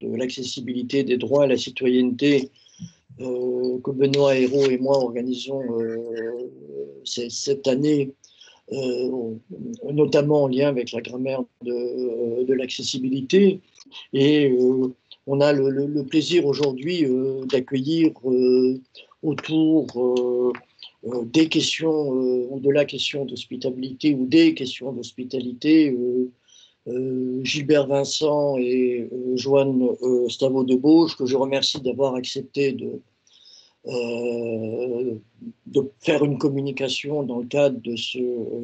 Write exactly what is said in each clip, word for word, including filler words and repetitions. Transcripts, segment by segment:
de l'accessibilité des droits à la citoyenneté euh, que Benoît Hérault et moi organisons euh, cette année, euh, notamment en lien avec la grammaire de, de l'accessibilité. Et euh, on a le, le, le plaisir aujourd'hui euh, d'accueillir euh, autour euh, euh, des questions, euh, ou de la question d'hospitalité, ou des questions d'hospitalité, euh, euh, Gilbert Vincent et euh, Joanne euh, Stavo de Bauge, que je remercie d'avoir accepté de, euh, de faire une communication dans le cadre de ce,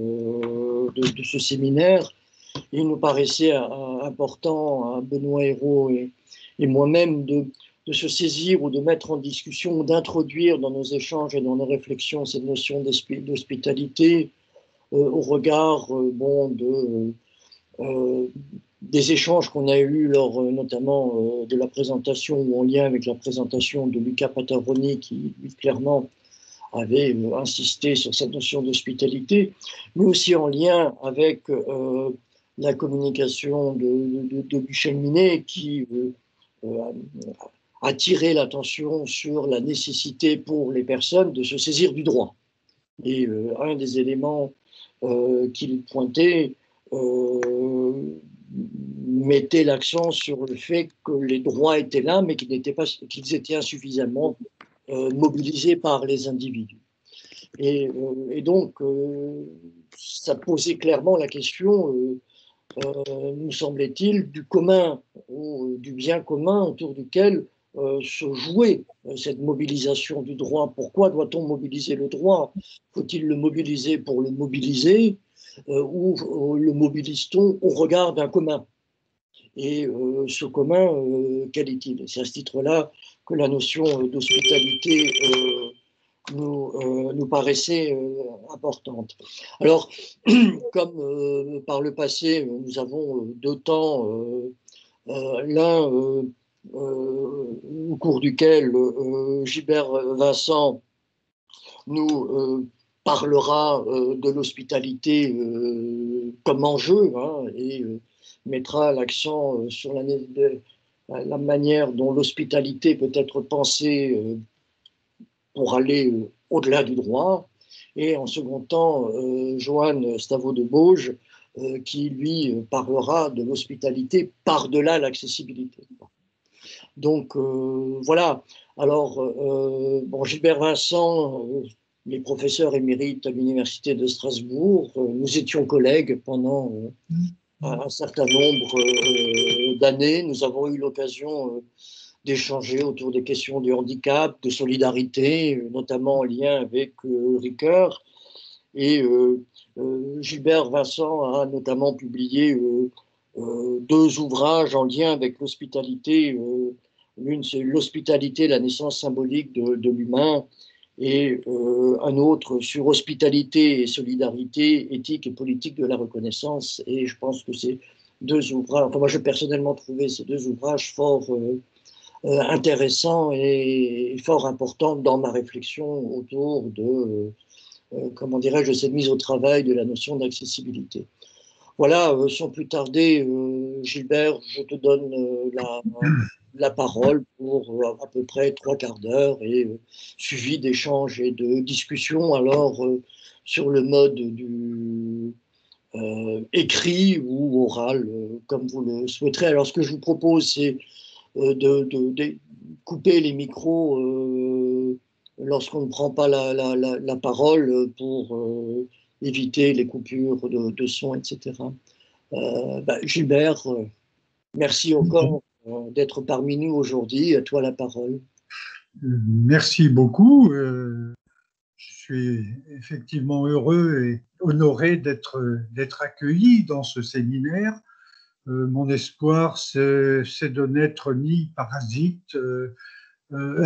euh, de, de ce séminaire. Il nous paraissait euh, important à Benoît Hérault et, et moi-même de, de se saisir ou de mettre en discussion ou d'introduire dans nos échanges et dans nos réflexions cette notion d'hospitalité euh, au regard euh, bon, de, euh, des échanges qu'on a eus lors euh, notamment euh, de la présentation ou en lien avec la présentation de Luca Patavroni qui lui, clairement avait euh, insisté sur cette notion d'hospitalité, mais aussi en lien avec euh, la communication de, de, de Michel Minet qui euh, euh, a attiré l'attention sur la nécessité pour les personnes de se saisir du droit. Et euh, un des éléments euh, qu'il pointait euh, mettait l'accent sur le fait que les droits étaient là, mais qu'ils n'étaient pas, qu'ils étaient insuffisamment euh, mobilisés par les individus. Et, euh, et donc, euh, ça posait clairement la question, euh, euh, nous semblait-il, du commun, ou du bien commun autour duquel euh, se jouait euh, cette mobilisation du droit. Pourquoi doit-on mobiliser le droit? Faut-il le mobiliser pour le mobiliser euh, ou euh, le mobilise-t-on au regard d'un commun? Et euh, ce commun, euh, quel est-il? C'est à ce titre-là que la notion d'hospitalité euh, nous, euh, nous paraissait euh, importante. Alors, comme euh, par le passé, nous avons euh, deux temps, euh, euh, l'un euh, euh, au cours duquel euh, Gilbert Vincent nous euh, parlera euh, de l'hospitalité euh, comme enjeu, hein, et euh, mettra l'accent euh, sur la, de, la manière dont l'hospitalité peut être pensée euh, pour aller euh, au-delà du droit. Et en second temps, euh, Joanne Stavo de Bauge, euh, qui lui euh, parlera de l'hospitalité par-delà l'accessibilité. Donc euh, voilà. Alors, euh, bon, Gilbert Vincent, euh, les professeurs émérites à l'Université de Strasbourg, euh, nous étions collègues pendant euh, un, un certain nombre euh, d'années. Nous avons eu l'occasion euh, d'échanger autour des questions de handicap, de solidarité, notamment en lien avec euh, Ricoeur. Et euh, euh, Gilbert Vincent a notamment publié euh, euh, deux ouvrages en lien avec l'hospitalité. Euh, L'une, c'est L'hospitalité, la naissance symbolique de, de l'humain, et euh, un autre sur hospitalité et solidarité, éthique et politique de la reconnaissance. Et je pense que ces deux ouvrages, enfin moi j'ai personnellement trouvé ces deux ouvrages fort euh, euh, intéressant et fort important dans ma réflexion autour de, euh, comment dirais-je, de cette mise au travail de la notion d'accessibilité. Voilà, euh, sans plus tarder, euh, Gilbert, je te donne euh, la, la parole pour euh, à peu près trois quarts d'heure et euh, suivi d'échanges et de discussions alors euh, sur le mode du euh, écrit ou oral, euh, comme vous le souhaiterez. Alors ce que je vous propose, c'est de, de, de, couper les micros euh, lorsqu'on ne prend pas la, la, la, la parole pour euh, éviter les coupures de, de son, et cetera. Euh, bah, Gilbert, euh, merci encore euh, d'être parmi nous aujourd'hui. À toi la parole. Merci beaucoup. Euh, je suis effectivement heureux et honoré d'être d'être accueilli dans ce séminaire. Euh, mon espoir, c'est de n'être ni parasite, euh, euh,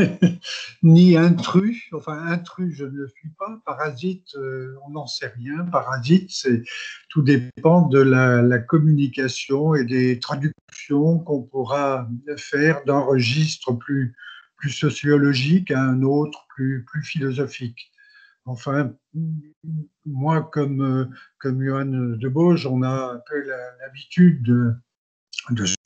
ni intrus. Enfin, intrus, je ne le suis pas. Parasite, euh, on n'en sait rien. Parasite, c'est tout dépend de la, la communication et des traductions qu'on pourra faire d'un registre plus, plus sociologique à un autre, plus, plus philosophique. Enfin, moi, comme, comme Johan de Bauge, on a un peu l'habitude de, de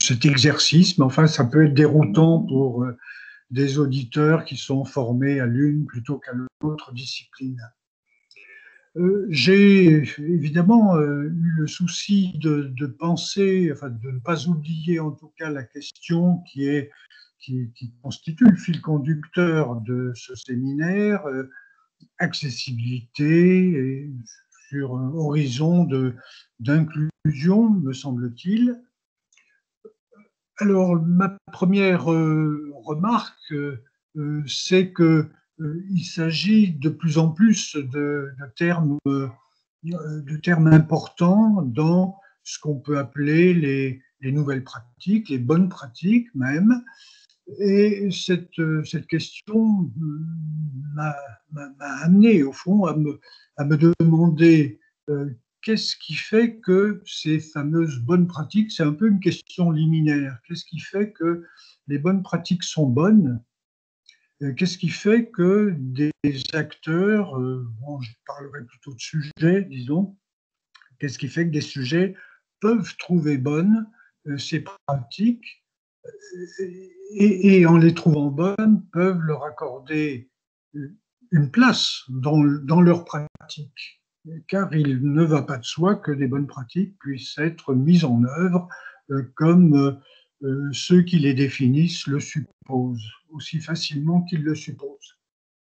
cet exercice, mais enfin, ça peut être déroutant pour euh, des auditeurs qui sont formés à l'une plutôt qu'à l'autre discipline. Euh, j'ai évidemment euh, eu le souci de, de penser, enfin de ne pas oublier en tout cas la question qui est qui, qui constitue le fil conducteur de ce séminaire, euh, accessibilité et sur un horizon de d'inclusion, me semble-t-il. Alors ma première euh, remarque, euh, c'est que euh, il s'agit de plus en plus de, de termes euh, de termes importants dans ce qu'on peut appeler les, les nouvelles pratiques, les bonnes pratiques même. Et cette, cette question m'a amené, au fond, à me, à me demander euh, qu'est-ce qui fait que ces fameuses bonnes pratiques, c'est un peu une question liminaire, qu'est-ce qui fait que les bonnes pratiques sont bonnes? Qu'est-ce qui fait que des acteurs, euh, bon, je parlerai plutôt de sujets, disons, qu'est-ce qui fait que des sujets peuvent trouver bonnes euh, ces pratiques et, et en les trouvant bonnes, peuvent leur accorder une place dans, dans leur pratique. Car il ne va pas de soi que des bonnes pratiques puissent être mises en œuvre euh, comme euh, ceux qui les définissent le supposent, aussi facilement qu'ils le supposent.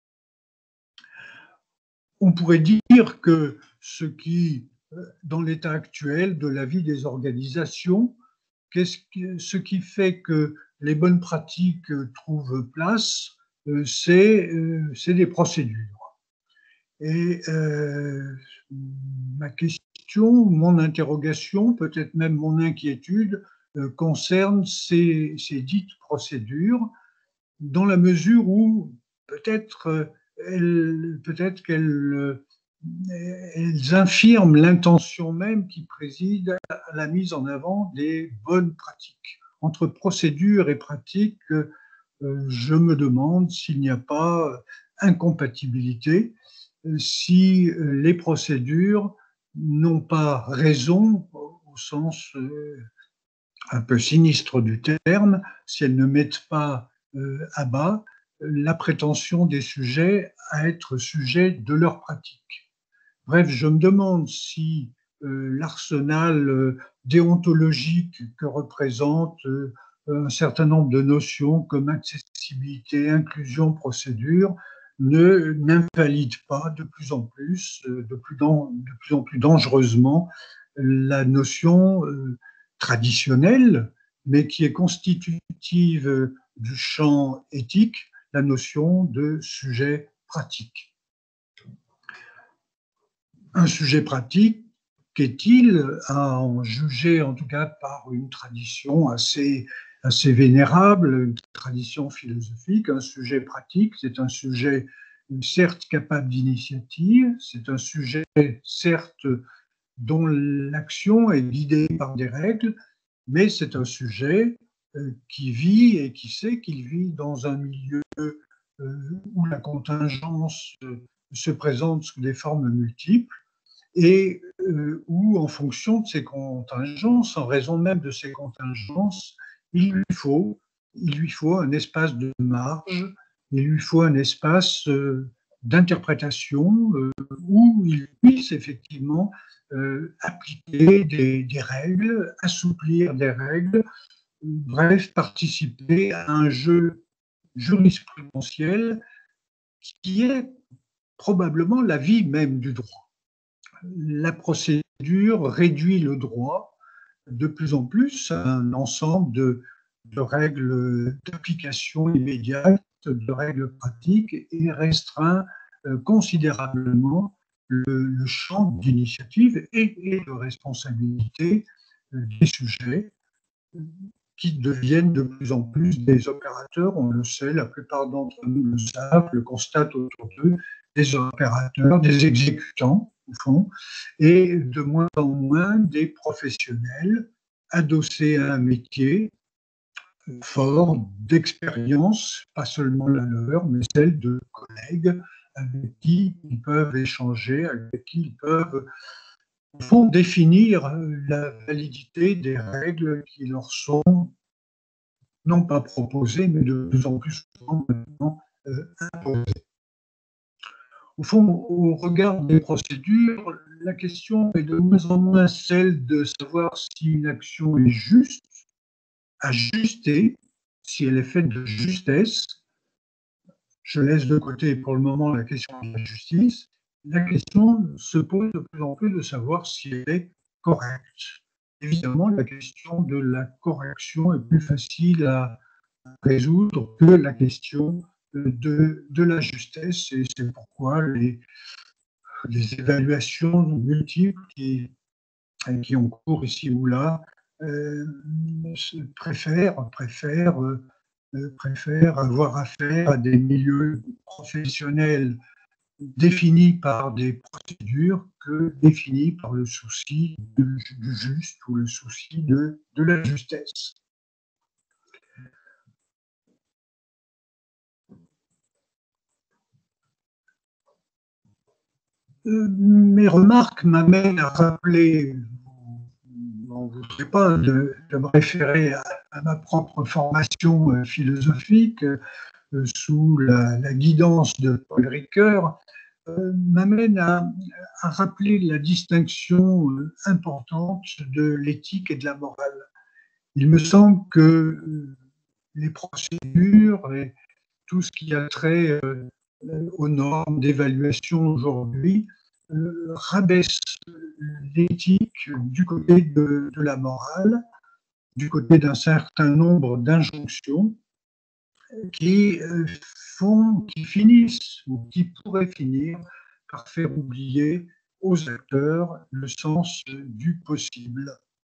On pourrait dire que ce qui, dans l'état actuel de la vie des organisations, qu'est-ce qui, ce qui fait que les bonnes pratiques trouvent place, c'est c'est des procédures. Et euh, ma question, mon interrogation, peut-être même mon inquiétude, euh, concerne ces, ces dites procédures, dans la mesure où peut-être elles, peut-être qu'elles elles infirment l'intention même qui préside à la mise en avant des bonnes pratiques. Entre procédure et pratique, euh, je me demande s'il n'y a pas incompatibilité, si les procédures n'ont pas raison, au sens euh, un peu sinistre du terme, si elles ne mettent pas euh, à bas la prétention des sujets à être sujets de leur pratique. Bref, je me demande si euh, l'arsenal euh, déontologique que représente euh, un certain nombre de notions comme accessibilité, inclusion, procédure, ne n'invalide pas de plus en plus, euh, de, plus dans, de plus en plus dangereusement, la notion euh, traditionnelle, mais qui est constitutive du champ éthique, la notion de sujet pratique. Un sujet pratique, qu'est-il, à en juger en tout cas par une tradition assez, assez vénérable, une tradition philosophique? Un sujet pratique, c'est un sujet certes capable d'initiative, c'est un sujet certes dont l'action est guidée par des règles, mais c'est un sujet qui vit et qui sait qu'il vit dans un milieu où la contingence se présente sous des formes multiples, et euh, où, en fonction de ces contingences, en raison même de ces contingences, il lui faut, il lui faut un espace de marge, il lui faut un espace euh, d'interprétation euh, où il puisse effectivement euh, appliquer des, des règles, assouplir des règles, bref, participer à un jeu jurisprudentiel qui est probablement la vie même du droit. La procédure réduit le droit de plus en plus à un ensemble de, de règles d'application immédiate, de règles pratiques, et restreint euh, considérablement le, le champ d'initiative et, et de responsabilité euh, des sujets qui deviennent de plus en plus des opérateurs. On le sait, la plupart d'entre nous le savent, le constatent autour d'eux, des opérateurs, des exécutants, au fond, et de moins en moins des professionnels adossés à un métier fort d'expérience, pas seulement la leur, mais celle de collègues avec qui ils peuvent échanger, avec qui ils peuvent au fond définir la validité des règles qui leur sont non pas proposée, mais de plus en plus souvent maintenant euh, imposée. Au fond, au regard des procédures, la question est de moins en moins celle de savoir si une action est juste, ajustée, si elle est faite de justesse. Je laisse de côté pour le moment la question de la justice. La question se pose de plus en plus de savoir si elle est correcte. Évidemment, la question de la correction est plus facile à résoudre que la question de, de la justesse, et c'est pourquoi les, les évaluations multiples qui, qui ont cours ici ou là euh, préfèrent, préfèrent, euh, préfèrent avoir affaire à des milieux professionnels définis par des procédures que définis par le souci du, du juste ou le souci de, de la justesse. Euh, mes remarques m'amènent à rappeler, on ne voudrait pas de, de me référer à, à, ma propre formation euh, philosophique euh, sous la, la, guidance de Paul Ricoeur, euh, m'amène à, à rappeler la distinction euh, importante de l'éthique et de la morale. Il me semble que euh, les procédures et tout ce qui a trait euh, aux normes d'évaluation aujourd'hui euh, rabaisse l'éthique du côté de, de la morale, du côté d'un certain nombre d'injonctions qui euh, font, qui finissent ou qui pourraient finir par faire oublier aux acteurs le sens du possible.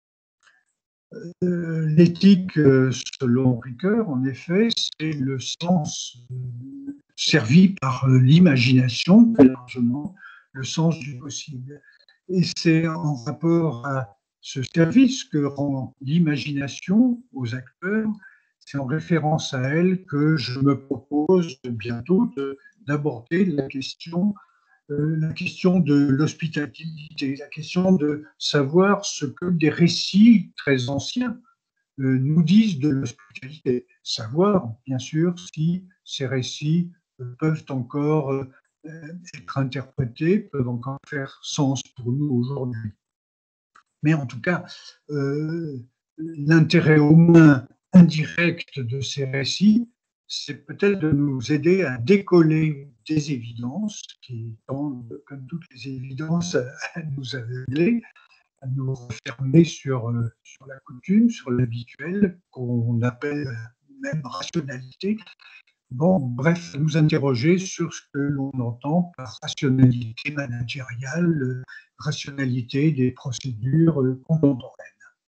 Euh, l'éthique, euh, selon Ricoeur, en effet, c'est le sens euh, servi par euh, l'imagination, très largement, le sens du possible. Et c'est en rapport à ce service que rend l'imagination aux acteurs, c'est en référence à elle que je me propose bientôt d'aborder la question euh, la question de l'hospitalité, la question de savoir ce que des récits très anciens euh, nous disent de l'hospitalité. Savoir, bien sûr, si ces récits euh, peuvent encore euh, être interprétés, peuvent encore faire sens pour nous aujourd'hui. Mais en tout cas, euh, l'intérêt au moins indirect de ces récits, c'est peut-être de nous aider à décoller des évidences qui tendent, comme toutes les évidences, à nous aveugler, à nous refermer sur, sur la coutume, sur l'habituel, qu'on appelle même rationalité. Bon, bref, nous interroger sur ce que l'on entend par rationalité managériale, rationalité des procédures contemporaines.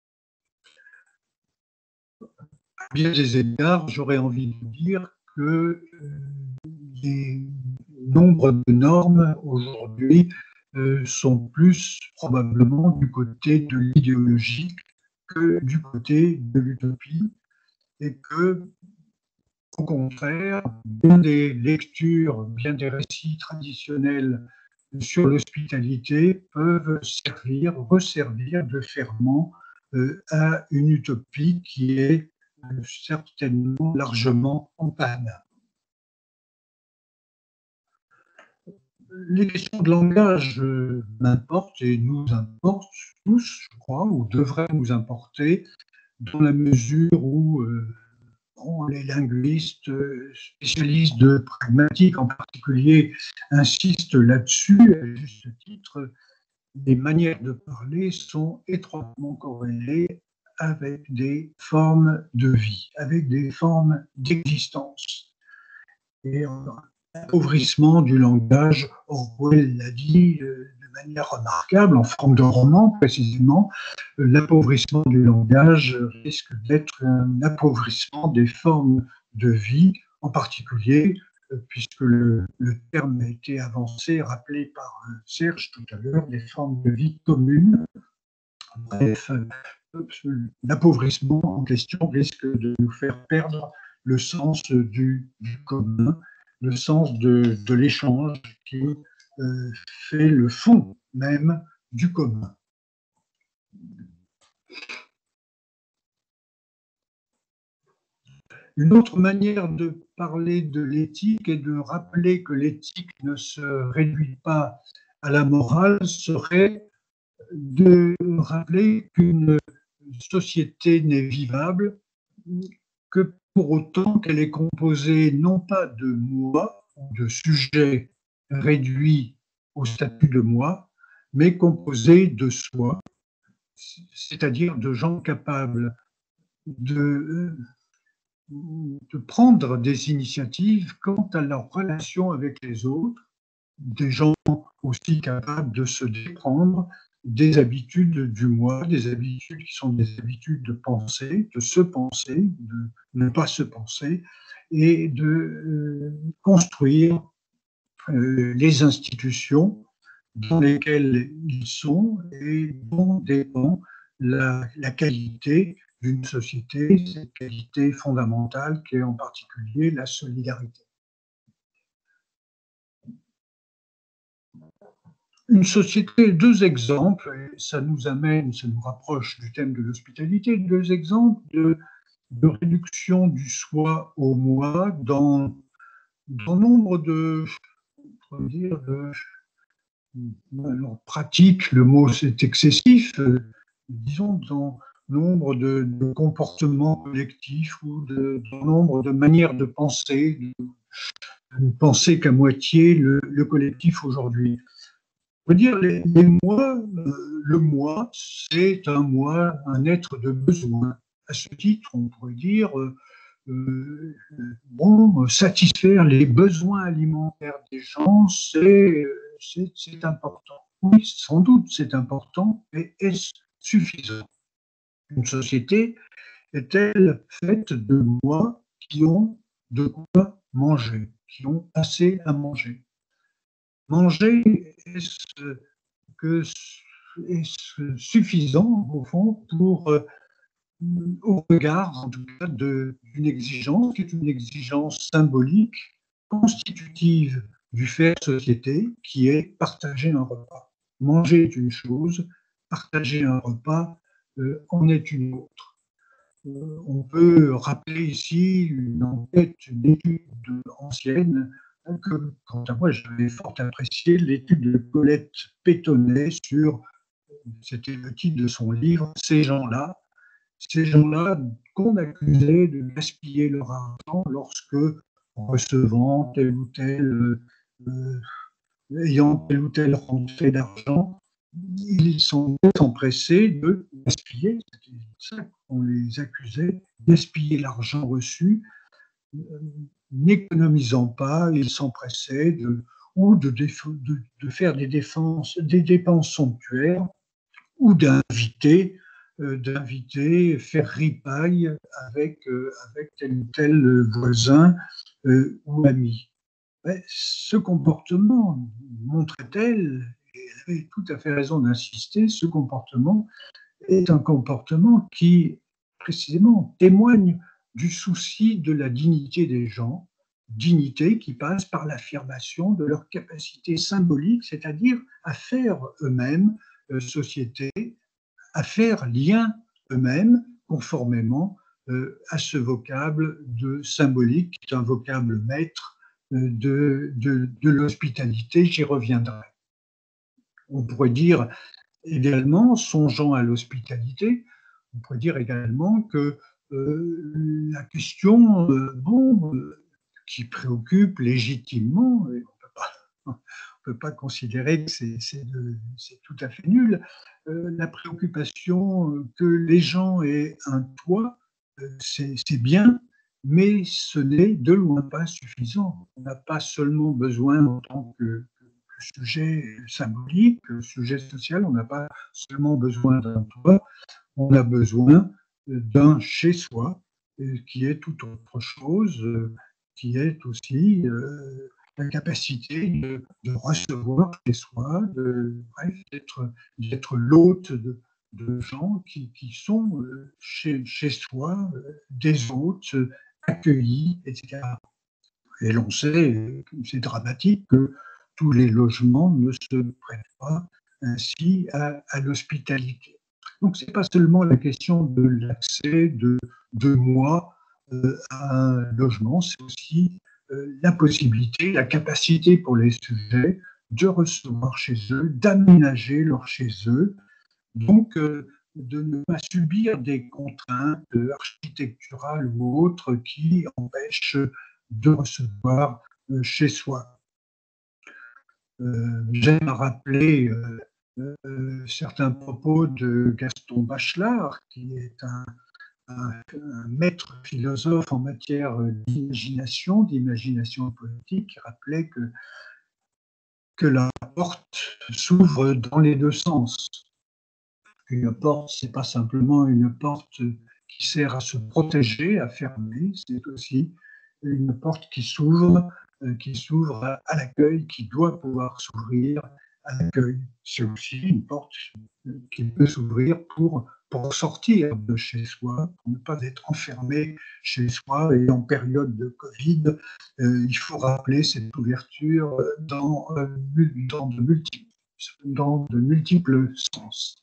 À bien des égards, j'aurais envie de dire que les nombres de normes aujourd'hui sont plus probablement du côté de l'idéologique que du côté de l'utopie, et que, au contraire, bien des lectures, bien des récits traditionnels sur l'hospitalité peuvent servir, resservir de ferment euh, à une utopie qui est euh, certainement largement en panne. Les questions de langage euh, m'importent et nous importent tous, je crois, ou devraient nous importer, dans la mesure où euh, bon, les linguistes spécialistes de pragmatique en particulier insistent là-dessus, à juste titre. Les manières de parler sont étroitement corrélées avec des formes de vie, avec des formes d'existence. Et l'appauvrissement du langage, Orwell l'a dit de manière remarquable, en forme de roman précisément, l'appauvrissement du langage risque d'être un appauvrissement des formes de vie, en particulier, puisque le, le terme a été avancé, rappelé par Serge tout à l'heure, des formes de vie communes. Bref, l'appauvrissement en question risque de nous faire perdre le sens du, du commun, le sens de, de l'échange qui euh, fait le fond même du commun. Une autre manière de parler de l'éthique et de rappeler que l'éthique ne se réduit pas à la morale serait de rappeler qu'une société n'est vivable que pour autant qu'elle est composée non pas de moi, de sujets réduits au statut de moi, mais composée de soi, c'est-à-dire de gens capables de, de prendre des initiatives quant à leur relation avec les autres, des gens aussi capables de se déprendre des habitudes du moi, des habitudes qui sont des habitudes de penser, de se penser, de ne pas se penser, et de euh, construire euh, les institutions dans lesquelles ils sont et dont dépend la, la qualité d'une société, cette qualité fondamentale qui est en particulier la solidarité. Une société, deux exemples, et ça nous amène, ça nous rapproche du thème de l'hospitalité, deux exemples de, de réduction du soi au moi dans, dans nombre de, on va dire, de, en pratique, le mot c'est excessif, euh, disons dans nombre de, de comportements collectifs ou de, de nombre de manières de penser, de ne penser qu'à moitié le, le collectif aujourd'hui. On peut dire les, les moi, euh, le moi, c'est un moi, un être de besoin. À ce titre, on pourrait dire euh, euh, bon, satisfaire les besoins alimentaires des gens, c'est c'est important. Oui, sans doute, c'est important, mais est-ce suffisant? Une société est-elle faite de moi qui ont de quoi manger, qui ont assez à manger? Manger, est-ce que est-ce suffisant, au fond, pour, euh, au regard, en tout cas, d'une exigence qui est une exigence symbolique, constitutive du fait société, qui est partager un repas. Manger est une chose, partager un repas euh, en est une autre. Euh, on peut rappeler ici une enquête, une étude ancienne, que, quant à moi, j'avais fort apprécié l'étude de Colette Pétonnet sur, c'était le titre de son livre, Ces gens-là, ces gens-là qu'on accusait de gaspiller leur argent lorsque, en recevant tel ou tel, euh, ayant telle ou telle rentrée d'argent, ils sont empressés de gaspiller, c'était ça qu'on les accusait, de gaspiller l'argent reçu, n'économisant pas, ils s'empressaient de, ou de, de, de faire des, défenses, des dépenses somptuaires, ou d'inviter, euh, d'inviter, faire ripaille avec, euh, avec tel ou tel voisin euh, ou ami. Mais ce comportement, montrait-elle, et elle avait tout à fait raison d'insister, ce comportement est un comportement qui, précisément, témoigne du souci de la dignité des gens, dignité qui passe par l'affirmation de leur capacité symbolique, c'est-à-dire à faire eux-mêmes euh, société, à faire lien eux-mêmes, conformément euh, à ce vocable de symbolique, qui est un vocable maître euh, de, de, de l'hospitalité, j'y reviendrai. On pourrait dire également, songeant à l'hospitalité, on pourrait dire également que euh, la question euh, bon, euh, qui préoccupe légitimement, et on ne peut pas considérer que c'est tout à fait nul, euh, la préoccupation que les gens aient un toit, euh, c'est bien, mais ce n'est de loin pas suffisant. On n'a pas seulement besoin en tant que sujet symbolique, sujet social, on n'a pas seulement besoin d'un toit, on a besoin d'un chez-soi qui est tout autre chose, qui est aussi euh, la capacité de, de recevoir chez soi, d'être l'hôte de, de gens qui, qui sont euh, chez, chez soi euh, des hôtes euh, accueillis, et cetera. Et l'on sait, c'est dramatique, que tous les logements ne se prêtent pas ainsi à, à l'hospitalité. Donc, ce n'est pas seulement la question de l'accès de, de moi euh, à un logement, c'est aussi euh, la possibilité, la capacité pour les sujets de recevoir chez eux, d'aménager leur chez eux, donc euh, de ne pas subir des contraintes architecturales ou autres qui empêchent de recevoir euh, chez soi. Euh, J'aime rappeler euh, euh, certains propos de Gaston Bachelard, qui est un, un, un maître philosophe en matière d'imagination, d'imagination politique, qui rappelait que, que la porte s'ouvre dans les deux sens. Une porte, c'est pas simplement une porte qui sert à se protéger, à fermer, c'est aussi une porte qui s'ouvre, euh, qui s'ouvre à, à l'accueil, qui doit pouvoir s'ouvrir à l'accueil. C'est aussi une porte qui peut s'ouvrir pour, pour sortir de chez soi, pour ne pas être enfermé chez soi. Et en période de Covid, euh, il faut rappeler cette ouverture dans, euh, dans, de, multiples, dans de multiples sens.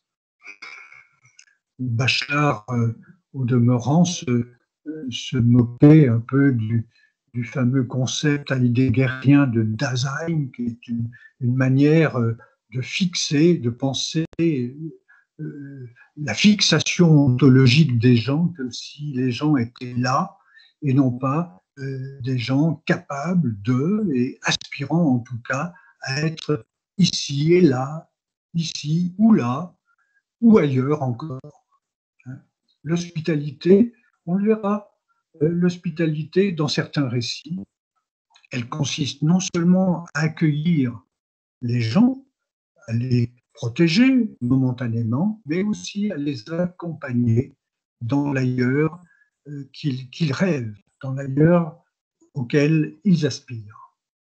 Bachelard, euh, au demeurant, se, se moquait un peu du, du fameux concept heideggerien de Dasein, qui est une, une manière euh, de fixer, de penser euh, la fixation ontologique des gens, comme si les gens étaient là et non pas euh, des gens capables de, et aspirant en tout cas, à être ici et là, ici ou là, ou ailleurs encore. L'hospitalité, on le verra, l'hospitalité, dans certains récits, elle consiste non seulement à accueillir les gens, à les protéger momentanément, mais aussi à les accompagner dans l'ailleurs euh, qu'ils qu'ils rêvent, dans l'ailleurs auquel ils aspirent.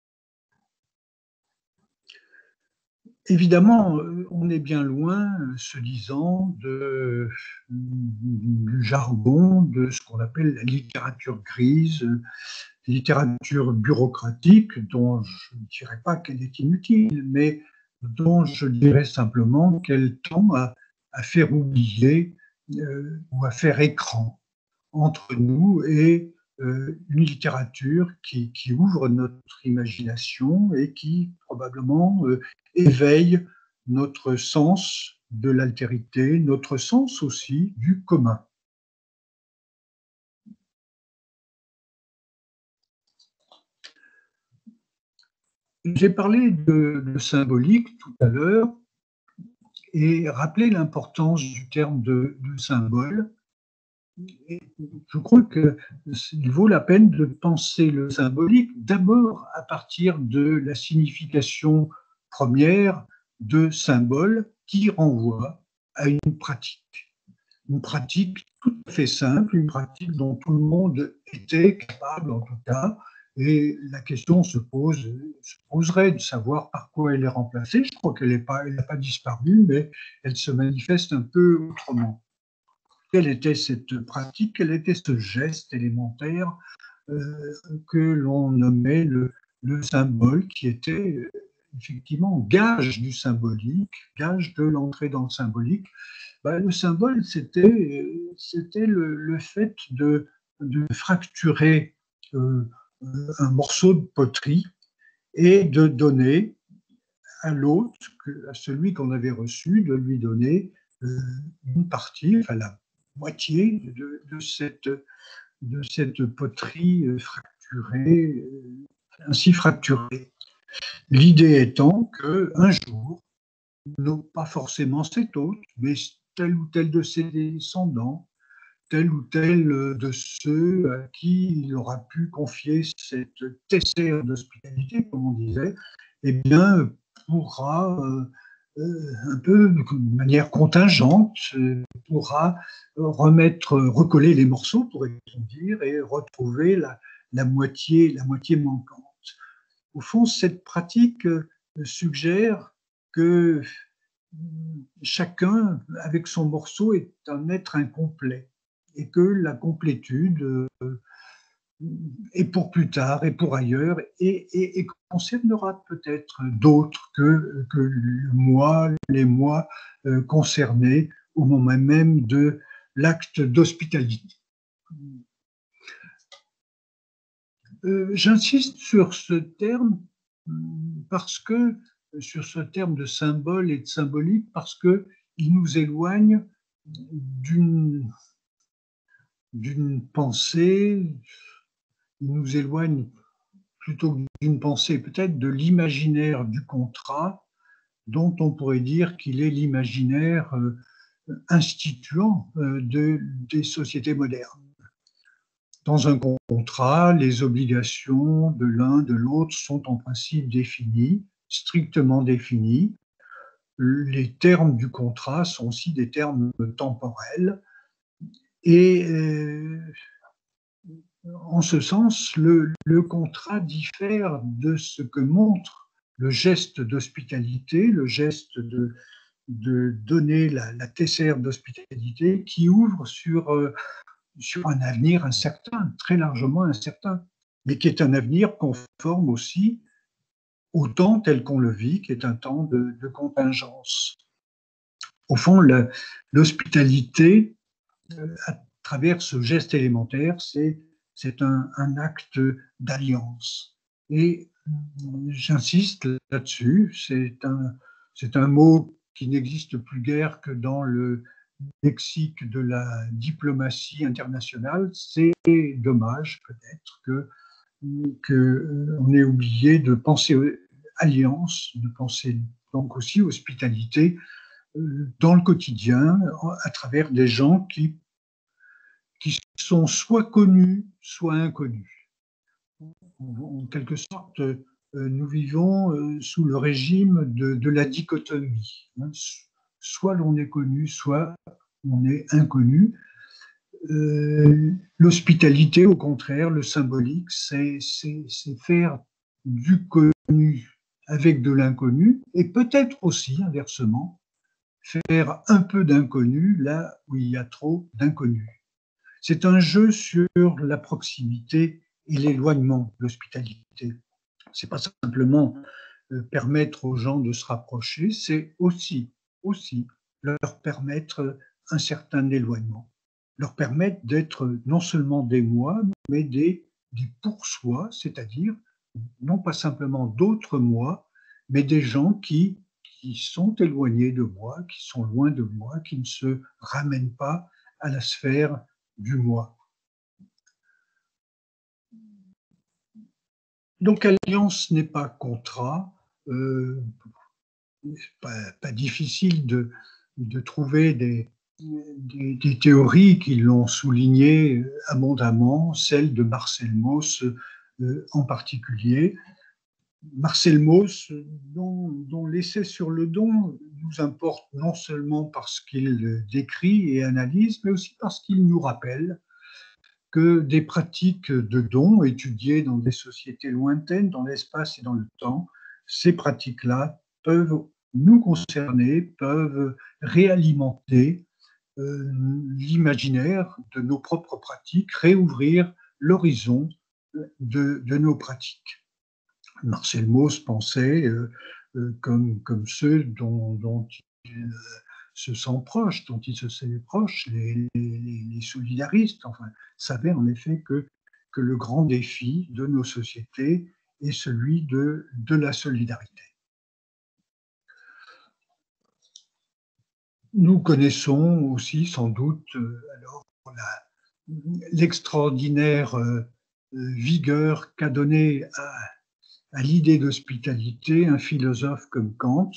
Évidemment, on est bien loin, se disant, de, du jargon, de ce qu'on appelle la littérature grise, littérature bureaucratique, dont je ne dirais pas qu'elle est inutile, mais dont je dirais simplement qu'elle tend à, à faire oublier euh, ou à faire écran entre nous et euh, une littérature qui, qui ouvre notre imagination et qui probablement euh, éveille notre sens de l'altérité, notre sens aussi du commun. J'ai parlé de, de symbolique tout à l'heure et rappelé l'importance du terme de, de symbole. Et je crois qu'il vaut la peine de penser le symbolique d'abord à partir de la signification première de symbole qui renvoie à une pratique. Une pratique tout à fait simple, une pratique dont tout le monde était capable en tout cas, et la question se, pose, se poserait de savoir par quoi elle est remplacée. Je crois qu'elle n'a pas, pas disparu, mais elle se manifeste un peu autrement. Quelle était cette pratique, quel était ce geste élémentaire euh, que l'on nommait le, le symbole, qui était euh, effectivement gage du symbolique, gage de l'entrée dans le symbolique. Ben, le symbole, c'était c'était le, le fait de, de fracturer euh, un morceau de poterie et de donner à l'autre, à celui qu'on avait reçu, de lui donner euh, une partie, enfin la moitié de, de, cette, de cette poterie fracturée, ainsi fracturée. L'idée étant qu'un jour, non pas forcément cet autre, mais tel ou tel de ses descendants, tel ou tel de ceux à qui il aura pu confier cette tessère d'hospitalité, comme on disait, eh bien, pourra euh, un peu de manière contingente, pourra remettre, recoller les morceaux, pourrait-on dire, et retrouver la, la, moitié, la moitié manquante. Au fond, cette pratique suggère que chacun, avec son morceau, est un être incomplet et que la complétude est pour plus tard et pour ailleurs et, et, et concernera peut-être d'autres que, que le moi, les moi euh, concernés au moment même de l'acte d'hospitalité. Euh, J'insiste sur ce terme parce que, sur ce terme de symbole et de symbolique, parce qu'il nous éloigne d'une d'une pensée, il nous éloigne plutôt que d'une pensée, peut-être de l'imaginaire du contrat, dont on pourrait dire qu'il est l'imaginaire euh, instituant euh, de, des sociétés modernes. Dans un contrat, les obligations de l'un, de l'autre sont en principe définies, strictement définies. Les termes du contrat sont aussi des termes temporels. Et euh, en ce sens, le, le contrat diffère de ce que montre le geste d'hospitalité, le geste de, de donner la, la tessère d'hospitalité qui ouvre sur, euh, sur un avenir incertain, très largement incertain, mais qui est un avenir conforme aussi au temps tel qu'on le vit, qui est un temps de, de contingence. Au fond, l'hospitalité, euh, à travers ce geste élémentaire, c'est c'est un, un acte d'alliance. Et j'insiste là-dessus, c'est un, c'est un mot qui n'existe plus guère que dans le lexique de la diplomatie internationale. C'est dommage peut-être que qu'on ait oublié de penser alliance, de penser donc aussi hospitalité dans le quotidien à travers des gens qui qui sont soit connus, soit inconnus. En quelque sorte, nous vivons sous le régime de, de la dichotomie. Soit l'on est connu, soit on est inconnu. Euh, L'hospitalité, au contraire, le symbolique, c'est faire du connu avec de l'inconnu, et peut-être aussi, inversement, faire un peu d'inconnu là où il y a trop d'inconnu. C'est un jeu sur la proximité et l'éloignement de l'hospitalité. C'est pas simplement euh, permettre aux gens de se rapprocher, c'est aussi, aussi leur permettre un certain éloignement, leur permettre d'être non seulement des moi, mais des, des pour soi, c'est-à-dire non pas simplement d'autres moi, mais des gens qui, qui sont éloignés de moi, qui sont loin de moi, qui ne se ramènent pas à la sphère du moi. Donc, alliance n'est pas contrat. Euh, pas, pas difficile de, de trouver des, des, des théories qui l'ont souligné abondamment, celle de Marcel Mauss euh, en particulier. Marcel Mauss, dont, dont l'essai sur le don nous importe non seulement parce qu'il décrit et analyse, mais aussi parce qu'il nous rappelle que des pratiques de don étudiées dans des sociétés lointaines, dans l'espace et dans le temps, ces pratiques-là peuvent nous concerner, peuvent réalimenter euh, l'imaginaire de nos propres pratiques, réouvrir l'horizon de, de nos pratiques. Marcel Mauss pensait, euh, euh, comme, comme ceux dont, dont il euh, se sent proche, dont il se sait proche, les, les, les solidaristes, enfin, savaient en effet que, que le grand défi de nos sociétés est celui de, de la solidarité. Nous connaissons aussi sans doute euh, alors l'extraordinaire euh, vigueur qu'a donné à à l'idée d'hospitalité un philosophe comme Kant,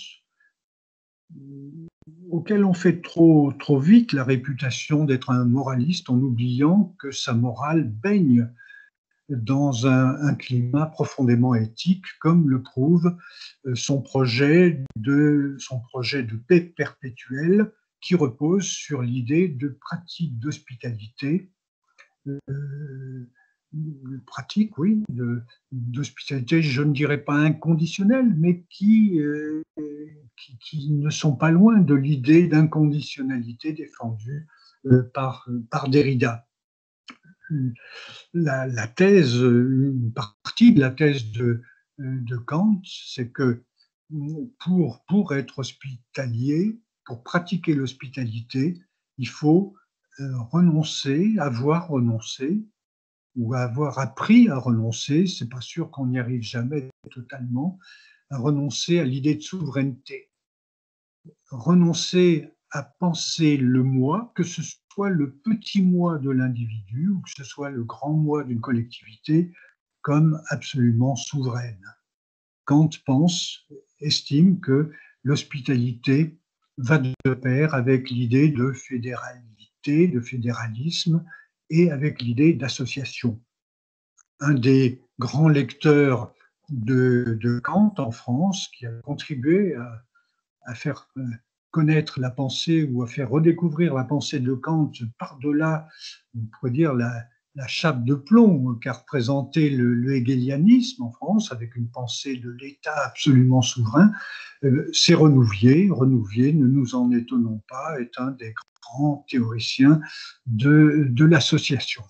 auquel on fait trop, trop vite la réputation d'être un moraliste en oubliant que sa morale baigne dans un, un climat profondément éthique, comme le prouve son projet de, son projet de paix perpétuelle qui repose sur l'idée de pratique d'hospitalité euh, pratique, oui, d'hospitalité, je ne dirais pas inconditionnelle, mais qui, euh, qui, qui, ne sont pas loin de l'idée d'inconditionnalité défendue euh, par, par Derrida. La, la, thèse, une partie de la thèse de, de Kant, c'est que pour, pour être hospitalier, pour pratiquer l'hospitalité, il faut euh, renoncer, avoir renoncé ou à avoir appris à renoncer, c'est pas sûr qu'on n'y arrive jamais totalement, à renoncer à l'idée de souveraineté. Renoncer à penser le moi, que ce soit le petit moi de l'individu ou que ce soit le grand moi d'une collectivité, comme absolument souveraine. Kant pense, estime que l'hospitalité va de pair avec l'idée de fédéralité, de fédéralisme et avec l'idée d'association. Un des grands lecteurs de, de Kant en France, qui a contribué à, à faire connaître la pensée ou à faire redécouvrir la pensée de Kant par-delà, on pourrait dire, la, la chape de plomb qu'a représenté le, le hegelianisme en France, avec une pensée de l'État absolument souverain, euh, c'est Renouvier. Renouvier, ne nous en étonnons pas, est un des grands théoriciens de, de l'association.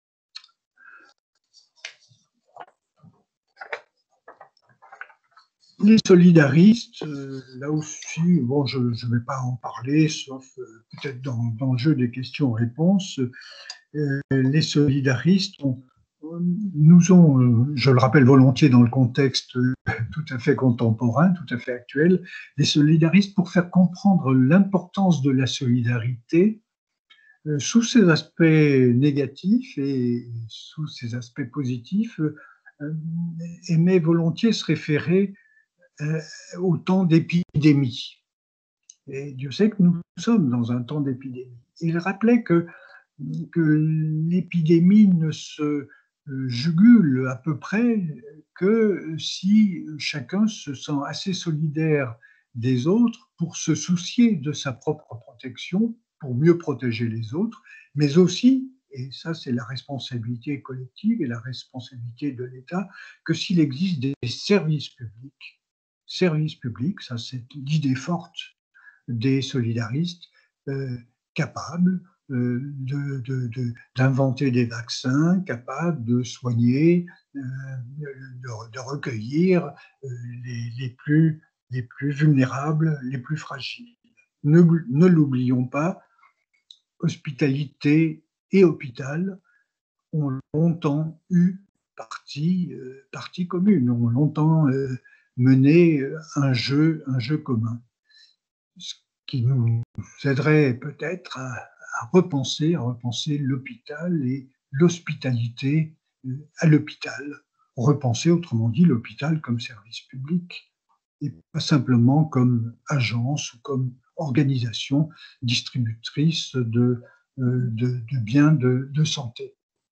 Les solidaristes, euh, là aussi, bon, je ne vais pas en parler, sauf euh, peut-être dans, dans le jeu des questions-réponses. Euh, les solidaristes ont, nous ont, euh, je le rappelle volontiers dans le contexte euh, tout à fait contemporain, tout à fait actuel, les solidaristes, pour faire comprendre l'importance de la solidarité, euh, sous ses aspects négatifs et sous ses aspects positifs, euh, aimaient volontiers se référer Euh, au temps d'épidémie. Et Dieu sait que nous sommes dans un temps d'épidémie. Il rappelait que, que l'épidémie ne se jugule à peu près que si chacun se sent assez solidaire des autres pour se soucier de sa propre protection, pour mieux protéger les autres, mais aussi, et ça c'est la responsabilité collective et la responsabilité de l'État, que s'il existe des services publics service public, ça c'est l'idée forte des solidaristes, euh, capables euh, de, de, de, d'inventer des vaccins, capables de soigner, euh, de, de, recueillir euh, les, les, plus, les plus vulnérables, les plus fragiles. Ne, ne l'oublions pas, hospitalité et hôpital ont longtemps eu partie, euh, partie commune, ont longtemps euh, mené un jeu, un jeu commun, ce qui nous aiderait peut-être à, à repenser, à repenser l'hôpital et l'hospitalité à l'hôpital. Repenser, autrement dit, l'hôpital comme service public et pas simplement comme agence ou comme organisation distributrice de, de, de biens de, de santé.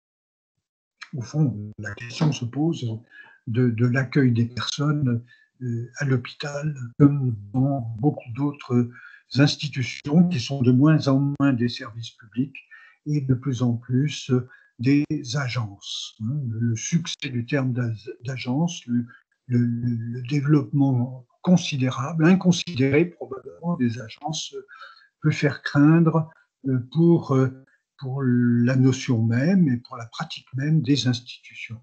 Au fond, la question se pose de, de l'accueil des personnes euh, à l'hôpital, comme dans beaucoup d'autres institutions qui sont de moins en moins des services publics et de plus en plus des agences. Le succès du terme d'agence, le, le, le développement considérable, inconsidéré probablement des agences peut faire craindre pour pour la notion même et pour la pratique même des institutions.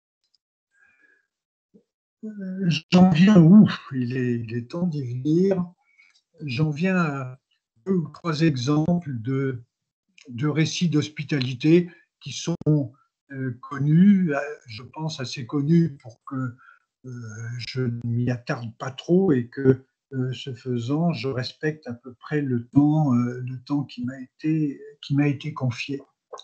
J'en viens où il est, il est temps d'y venir. J'en viens à deux ou trois exemples de, de récits d'hospitalité qui sont euh, connus, je pense assez connus pour que euh, je ne m'y attarde pas trop et que euh, ce faisant, je respecte à peu près le temps, euh, le temps qui m'a été, qui m'a été confié.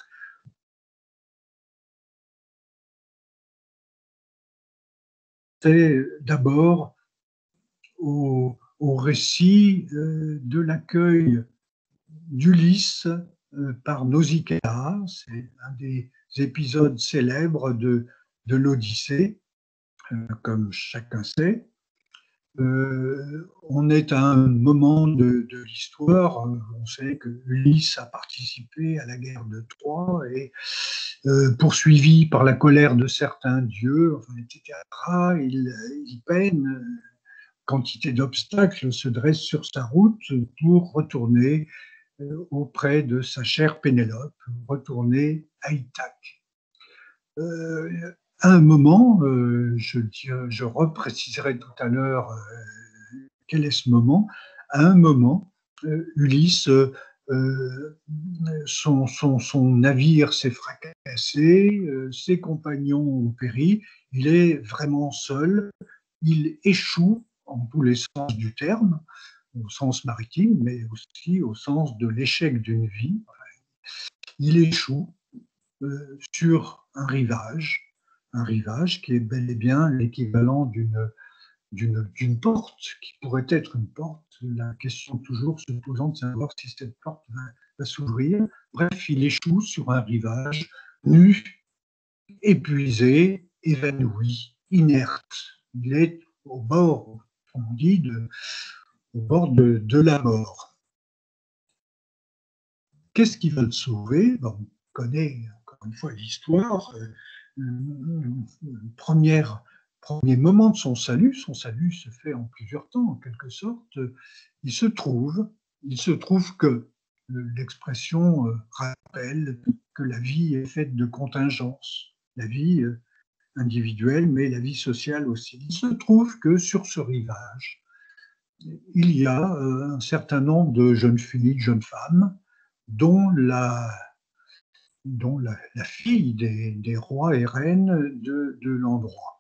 C'est d'abord au, au récit euh, de l'accueil d'Ulysse euh, par Nausicaa. C'est un des épisodes célèbres de, de l'Odyssée, euh, comme chacun sait. Euh, on est à un moment de, de l'histoire, on sait que Ulysse a participé à la guerre de Troie et euh, poursuivi par la colère de certains dieux, enfin, et cetera, il, il peine, quantité d'obstacles se dressent sur sa route pour retourner euh, auprès de sa chère Pénélope, retourner à Ithaque. Euh, à un moment, euh, je, je repréciserai tout à l'heure euh, quel est ce moment, à un moment, euh, Ulysse euh, euh, son, son, son navire s'est fracassé, euh, ses compagnons ont péri, il est vraiment seul, il échoue en tous les sens du terme, au sens maritime, mais aussi au sens de l'échec d'une vie. Il échoue euh, sur un rivage, un rivage qui est bel et bien l'équivalent d'une d'une d'une porte, qui pourrait être une porte. La question toujours se posant de savoir si cette porte va, va s'ouvrir. Bref, il échoue sur un rivage, nu, épuisé, évanoui, inerte. Il est au bord, comme on dit, de, au bord de, de la mort. Qu'est-ce qui va le sauver? Bon, on connaît encore une fois l'histoire. Euh, première, premier moment de son salut, son salut se fait en plusieurs temps, en quelque sorte. Il se trouve, il se trouve que l'expression rappelle que la vie est faite de contingences, la vie individuelle, mais la vie sociale aussi. Il se trouve que sur ce rivage, il y a un certain nombre de jeunes filles, de jeunes femmes, dont la, dont la, la fille des, des rois et reines de, de l'endroit.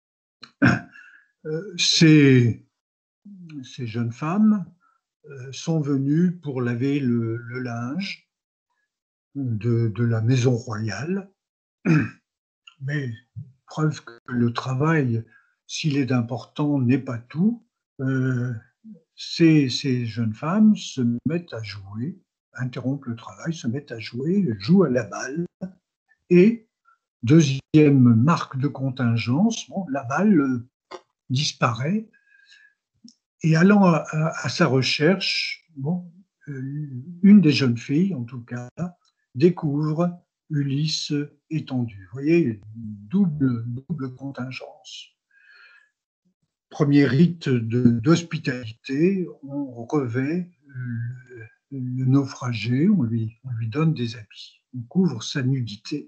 Euh, ces, ces jeunes femmes euh, sont venues pour laver le, le linge de, de la maison royale, mais preuve que le travail, s'il est important, n'est pas tout. Euh, ces, ces jeunes femmes se mettent à jouer, interrompent le travail, se mettent à jouer, jouent à la balle, et deuxième marque de contingence, bon, la balle euh, disparaît, et allant à, à, à sa recherche, bon, euh, une des jeunes filles, en tout cas, découvre Ulysse étendu. Vous voyez, double, double contingence. Premier rite d'hospitalité, on revêt le, le naufragé, on lui, on lui donne des habits, on couvre sa nudité.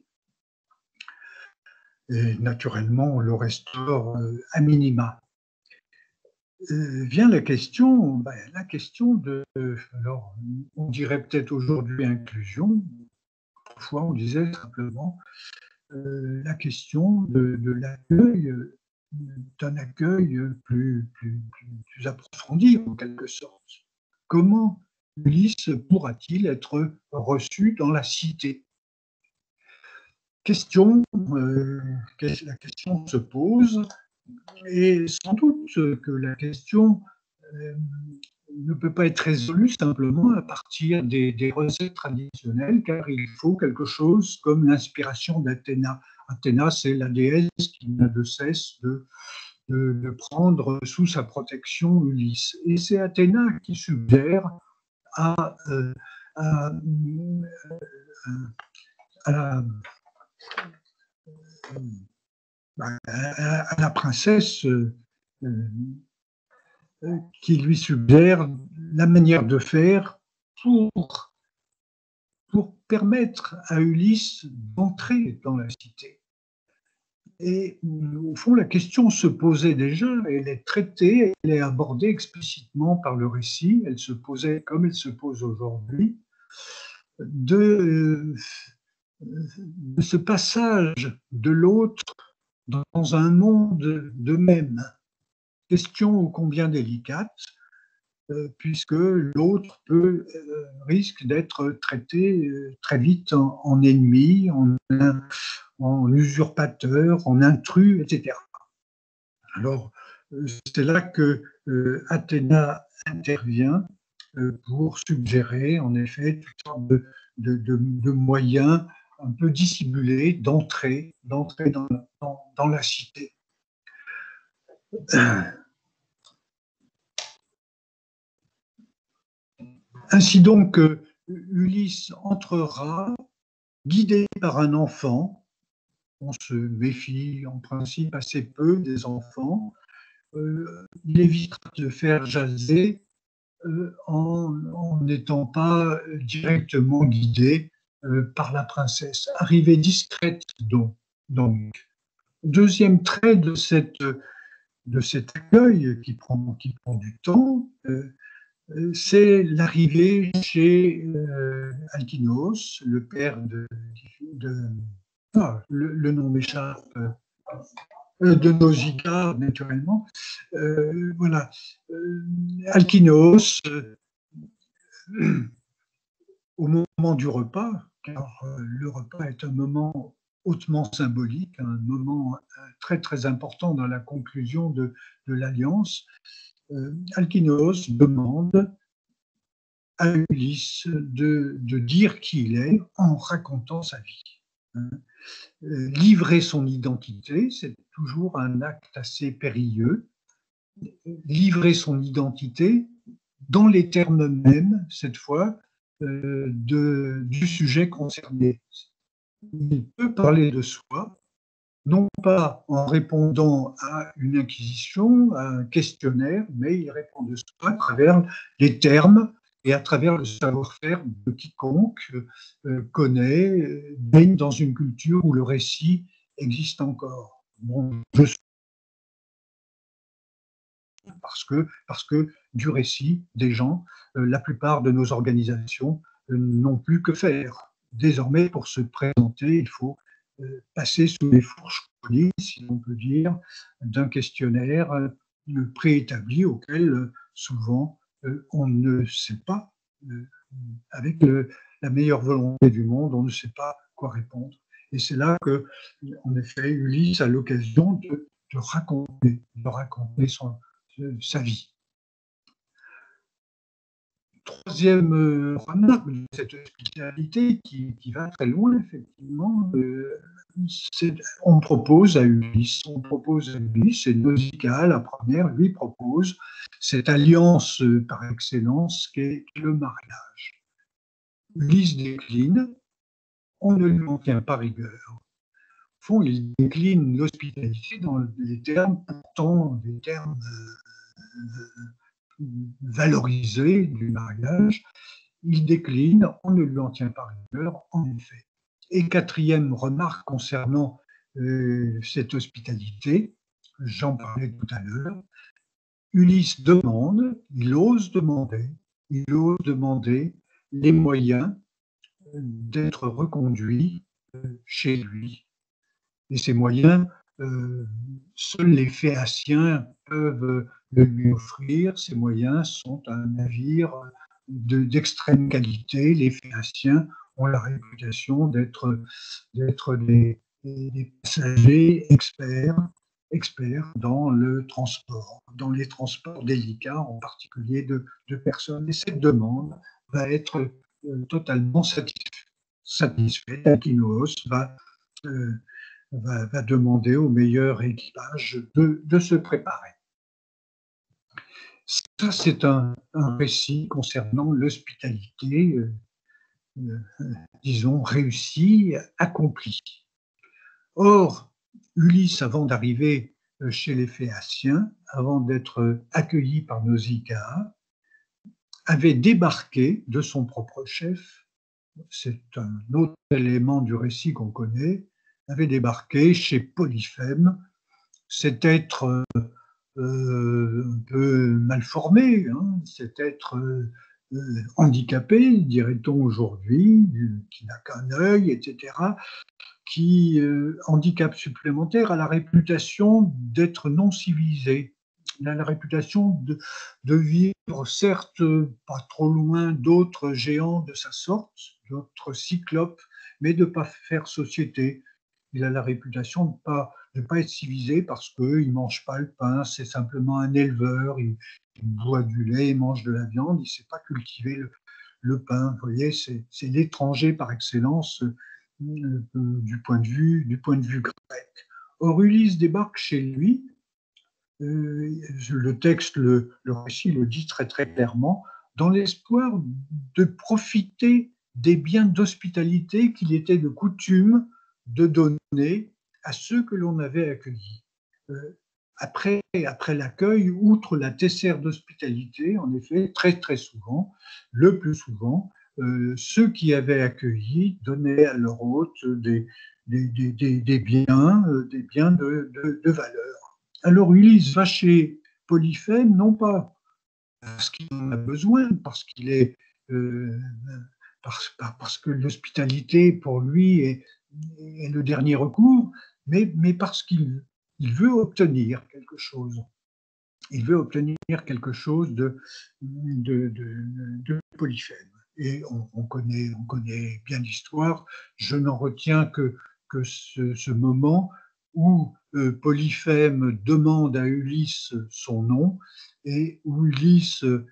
Et naturellement, on le restaure à minima. Euh, vient la question, ben, la question de, alors, on dirait peut-être aujourd'hui inclusion, parfois on disait simplement euh, la question de, de l'accueil, d'un accueil plus, plus, plus, plus approfondi en quelque sorte. Comment Ulysse pourra-t-il être reçu dans la cité? Question, euh, la question se pose, et sans doute que la question euh, ne peut pas être résolue simplement à partir des, des recettes traditionnelles, car il faut quelque chose comme l'inspiration d'Athéna. Athéna, c'est la déesse qui n'a de cesse de, de, de prendre sous sa protection Ulysse. Et c'est Athéna qui suggère à, euh, à, à la à la princesse euh, euh, qui lui suggère la manière de faire pour, pour permettre à Ulysse d'entrer dans la cité. Et au fond, la question se posait déjà, elle est traitée, elle est abordée explicitement par le récit, elle se posait comme elle se pose aujourd'hui, de, de ce passage de l'autre dans un monde d'eux-mêmes. Question ô combien délicate, euh, puisque l'autre peut euh, risque d'être traité euh, très vite en, en ennemi, en, en usurpateur, en intrus, et cetera. Alors, euh, c'est là que euh, Athéna intervient euh, pour suggérer, en effet, toutes sortes de, de, de, de moyens un peu dissimulés d'entrer, d'entrer dans, dans, dans la cité. Ainsi donc, Ulysse entrera guidé par un enfant. On se méfie en principe assez peu des enfants. Euh, il évitera de faire jaser euh, en n'étant pas directement guidé euh, par la princesse. Arrivée discrète donc. donc. Deuxième trait de, cette, de cet accueil qui prend, qui prend du temps, euh, c'est l'arrivée chez euh, Alkinos, le père de, de ah, le, le nom m'échappe, euh, de Nausicaa, naturellement. Euh, voilà. Euh, Alkinos, euh, au moment du repas, car euh, le repas est un moment hautement symbolique, un moment euh, très très important dans la conclusion de, de l'alliance, euh, Alkinos demande à Ulysse de, de dire qui il est en racontant sa vie. Hein. Euh, livrer son identité, c'est toujours un acte assez périlleux. Livrer son identité dans les termes mêmes, cette fois, euh, de, du sujet concerné. Il peut parler de soi, non pas en répondant à une inquisition, à un questionnaire, mais il répond de soi à travers les termes et à travers le savoir-faire de quiconque euh, connaît, euh, baigne dans une culture où le récit existe encore. Bon, je parce que, parce que du récit des gens, euh, la plupart de nos organisations euh, n'ont plus que faire. Désormais, pour se présenter, il faut euh, passer sous les fourches, si on peut dire, d'un questionnaire euh, préétabli auquel euh, souvent euh, on ne sait pas, euh, avec le, la meilleure volonté du monde, on ne sait pas quoi répondre. Et c'est là que, en effet, Ulysse a l'occasion de, de raconter, de raconter son, sa vie. Troisième euh, remarque de cette spécialité qui, qui va très loin, effectivement, euh, on propose à Ulysse, on propose à Ulysse, et Nausicaa, la première, lui propose cette alliance euh, par excellence qu'est le mariage. Ulysse décline, on ne lui en tient pas rigueur. Au fond, il décline l'hospitalité dans les termes, pourtant des termes euh, valorisés du mariage. Il décline, on ne lui en tient pas rigueur, en effet. Et quatrième remarque concernant euh, cette hospitalité, j'en parlais tout à l'heure, Ulysse demande, il ose demander, il ose demander les moyens d'être reconduit euh, chez lui. Et ces moyens, euh, seuls les Phéaciens peuvent le lui offrir. Ces moyens sont un navire de, d'extrême qualité. Les Phéaciens ont la réputation d'être, d'être des, des passagers experts, experts dans le transport, dans les transports délicats, en particulier de, de personnes. Et cette demande va être euh, totalement satisfaite. satisfaite. Alkinos va euh, Va, va, demander au meilleur équipage de, de se préparer. Ça, c'est un, un, récit concernant l'hospitalité, euh, euh, disons, réussie, accomplie. Or, Ulysse, avant d'arriver chez les Phéaciens, avant d'être accueilli par Nausicaa, avait débarqué de son propre chef, c'est un autre élément du récit qu'on connaît, avait débarqué chez Polyphème, cet être euh, un peu mal formé, hein, cet être euh, handicapé, dirait-on aujourd'hui, qui n'a qu'un œil, et cetera, qui, euh, handicap supplémentaire, a la réputation d'être non civilisé. Il a la réputation de, de vivre, certes, pas trop loin d'autres géants de sa sorte, d'autres cyclopes, mais de ne pas faire société. Il a la réputation de ne pas, de pas être civilisé parce qu'il ne mange pas le pain, c'est simplement un éleveur, il, il boit du lait, il mange de la viande, il ne sait pas cultiver le, le pain. Vous voyez, c'est, c'est l'étranger par excellence euh, du, point de vue, du point de vue grec. Or, Ulysse débarque chez lui, euh, le texte, le, le récit le dit très très clairement, dans l'espoir de profiter des biens d'hospitalité qu'il était de coutume de donner à ceux que l'on avait accueillis. Euh, après, après l'accueil, outre la tessère d'hospitalité, en effet, très très souvent, le plus souvent, euh, ceux qui avaient accueilli donnaient à leur hôte des, des, des, des, des biens, euh, des biens de, de, de valeur. Alors Ulysse va chez Polyphème, non pas parce qu'il en a besoin, parce qu'il est, euh, parce, parce que l'hospitalité pour lui est, est le dernier recours, mais, mais parce qu'il il veut obtenir quelque chose. Il veut obtenir quelque chose de, de, de, de Polyphème. Et on, on, connaît, on connaît bien l'histoire. Je n'en retiens que, que ce, ce moment où euh, Polyphème demande à Ulysse son nom et où Ulysse euh,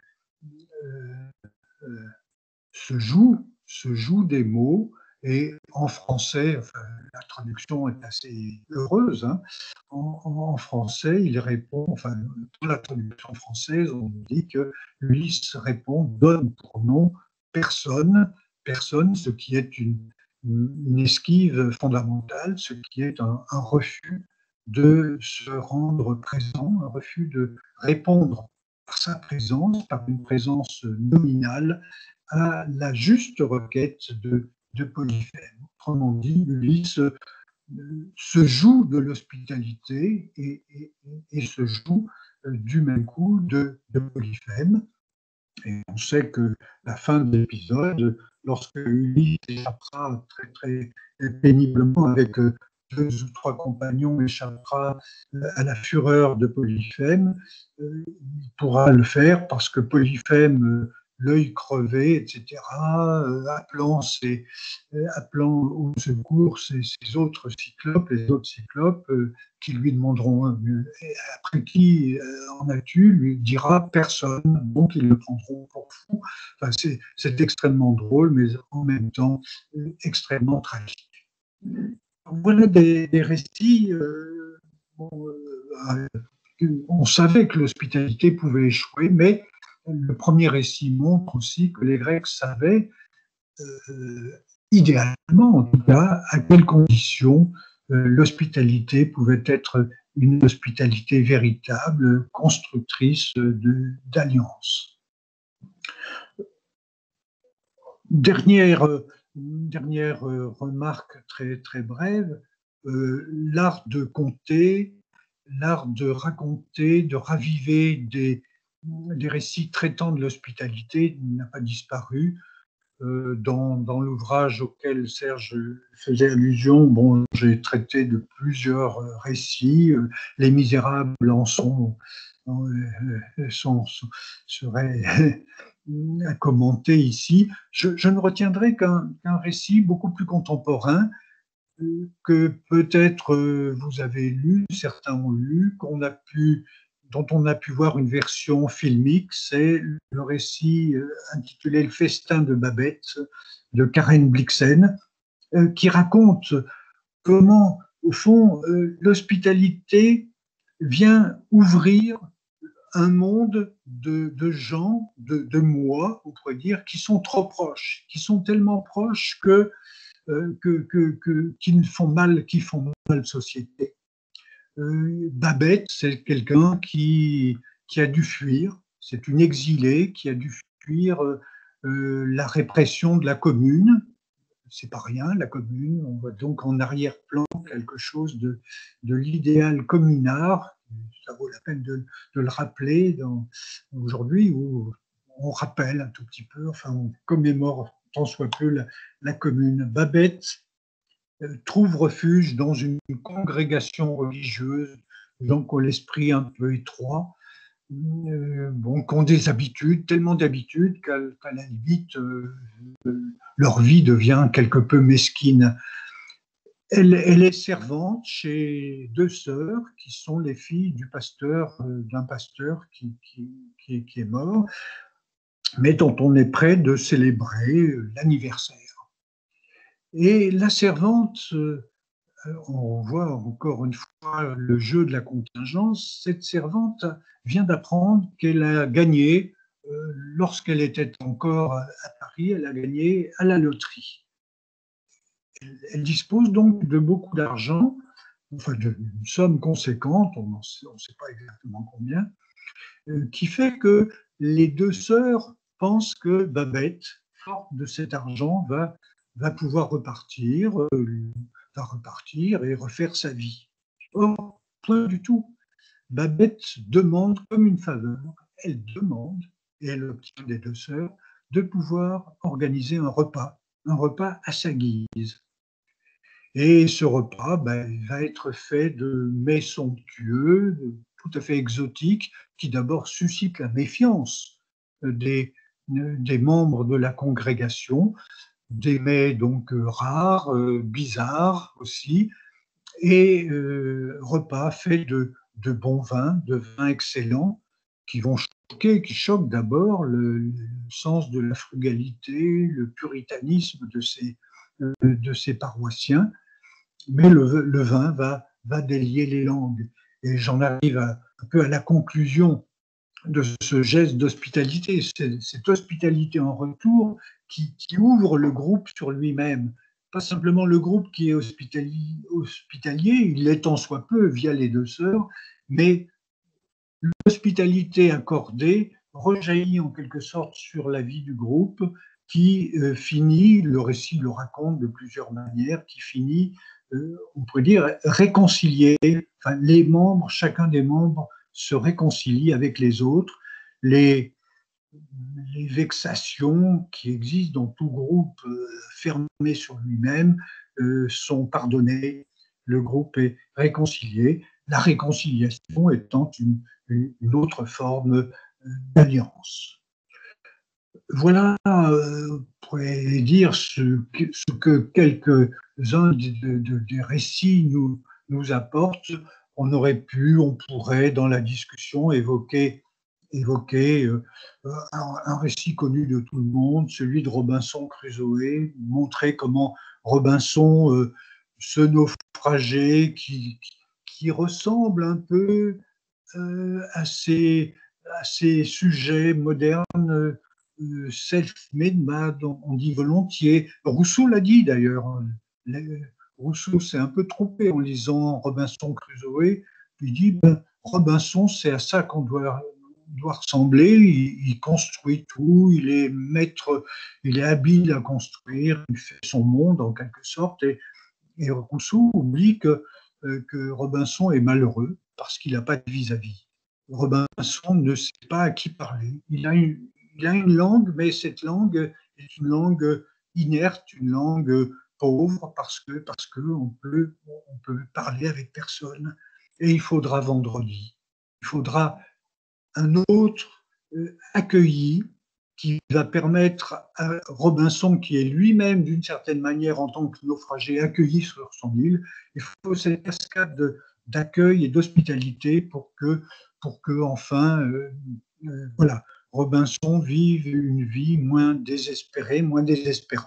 euh, se joue, se joue des mots. Et en français, enfin, la traduction est assez heureuse, hein. En, en, français, il répond, enfin, dans la traduction française, on dit que Ulysse répond, donne pour nom personne, personne, ce qui est une, une esquive fondamentale, ce qui est un, un refus de se rendre présent, un refus de répondre par sa présence, par une présence nominale, à la juste requête de, de Polyphème. Autrement dit, Ulysse se joue de l'hospitalité et, et, et, se joue du même coup de, de Polyphème. Et on sait que la fin de l'épisode, lorsque Ulysse échappera très, très péniblement avec deux ou trois compagnons, échappera à la fureur de Polyphème, il pourra le faire parce que Polyphème, l'œil crevé, et cetera, appelant, ses, appelant au secours ses, ses autres cyclopes, les autres cyclopes, qui lui demanderont après qui en as-tu, lui dira personne, donc ils le prendront pour fou. Enfin, c'est, c'est extrêmement drôle, mais en même temps extrêmement tragique. Voilà des, des récits. Euh, bon, euh, on savait que l'hospitalité pouvait échouer, mais le premier récit montre aussi que les Grecs savaient, euh, idéalement en tout cas, à quelles conditions euh, l'hospitalité pouvait être une hospitalité véritable, constructrice de, d'alliance. Dernière, dernière remarque très, très brève, euh, l'art de conter, l'art de raconter, de raviver des, des récits traitant de l'hospitalité n'a pas disparu. Euh, dans, dans l'ouvrage auquel Serge faisait allusion, bon, j'ai traité de plusieurs récits. Les Misérables en sont, en, sont, sont seraient à commenter ici. Je, je ne retiendrai qu'un, qu'un récit beaucoup plus contemporain que peut-être vous avez lu, certains ont lu, qu'on a pu, dont on a pu voir une version filmique, c'est le récit intitulé Le festin de Babette de Karen Blixen, qui raconte comment, au fond, l'hospitalité vient ouvrir un monde de, de gens, de, de moi, on pourrait dire, qui sont trop proches, qui sont tellement proches que Euh, que, que, que, qui font mal, qui font mal société. Euh, Babette, c'est quelqu'un qui, qui a dû fuir, c'est une exilée qui a dû fuir euh, la répression de la commune. C'est pas rien, la commune. On voit donc en arrière-plan quelque chose de, de l'idéal communard. Ça vaut la peine de, de le rappeler dans, aujourd'hui, où on rappelle un tout petit peu, enfin, on commémore tant soit peu la, la commune. Babette euh, trouve refuge dans une congrégation religieuse, gens qui ont l'esprit un peu étroit, euh, bon, qui ont des habitudes, tellement d'habitudes qu'à, qu'à la limite, euh, leur vie devient quelque peu mesquine. Elle, elle est servante chez deux sœurs qui sont les filles du pasteur, euh, d'un pasteur qui, qui, qui, qui est mort, mais dont on est prêt de célébrer l'anniversaire. Et la servante, on voit encore une fois le jeu de la contingence, cette servante vient d'apprendre qu'elle a gagné, lorsqu'elle était encore à Paris, elle a gagné à la loterie. Elle, elle dispose donc de beaucoup d'argent, enfin d'une somme conséquente, on ne sait pas exactement combien, qui fait que les deux sœurs pensent que Babette, forte de cet argent, va, va pouvoir repartir, euh, va repartir et refaire sa vie. Or, point du tout. Babette demande comme une faveur, elle demande et l'option des deux sœurs, de pouvoir organiser un repas, un repas à sa guise. Et ce repas ben, va être fait de mets somptueux, tout à fait exotiques, qui d'abord suscitent la méfiance des, des membres de la congrégation, des mets donc euh, rares, euh, bizarres aussi, et euh, repas faits de, de bons vins, de vins excellents, qui vont choquer, qui choquent d'abord le, le sens de la frugalité, le puritanisme de ces, euh, de ces paroissiens. Mais le, le vin va, va délier les langues. Et j'en arrive à, un peu à la conclusion de ce geste d'hospitalité, cette hospitalité en retour qui, qui ouvre le groupe sur lui-même. Pas simplement le groupe qui est hospitalier, hospitalier, il l'est en soi peu via les deux sœurs, mais l'hospitalité accordée rejaillit en quelque sorte sur la vie du groupe qui euh, finit, le récit le raconte de plusieurs manières, qui finit, euh, on pourrait dire, réconcilié. Enfin, les membres, chacun des membres se réconcilie avec les autres. Les, les vexations qui existent dans tout groupe euh, fermé sur lui-même euh, sont pardonnées. Le groupe est réconcilié. La réconciliation étant une, une autre forme d'alliance. Voilà, euh, on pourrait dire ce que, ce que quelques-uns de, de, des récits nous, nous apportent. On aurait pu, on pourrait, dans la discussion, évoquer, évoquer euh, un, un récit connu de tout le monde, celui de Robinson Crusoe, montrer comment Robinson, euh, ce naufragé qui, qui ressemble un peu euh, à, ces, à ces sujets modernes, euh, self-made man, on dit volontiers. Rousseau l'a dit d'ailleurs. Rousseau s'est un peu trompé en lisant Robinson Crusoe. Il dit ben, Robinson, c'est à ça qu'on doit, doit ressembler. Il, il construit tout, il est maître, il est habile à construire, il fait son monde en quelque sorte. Et, et Rousseau oublie que, euh, que Robinson est malheureux parce qu'il n'a pas de vis-à-vis. Robinson ne sait pas à qui parler. Il a une, il a une langue, mais cette langue est une langue inerte, une langue pauvre, parce que parce que on peut, on peut parler avec personne. Et il faudra vendredi. Il faudra un autre euh, accueilli qui va permettre à Robinson, qui est lui-même d'une certaine manière en tant que naufragé accueilli sur son île, il faut cette cascade d'accueil et d'hospitalité pour que, pour que enfin, euh, euh, voilà, Robinson vive une vie moins désespérée, moins désespérante.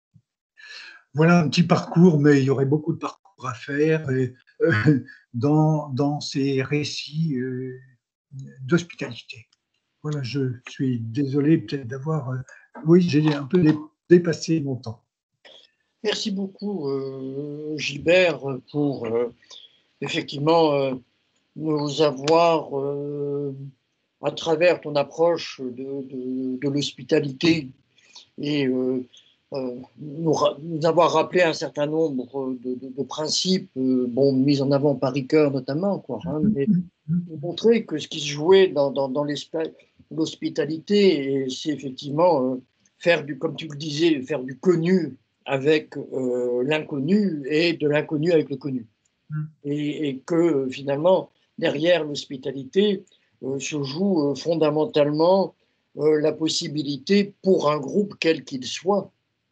Voilà un petit parcours, mais il y aurait beaucoup de parcours à faire et, euh, dans, dans ces récits euh, d'hospitalité. Voilà, je suis désolé peut-être d'avoir... Euh, oui, j'ai un peu dépassé mon temps. Merci beaucoup, euh, Gilbert, pour euh, effectivement euh, nous avoir, euh, à travers ton approche de, de, de l'hospitalité et euh, euh, nous, nous avoir rappelé un certain nombre de, de, de principes, euh, bon, mis en avant par Ricoeur notamment, quoi, hein, mais montrer que ce qui se jouait dans, dans, dans l'hospitalité, c'est effectivement euh, faire du, comme tu le disais, faire du connu avec euh, l'inconnu et de l'inconnu avec le connu. Et, et que finalement, derrière l'hospitalité, euh, se joue euh, fondamentalement euh, la possibilité pour un groupe, quel qu'il soit,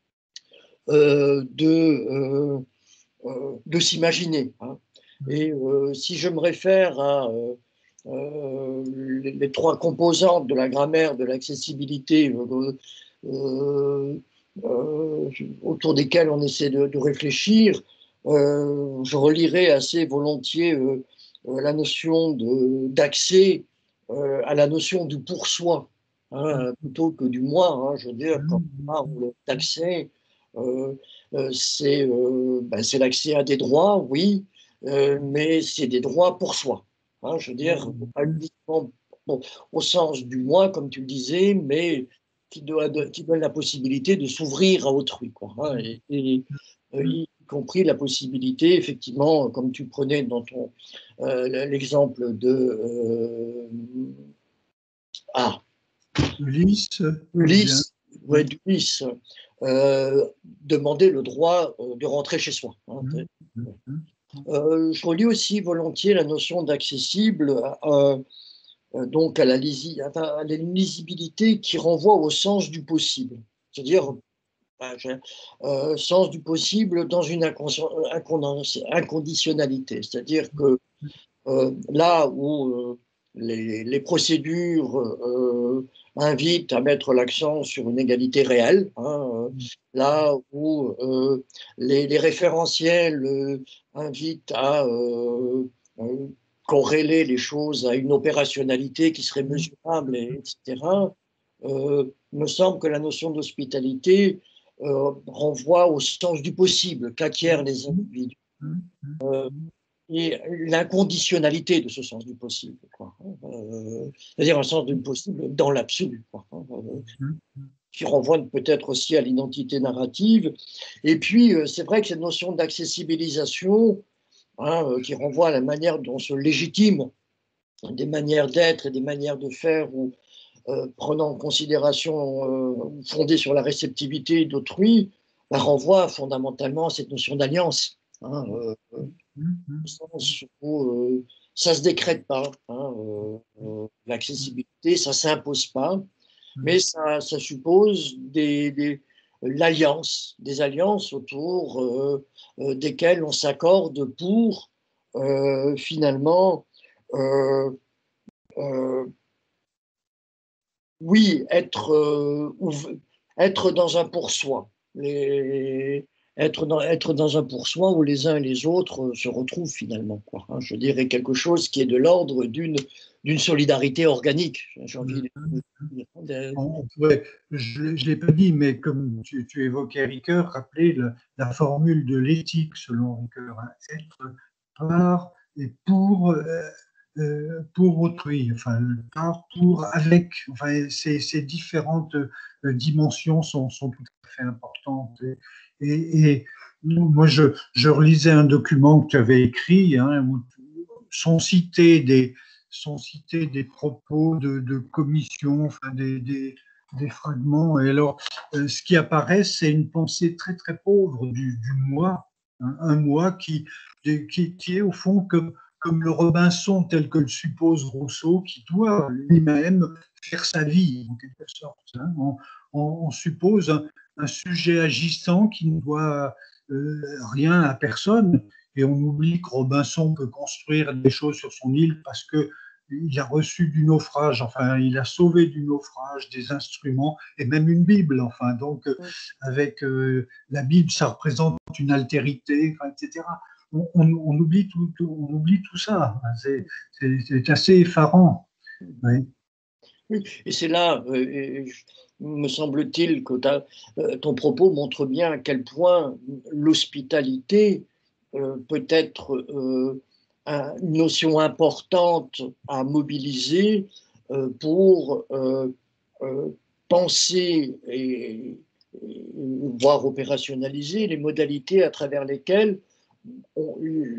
euh, de, euh, euh, de s'imaginer. Hein. Et euh, si je me réfère à euh, euh, les, les trois composantes de la grammaire de l'accessibilité euh, euh, euh, autour desquelles on essaie de, de réfléchir, euh, je relirai assez volontiers euh, euh, la notion d'accès euh, à la notion du pour soi, hein, plutôt que du moi. Hein, je veux dire, quand on parle d'accès, euh, euh, c'est euh, ben, l'accès à des droits, oui, euh, mais c'est des droits pour soi. Hein, je veux dire, pas uniquement bon, au sens du moi, comme tu le disais, mais qui, doit, de, qui donne la possibilité de s'ouvrir à autrui, quoi, hein, et, et euh, y compris la possibilité, effectivement, comme tu prenais dans ton euh, l'exemple de euh, ah Ulysse, bien. Ulysse, ouais, d'Ulysse, euh, demandait le droit euh, de rentrer chez soi. Hein. Hum, hum, hum, Euh, je relis aussi volontiers la notion d'accessible, euh, euh, donc à la, lisi à la lisibilité qui renvoie au sens du possible, c'est-à-dire euh, sens du possible dans une inconditionnalité, c'est-à-dire que euh, là où euh, les, les, procédures euh, invitent à mettre l'accent sur une égalité réelle, hein, euh, là où euh, les, les, référentiels euh, invitent à euh, euh, corréler les choses à une opérationnalité qui serait mesurable, et, etc., euh, il me semble que la notion d'hospitalité euh, renvoie au sens du possible qu'acquièrent les individus. Euh, et l'inconditionnalité de ce sens du possible, euh, c'est-à-dire un sens du possible dans l'absolu, euh, qui renvoie peut-être aussi à l'identité narrative. Et puis, euh, c'est vrai que cette notion d'accessibilisation, hein, euh, qui renvoie à la manière dont se légitiment des manières d'être et des manières de faire, ou euh, prenant en considération, euh, fondée sur la réceptivité d'autrui, bah, renvoie fondamentalement à cette notion d'alliance. Hein, euh, au sens où euh, ça ne se décrète pas, hein, euh, euh, l'accessibilité, ça ne s'impose pas, mais ça, ça suppose des, des, l'alliance, des alliances autour euh, euh, desquelles on s'accorde pour euh, finalement, euh, euh, oui, être, euh, être dans un pour-soi. Les, être dans, être dans un pour-soi où les uns et les autres se retrouvent finalement, quoi, hein, je dirais quelque chose qui est de l'ordre d'une d'une solidarité organique, j'ai envie de dire. On pourrait, je ne l'ai pas dit, mais comme tu, tu évoquais Ricoeur, rappeler la, la formule de l'éthique selon Ricoeur, hein, être par et pour, euh, euh, pour autrui, enfin par, pour, avec, enfin, ces, ces différentes euh, dimensions sont, sont tout à fait importantes. Et, et, et moi, je, je relisais un document que tu avais écrit, hein, où sont cités des sont cités des propos de, de commissions, enfin des, des, des, fragments. Et alors, euh, ce qui apparaît, c'est une pensée très très pauvre du, du moi, hein, un moi qui, qui, qui est au fond comme, comme le Robinson tel que le suppose Rousseau, qui doit lui-même faire sa vie, en quelque sorte. Hein. On, on, on, suppose un, un, sujet agissant qui ne doit euh, rien à personne. Et on oublie que Robinson peut construire des choses sur son île parce que il a reçu du naufrage, enfin, il a sauvé du naufrage des instruments et même une Bible, enfin, donc, euh, avec euh, la Bible, ça représente une altérité, enfin, et cetera. On, on, on, oublie tout, tout, on oublie tout ça. C'est assez effarant. Oui. Oui, et c'est là, euh, me semble-t-il, que ta, euh, ton propos montre bien à quel point l'hospitalité euh, peut être euh, une notion importante à mobiliser euh, pour euh, euh, penser et, et voire opérationnaliser les modalités à travers lesquelles on,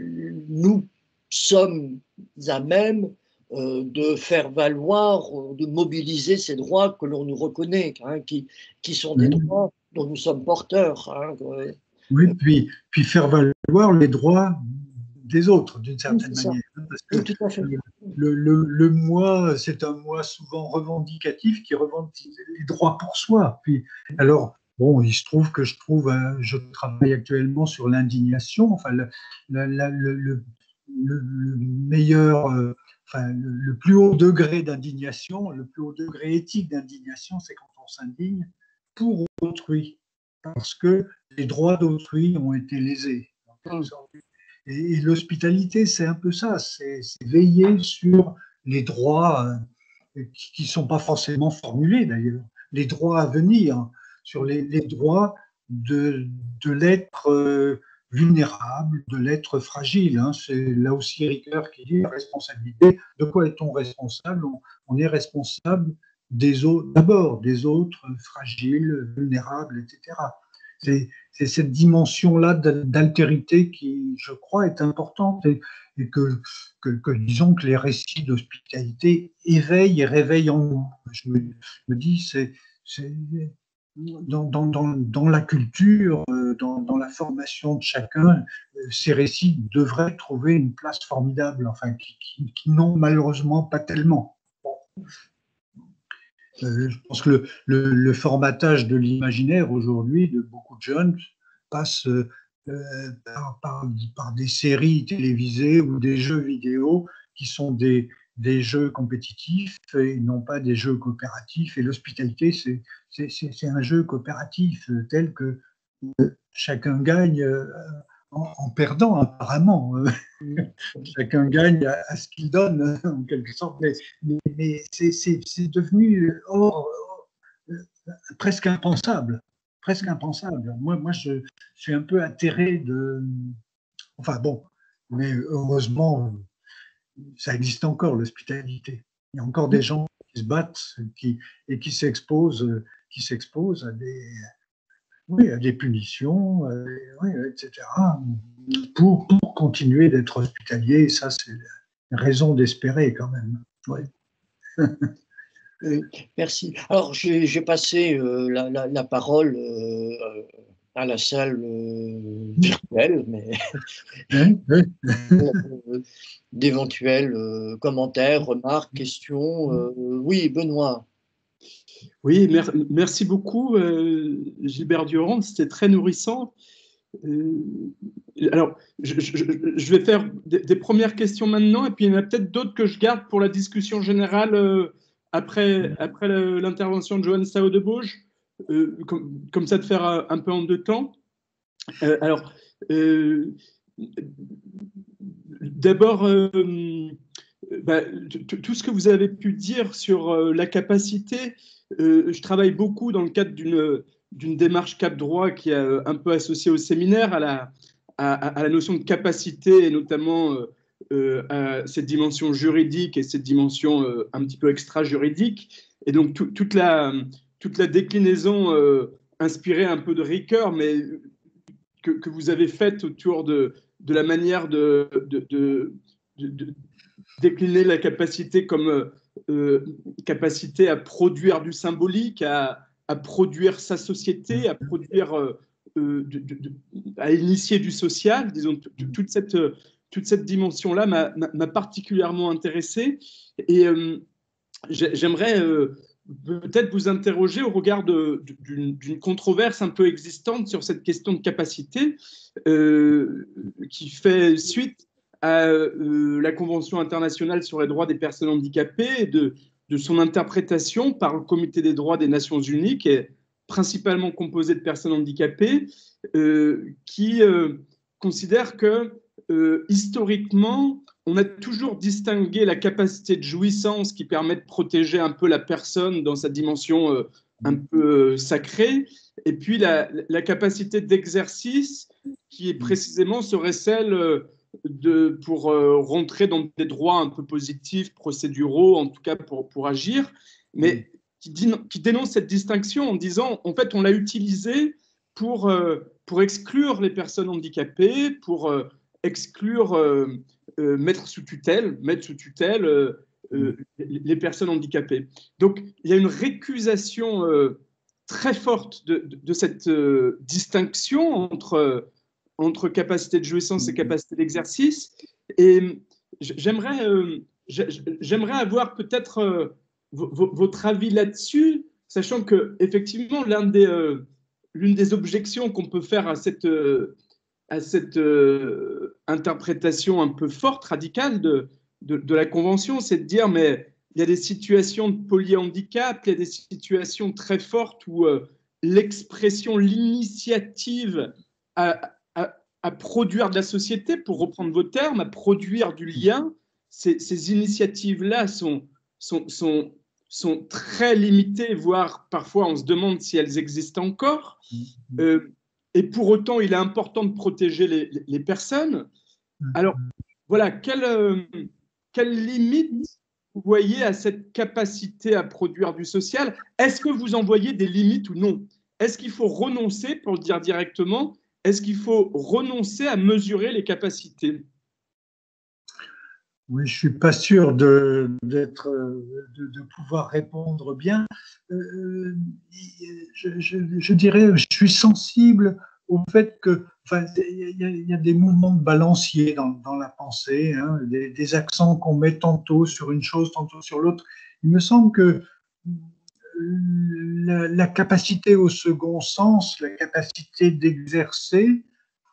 nous sommes à même euh, de faire valoir, de mobiliser ces droits que l'on nous reconnaît, hein, qui, qui sont des droits dont nous sommes porteurs. Hein. Oui, puis, puis faire valoir les droits des autres, d'une certaine Oui, manière. Parce que oui, tout à fait. Le, le, le moi, c'est un moi souvent revendicatif qui revendique les droits pour soi. Puis, alors, bon, il se trouve que je trouve, hein, je travaille actuellement sur l'indignation, enfin, le, le, le, le meilleur, euh, enfin, le, le plus haut degré d'indignation, le plus haut degré éthique d'indignation, c'est quand on s'indigne pour autrui, parce que les droits d'autrui ont été lésés. En quelque sorte. Et, et l'hospitalité, c'est un peu ça, c'est veiller sur les droits euh, qui ne sont pas forcément formulés d'ailleurs, les droits à venir, sur les, les droits de, de l'être euh, vulnérable, de l'être fragile. Hein. C'est là aussi Ricoeur qui dit la responsabilité. De quoi est-on responsable? on, on est responsable des autres, d'abord des autres fragiles, vulnérables, et cetera. c'est cette dimension-là d'altérité qui, je crois, est importante et, et que, que, que, disons, que les récits d'hospitalité éveillent et réveillent en nous. Je me, me dis, c'est dans, dans, dans, dans la culture, dans, dans la formation de chacun, ces récits devraient trouver une place formidable, enfin, qui, qui, qui n'ont malheureusement pas tellement. Bon. Euh, je pense que le, le, le formatage de l'imaginaire aujourd'hui de beaucoup de jeunes passe euh, par, par, par des séries télévisées ou des jeux vidéo qui sont des, des jeux compétitifs et non pas des jeux coopératifs. Et l'hospitalité, c'est un jeu coopératif tel que chacun gagne en, en perdant apparemment. Chacun gagne à, à ce qu'il donne, en quelque sorte, mais, mais, mais c'est devenu hors, euh, presque impensable. Presque impensable. Moi, moi je, je suis un peu atterré de... Enfin bon, mais heureusement, ça existe encore, l'hospitalité. Il y a encore des gens qui se battent qui, et qui s'exposent qui s'exposent à des, oui, à des punitions, euh, oui, et cetera, pour, pour continuer d'être hospitalier. Et ça, c'est une raison d'espérer quand même. Ouais. Euh, merci. Alors, j'ai passé euh, la, la, la parole euh, à la salle euh, virtuelle, mais Oui, oui. euh, d'éventuels euh, commentaires, remarques, questions. Euh, oui, Benoît. Oui, mer merci beaucoup, euh, Gilbert Durand, c'était très nourrissant. Euh, alors, je, je, je vais faire des, des premières questions maintenant, et puis il y en a peut-être d'autres que je garde pour la discussion générale euh, après, après l'intervention de Johann Sao de Bauge, euh, comme, comme ça de faire un peu en deux temps. Euh, alors, euh, d'abord, euh, bah, tout ce que vous avez pu dire sur euh, la capacité, euh, je travaille beaucoup dans le cadre d'une d'une démarche Cap Droit qui est un peu associée au séminaire, à la, à, à la notion de capacité, et notamment euh, à cette dimension juridique et cette dimension euh, un petit peu extra-juridique. Et donc, tout, toute, la, toute la déclinaison euh, inspirée un peu de Ricoeur, mais que, que vous avez faite autour de, de la manière de, de, de, de, de décliner la capacité comme euh, capacité à produire du symbolique, à, à produire sa société, à produire, euh, de, de, de, à initier du social. Disons, toute cette, toute cette dimension-là m'a particulièrement intéressé. Et euh, j'aimerais euh, peut-être vous interroger au regard d'une controverse un peu existante sur cette question de capacité euh, qui fait suite à euh, la Convention internationale sur les droits des personnes handicapées et de, de son interprétation par le Comité des droits des Nations Unies, qui est principalement composé de personnes handicapées, euh, qui euh, considère que euh, historiquement, on a toujours distingué la capacité de jouissance qui permet de protéger un peu la personne dans sa dimension euh, un peu sacrée, et puis la, la capacité d'exercice qui est précisément serait celle de, pour euh, rentrer dans des droits un peu positifs, procéduraux, en tout cas pour, pour agir, mais qui, dit, qui dénonce cette distinction en disant, en fait, on l'a utilisé pour, euh, pour exclure les personnes handicapées, pour euh, exclure, euh, euh, mettre sous tutelle, mettre sous tutelle euh, euh, les personnes handicapées. Donc, il y a une récusation euh, très forte de, de, de cette euh, distinction entre, entre capacité de jouissance et capacité d'exercice. Et j'aimerais euh, j'aimerais avoir peut-être euh, votre avis là-dessus, sachant que effectivement l'un des euh, l'une des objections qu'on peut faire à cette euh, à cette euh, interprétation un peu forte, radicale de, de, de la Convention, c'est de dire, mais il y a des situations de polyhandicap, il y a des situations très fortes où euh, l'expression, l'initiative à, à, à produire de la société, pour reprendre vos termes, à produire du lien, ces, ces initiatives-là sont, sont, sont, sont très limitées, voire parfois on se demande si elles existent encore. Euh, et pour autant, il est important de protéger les, les personnes. Alors, voilà, quelle, euh, quelle limite vous voyez à cette capacité à produire du social? Est-ce que vous en voyez des limites ou non? est-ce qu'il faut renoncer, pour le dire directement, est-ce qu'il faut renoncer à mesurer les capacités? Oui, je suis pas sûr de, d'être, de, de pouvoir répondre bien. Euh, je, je, je dirais, je suis sensible au fait que, enfin, il y, a, il y a des mouvements de balancier dans, dans la pensée, hein, des, des accents qu'on met tantôt sur une chose, tantôt sur l'autre. Il me semble que la, la capacité au second sens, la capacité d'exercer,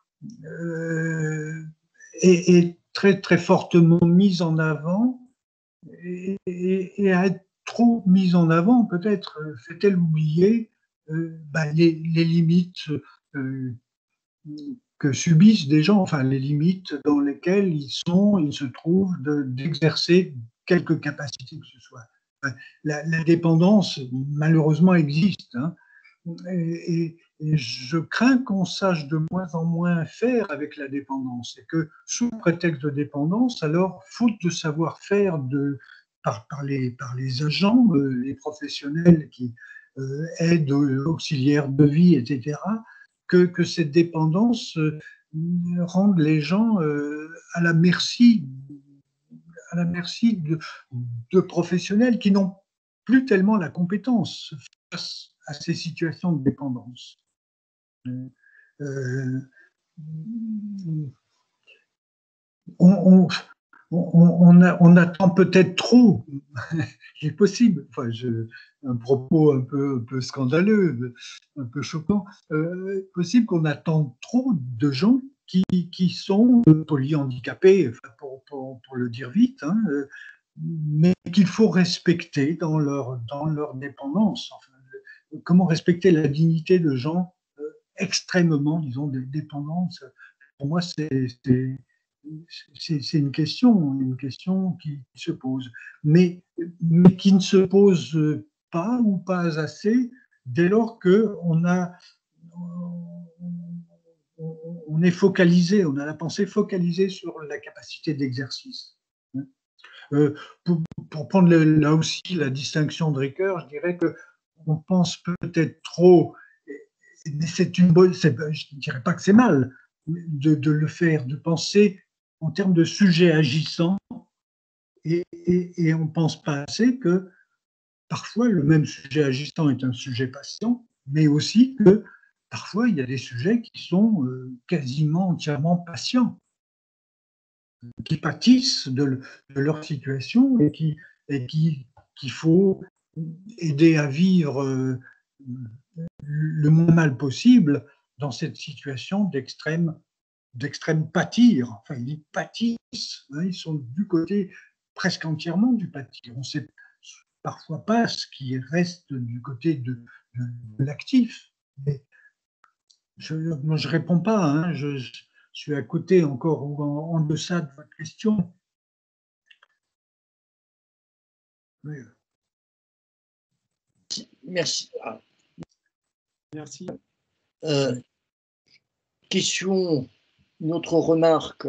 euh, est, est très très fortement mise en avant et, et, et à être trop mise en avant, peut-être fait-elle oublier euh, bah, les, les limites euh, que subissent des gens, enfin les limites dans lesquelles ils sont, ils se trouvent de, d'exercer quelque capacité que ce soit. La, la dépendance, malheureusement, existe. Hein. Et, et, et je crains qu'on sache de moins en moins faire avec la dépendance. Et que, sous prétexte de dépendance, alors, faute de savoir-faire de, par, par, les, par les agents, euh, les professionnels qui euh, aident, euh, auxiliaires de vie, et cetera, que, que cette dépendance euh, rende les gens euh, à la merci à la merci de, de professionnels qui n'ont plus tellement la compétence face à ces situations de dépendance. Euh, on, on, on, a, on attend peut-être trop, c'est possible, enfin, je, un propos un peu, un peu scandaleux, un peu choquant, euh, possible qu'on attende trop de gens qui, qui sont polyhandicapés, enfin, pour, pour, pour le dire vite, hein, mais qu'il faut respecter dans leur, dans leur dépendance. Enfin, comment respecter la dignité de gens euh, extrêmement, disons, dépendants. Pour moi, c'est, c'est, c'est une question, une question qui se pose, mais, mais qui ne se pose pas ou pas assez dès lors qu'on a, on est focalisé, on a la pensée focalisée sur la capacité d'exercice. Euh, pour, pour, prendre le, là aussi la distinction de Ricoeur, je dirais qu'on pense peut-être trop, mais c'est une bonne, je ne dirais pas que c'est mal de, de, le faire, de penser en termes de sujet agissant, et, et, et on ne pense pas assez que parfois le même sujet agissant est un sujet patient, mais aussi que parfois il y a des sujets qui sont euh, quasiment entièrement patients, qui pâtissent de, de leur situation et qui et qui qu'il faut aider à vivre euh, le moins mal possible dans cette situation d'extrême d'extrême pâtir. Enfin, ils pâtissent, hein, ils sont du côté presque entièrement du pâtir. On ne sait parfois pas ce qui reste du côté de, de, de l'actif. Mais je ne réponds pas, hein, je, je suis à côté encore en, en deçà de votre question. Oui. Merci. Merci. Euh, question, une autre remarque.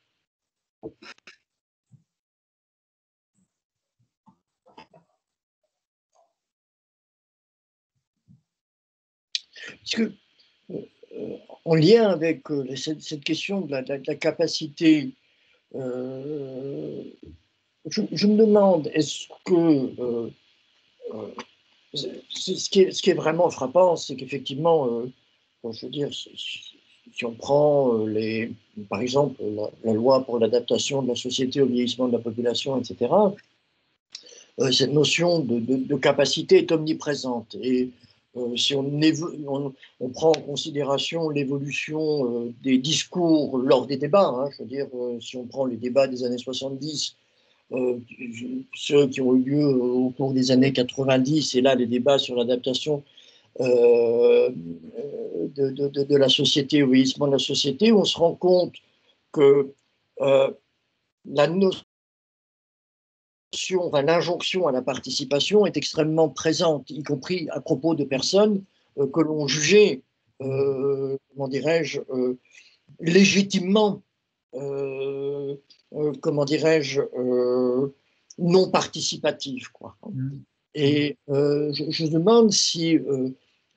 Parce que, euh, en lien avec euh, cette, cette, question de la, de la capacité, euh, je, je, me demande, est-ce que euh, euh, ce, qui est, ce qui est vraiment frappant, c'est qu'effectivement, euh, bon, je veux dire, si on prend euh, les, par exemple la, la loi pour l'adaptation de la société au vieillissement de la population, et cetera, euh, cette notion de, de, de capacité est omniprésente. Et euh, si on, on, on prend en considération l'évolution euh, des discours lors des débats, hein, je veux dire, euh, si on prend les débats des années soixante-dix, euh, ceux qui ont eu lieu au cours des années quatre-vingt-dix, et là les débats sur l'adaptation euh, de, de, de, de la société au vieillissement de la société, on se rend compte que euh, la notion, enfin, l'injonction à la participation est extrêmement présente, y compris à propos de personnes euh, que l'on jugeait, euh, comment dirais-je, euh, légitimement, euh, euh, comment dirais-je, euh, non participatives, quoi. Et euh, je, je demande si euh,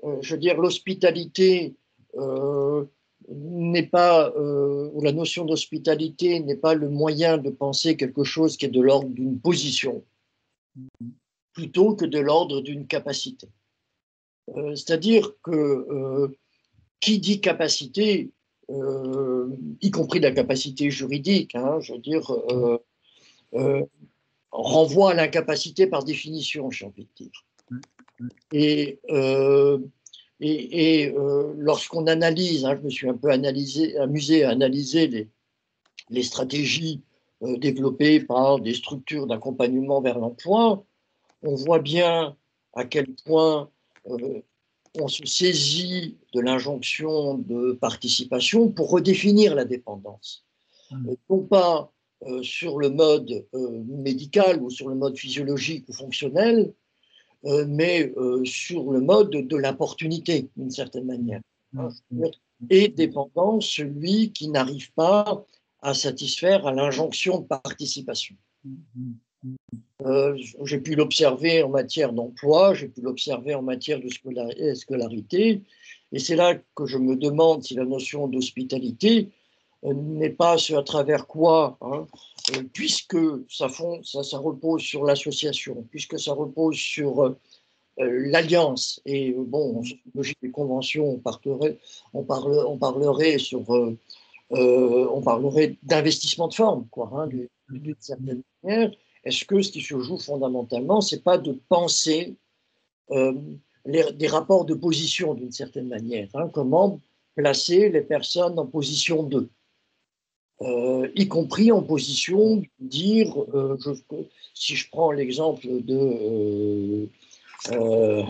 euh, je veux dire, l'hospitalité euh, n'est pas, euh, ou la notion d'hospitalité n'est pas le moyen de penser quelque chose qui est de l'ordre d'une position, plutôt que de l'ordre d'une capacité. Euh, c'est-à-dire que euh, qui dit capacité, euh, y compris la capacité juridique, hein, je veux dire, euh, euh, renvoie à l'incapacité par définition, j'ai envie de dire. Et, euh, et, et euh, lorsqu'on analyse, hein, je me suis un peu analysé, amusé à analyser les, les stratégies euh, développées par des structures d'accompagnement vers l'emploi, on voit bien à quel point euh, on se saisit de l'injonction de participation pour redéfinir la dépendance. Euh, non pas euh, sur le mode euh, médical ou sur le mode physiologique ou fonctionnel, euh, mais euh, sur le mode de l'opportunité, d'une certaine manière. Et dépendant celui qui n'arrive pas à satisfaire à l'injonction de participation. Euh, j'ai pu l'observer en matière d'emploi, j'ai pu l'observer en matière de scolarité, et c'est là que je me demande si la notion d'hospitalité euh, n'est pas ce à travers quoi, hein, euh, puisque ça, fond, ça, ça repose sur l'association, puisque ça repose sur euh, l'alliance, et euh, bon, en sociologie des conventions, on, parlerait, on, parle, on parlerait sur... Euh, euh, on parlerait d'investissement de forme, quoi, hein, d'une certaine manière. Est-ce que ce qui se joue fondamentalement, c'est pas de penser euh, les, des rapports de position d'une certaine manière, hein, comment placer les personnes en position de, euh, y compris en position de dire, euh, je, si je prends l'exemple de, euh, euh,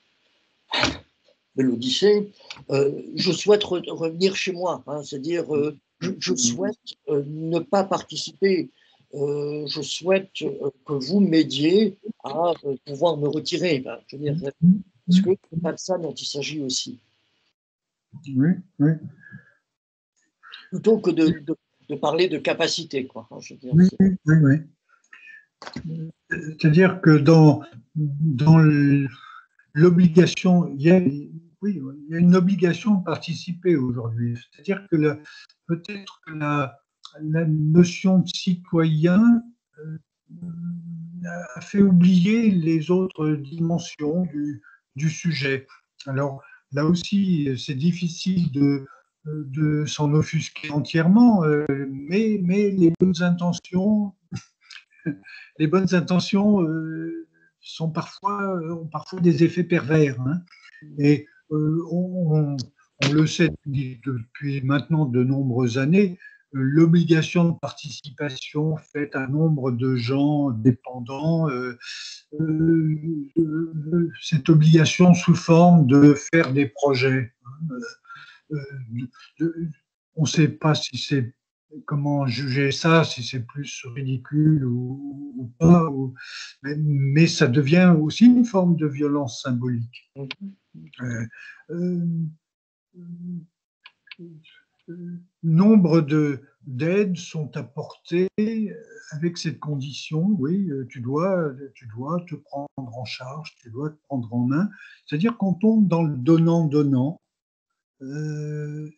de l'Odyssée, euh, je souhaite re revenir chez moi, hein, c'est-à-dire euh, je, je, souhaite euh, ne pas participer, euh, je souhaite euh, que vous m'aidiez à euh, pouvoir me retirer. Ben, je veux dire, est-ce que c'est pas de ça dont il s'agit aussi? Oui, oui. Plutôt que de, de, de parler de capacité, quoi. Je veux dire, oui, oui, oui. C'est-à-dire que dans, dans l'obligation, il y a, oui, il y a une obligation de participer aujourd'hui. C'est-à-dire que peut-être que la, la notion de citoyen euh, a fait oublier les autres dimensions du, du sujet. Alors là aussi, c'est difficile de, de s'en offusquer entièrement, euh, mais, mais les bonnes intentions, les bonnes intentions euh, sont parfois, ont parfois des effets pervers. Hein. Et euh, on, on, le sait depuis maintenant de nombreuses années, l'obligation de participation faite à nombre de gens dépendants, euh, euh, cette obligation sous forme de faire des projets. Euh, de, on ne sait pas si c'est comment juger ça, si c'est plus ridicule ou, ou pas, ou, mais, mais ça devient aussi une forme de violence symbolique. Euh, euh, nombre de d'aides sont apportées avec cette condition, oui, tu dois, tu dois te prendre en charge, tu dois te prendre en main. C'est-à-dire qu'on tombe dans le donnant-donnant, euh,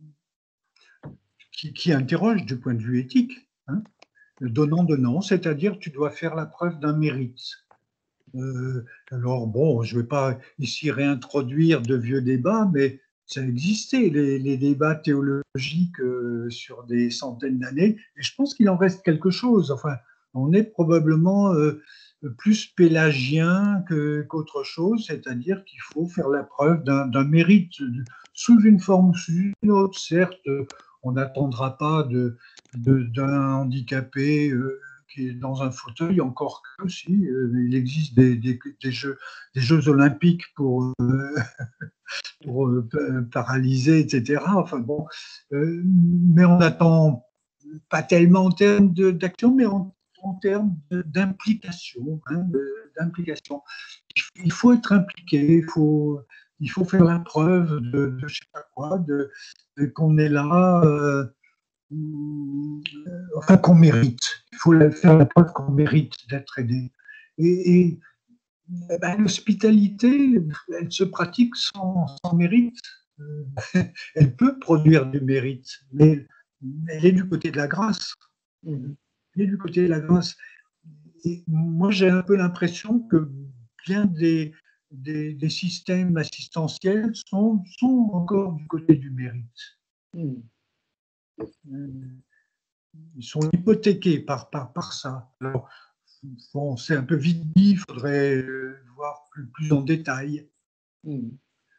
qui, qui interroge du point de vue éthique. Hein, le donnant-donnant, c'est-à-dire tu dois faire la preuve d'un mérite. Euh, alors bon, je ne vais pas ici réintroduire de vieux débats, mais ça existait, les, les débats théologiques euh, sur des centaines d'années, et je pense qu'il en reste quelque chose. Enfin, on est probablement euh, plus pélagien qu'autre chose, c'est-à-dire qu'il faut faire la preuve d'un mérite sous une forme ou sous une autre. Certes, on n'attendra pas de, de, d'un handicapé euh, qui est dans un fauteuil, encore que si, euh, il existe des, des, des, jeux, des Jeux olympiques pour, euh, pour euh, paralyser, et cetera. Enfin bon, euh, mais on n'attend pas tellement en termes d'action, mais en, en termes d'implication. Hein, d'implication. Il faut être impliqué, il faut, il faut faire la preuve de, de je sais pas quoi, de, de qu'on est là. Euh, enfin qu'on mérite. Il faut faire la preuve qu'on mérite d'être aidé. Et, et Eh ben, l'hospitalité, elle se pratique sans, sans mérite. Euh, Elle peut produire du mérite, mais elle est du côté de la grâce. Mhm. Elle est du côté de la grâce. Et moi, j'ai un peu l'impression que bien des, des, des systèmes assistentiels sont, sont encore du côté du mérite. Mhm. Ils sont hypothéqués par, par, par ça. Alors, bon, c'est un peu vite dit, il faudrait euh, voir plus, plus en détail. Mhm.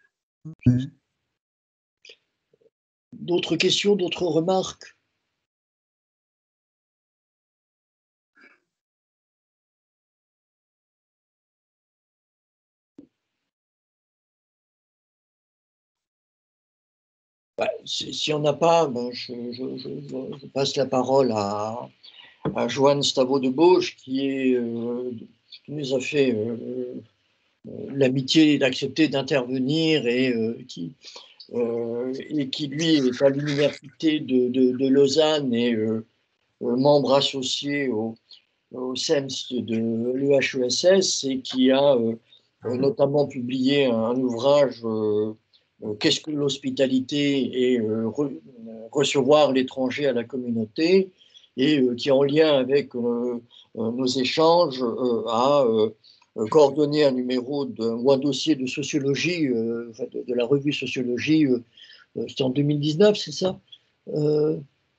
D'autres questions, d'autres remarques? Bah, si si on n'a pas, ben, je, je- je- je passe la parole à, à Joanne Stavo de Bauge, qui, est, euh, qui nous a fait euh, euh, l'amitié d'accepter d'intervenir et, euh, qui, euh, et qui, lui, est à l'université de, de- de Lausanne et euh, euh, membre associé au, au S E M S de l'E H E S S et qui a euh, euh, notamment publié un ouvrage euh, euh, Qu'est-ce que l'hospitalité et euh, re- recevoir l'étranger à la communauté et euh, qui, en lien avec euh, euh, nos échanges, euh, a euh, euh, coordonné un numéro de, ou un dossier de sociologie, euh, enfin, de, de la revue Sociologie, euh, euh, c'était en deux mille dix-neuf, c'est ça? Euh,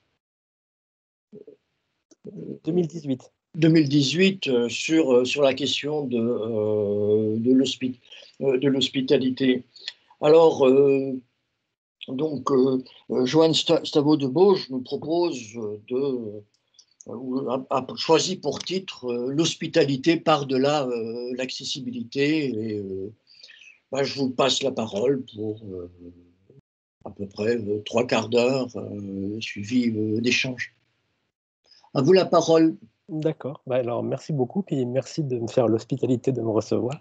deux mille dix-huit. deux mille dix-huit euh, sur, euh, sur la question de, euh, de l'hospi- euh, de l'hospitalité. Alors, euh, donc, euh, euh, Joanne Sta- Stavo de Bauge nous propose de, euh, ou a, a choisi pour titre euh, l'hospitalité par-delà euh, l'accessibilité. Et euh, bah, je vous passe la parole pour euh, à peu près euh, trois quarts d'heure, euh, suivi euh, d'échanges. À vous la parole. D'accord. Bah alors, merci beaucoup, puis merci de me faire l'hospitalité de me recevoir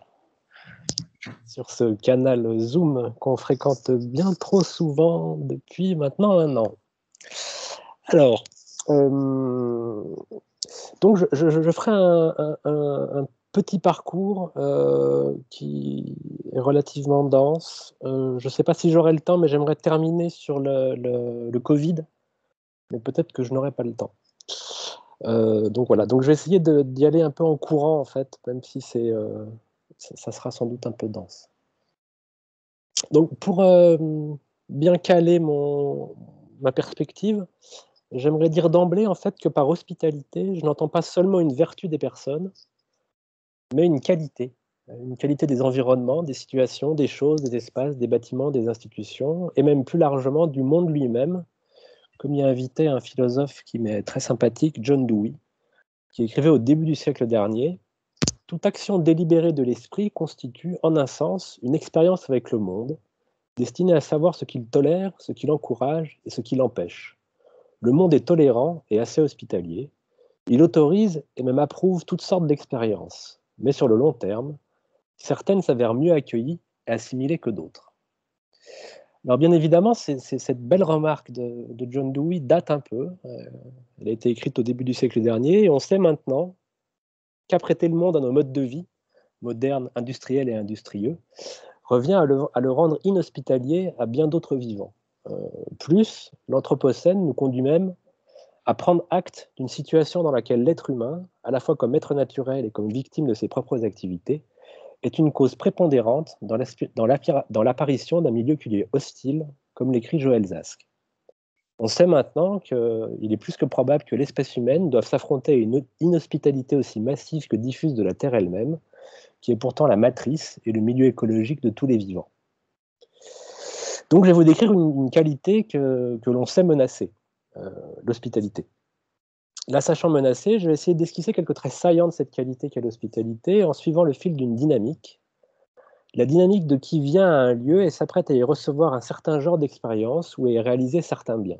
sur ce canal Zoom qu'on fréquente bien trop souvent depuis maintenant un an. Alors, euh, donc je, je, je ferai un, un, un, petit parcours euh, qui est relativement dense. Euh, je ne sais pas si j'aurai le temps, mais j'aimerais terminer sur le, le, le Covid, mais peut-être que je n'aurai pas le temps. Euh, donc voilà, donc je vais essayer d'y aller un peu en courant en fait, même si c'est, euh, ça, ça sera sans doute un peu dense. Donc pour euh, bien caler mon, ma perspective, j'aimerais dire d'emblée en fait que par hospitalité, je n'entends pas seulement une vertu des personnes, mais une qualité, une qualité des environnements, des situations, des choses, des espaces, des bâtiments, des institutions, et même plus largement du monde lui-même, comme y a invité un philosophe qui m'est très sympathique, John Dewey, qui écrivait au début du siècle dernier: toute action délibérée de l'esprit constitue, en un sens, une expérience avec le monde, destinée à savoir ce qu'il tolère, ce qu'il encourage et ce qu'il empêche. Le monde est tolérant et assez hospitalier. Il autorise et même approuve toutes sortes d'expériences. Mais sur le long terme, certaines s'avèrent mieux accueillies et assimilées que d'autres. Alors bien évidemment, c'est, c'est cette belle remarque de, de John Dewey date un peu. Euh, elle a été écrite au début du siècle dernier et on sait maintenant qu'apprêter le monde à nos modes de vie, modernes, industriels et industrieux, revient à le, à le rendre inhospitalier à bien d'autres vivants. Euh, plus, l'Anthropocène nous conduit même à prendre acte d'une situation dans laquelle l'être humain, à la fois comme être naturel et comme victime de ses propres activités, est une cause prépondérante dans l'apparition d'un milieu qui lui est hostile, comme l'écrit Joël Zask. On sait maintenant qu'il est plus que probable que l'espèce humaine doive s'affronter à une inhospitalité aussi massive que diffuse de la Terre elle-même, qui est pourtant la matrice et le milieu écologique de tous les vivants. Donc je vais vous décrire une, une qualité que, que l'on sait menacer, euh, l'hospitalité. La sachant menacée, je vais essayer d'esquisser quelques traits saillants de cette qualité qu'est l'hospitalité en suivant le fil d'une dynamique. La dynamique de qui vient à un lieu et s'apprête à y recevoir un certain genre d'expérience ou à y réaliser certains biens.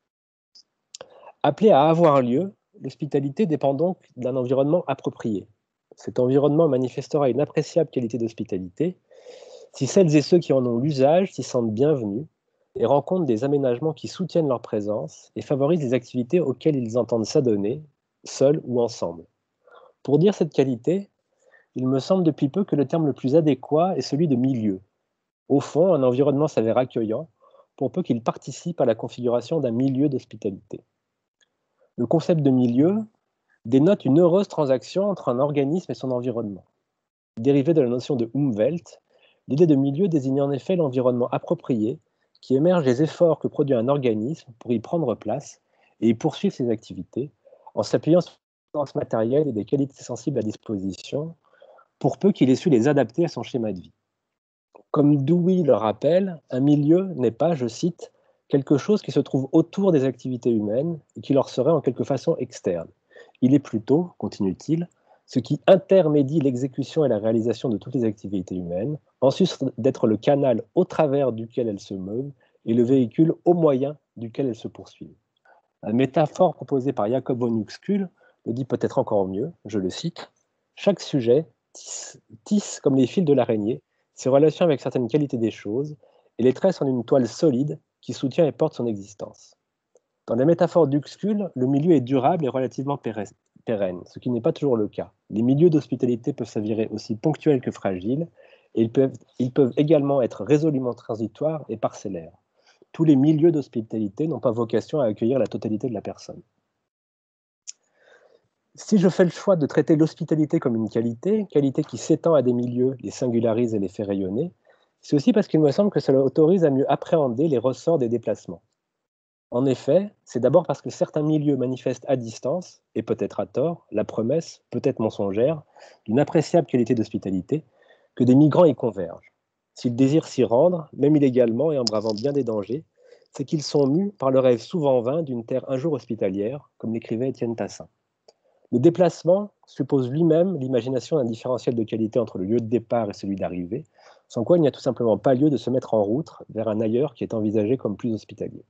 Appelée à avoir lieu, l'hospitalité dépend donc d'un environnement approprié. Cet environnement manifestera une appréciable qualité d'hospitalité si celles et ceux qui en ont l'usage s'y sentent bienvenus et rencontrent des aménagements qui soutiennent leur présence et favorisent les activités auxquelles ils entendent s'adonner, seuls ou ensemble. Pour dire cette qualité, il me semble depuis peu que le terme le plus adéquat est celui de milieu. Au fond, un environnement s'avère accueillant pour peu qu'il participe à la configuration d'un milieu d'hospitalité. Le concept de milieu dénote une heureuse transaction entre un organisme et son environnement. Dérivé de la notion de Umwelt, l'idée de milieu désigne en effet l'environnement approprié qui émerge des efforts que produit un organisme pour y prendre place et y poursuivre ses activités en s'appuyant sur des compétences matérielles et des qualités sensibles à disposition, pour peu qu'il ait su les adapter à son schéma de vie. Comme Dewey le rappelle, un milieu n'est pas, je cite, quelque chose qui se trouve autour des activités humaines et qui leur serait en quelque façon externe. Il est plutôt, continue-t-il, ce qui intermédie l'exécution et la réalisation de toutes les activités humaines, en sus d'être le canal au travers duquel elles se meuvent et le véhicule au moyen duquel elles se poursuivent. La métaphore proposée par Jacob von Uexküll le dit peut-être encore mieux, je le cite, « Chaque sujet tisse, tisse comme les fils de l'araignée ses relations avec certaines qualités des choses et les tresse en une toile solide qui soutient et porte son existence. » Dans la métaphore d'Uexküll, le milieu est durable et relativement pérenne, ce qui n'est pas toujours le cas. Les milieux d'hospitalité peuvent s'avérer aussi ponctuels que fragiles, et ils peuvent, ils peuvent également être résolument transitoires et parcellaires. Tous les milieux d'hospitalité n'ont pas vocation à accueillir la totalité de la personne. Si je fais le choix de traiter l'hospitalité comme une qualité, qualité qui s'étend à des milieux, les singularise et les fait rayonner, c'est aussi parce qu'il me semble que cela autorise à mieux appréhender les ressorts des déplacements. En effet, c'est d'abord parce que certains milieux manifestent à distance, et peut-être à tort, la promesse, peut-être mensongère, d'une appréciable qualité d'hospitalité, que des migrants y convergent. S'ils désirent s'y rendre, même illégalement et en bravant bien des dangers, c'est qu'ils sont mus par le rêve souvent vain d'une terre un jour hospitalière, comme l'écrivait Étienne Tassin. Le déplacement suppose lui-même l'imagination d'un différentiel de qualité entre le lieu de départ et celui d'arrivée, sans quoi il n'y a tout simplement pas lieu de se mettre en route vers un ailleurs qui est envisagé comme plus hospitalier.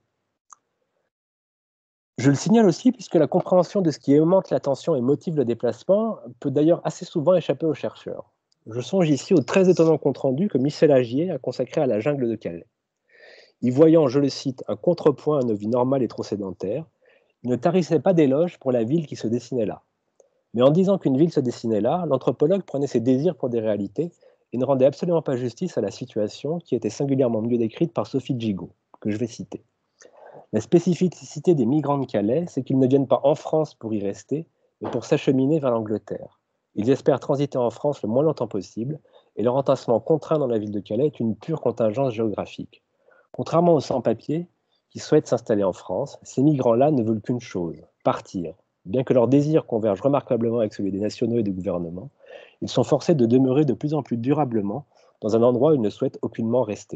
Je le signale aussi puisque la compréhension de ce qui augmente l'attention et motive le déplacement peut d'ailleurs assez souvent échapper aux chercheurs. Je songe ici au très étonnant compte-rendu que Michel Agier a consacré à la jungle de Calais. Y voyant, je le cite, un contrepoint à nos vies normales et trop sédentaires, il ne tarissait pas d'éloges pour la ville qui se dessinait là. Mais en disant qu'une ville se dessinait là, l'anthropologue prenait ses désirs pour des réalités et ne rendait absolument pas justice à la situation qui était singulièrement mieux décrite par Sophie Gigot, que je vais citer. La spécificité des migrants de Calais, c'est qu'ils ne viennent pas en France pour y rester, mais pour s'acheminer vers l'Angleterre. Ils espèrent transiter en France le moins longtemps possible, et leur entassement contraint dans la ville de Calais est une pure contingence géographique. Contrairement aux sans-papiers qui souhaitent s'installer en France, ces migrants-là ne veulent qu'une chose, partir. Bien que leur désir converge remarquablement avec celui des nationaux et des gouvernements, ils sont forcés de demeurer de plus en plus durablement dans un endroit où ils ne souhaitent aucunement rester.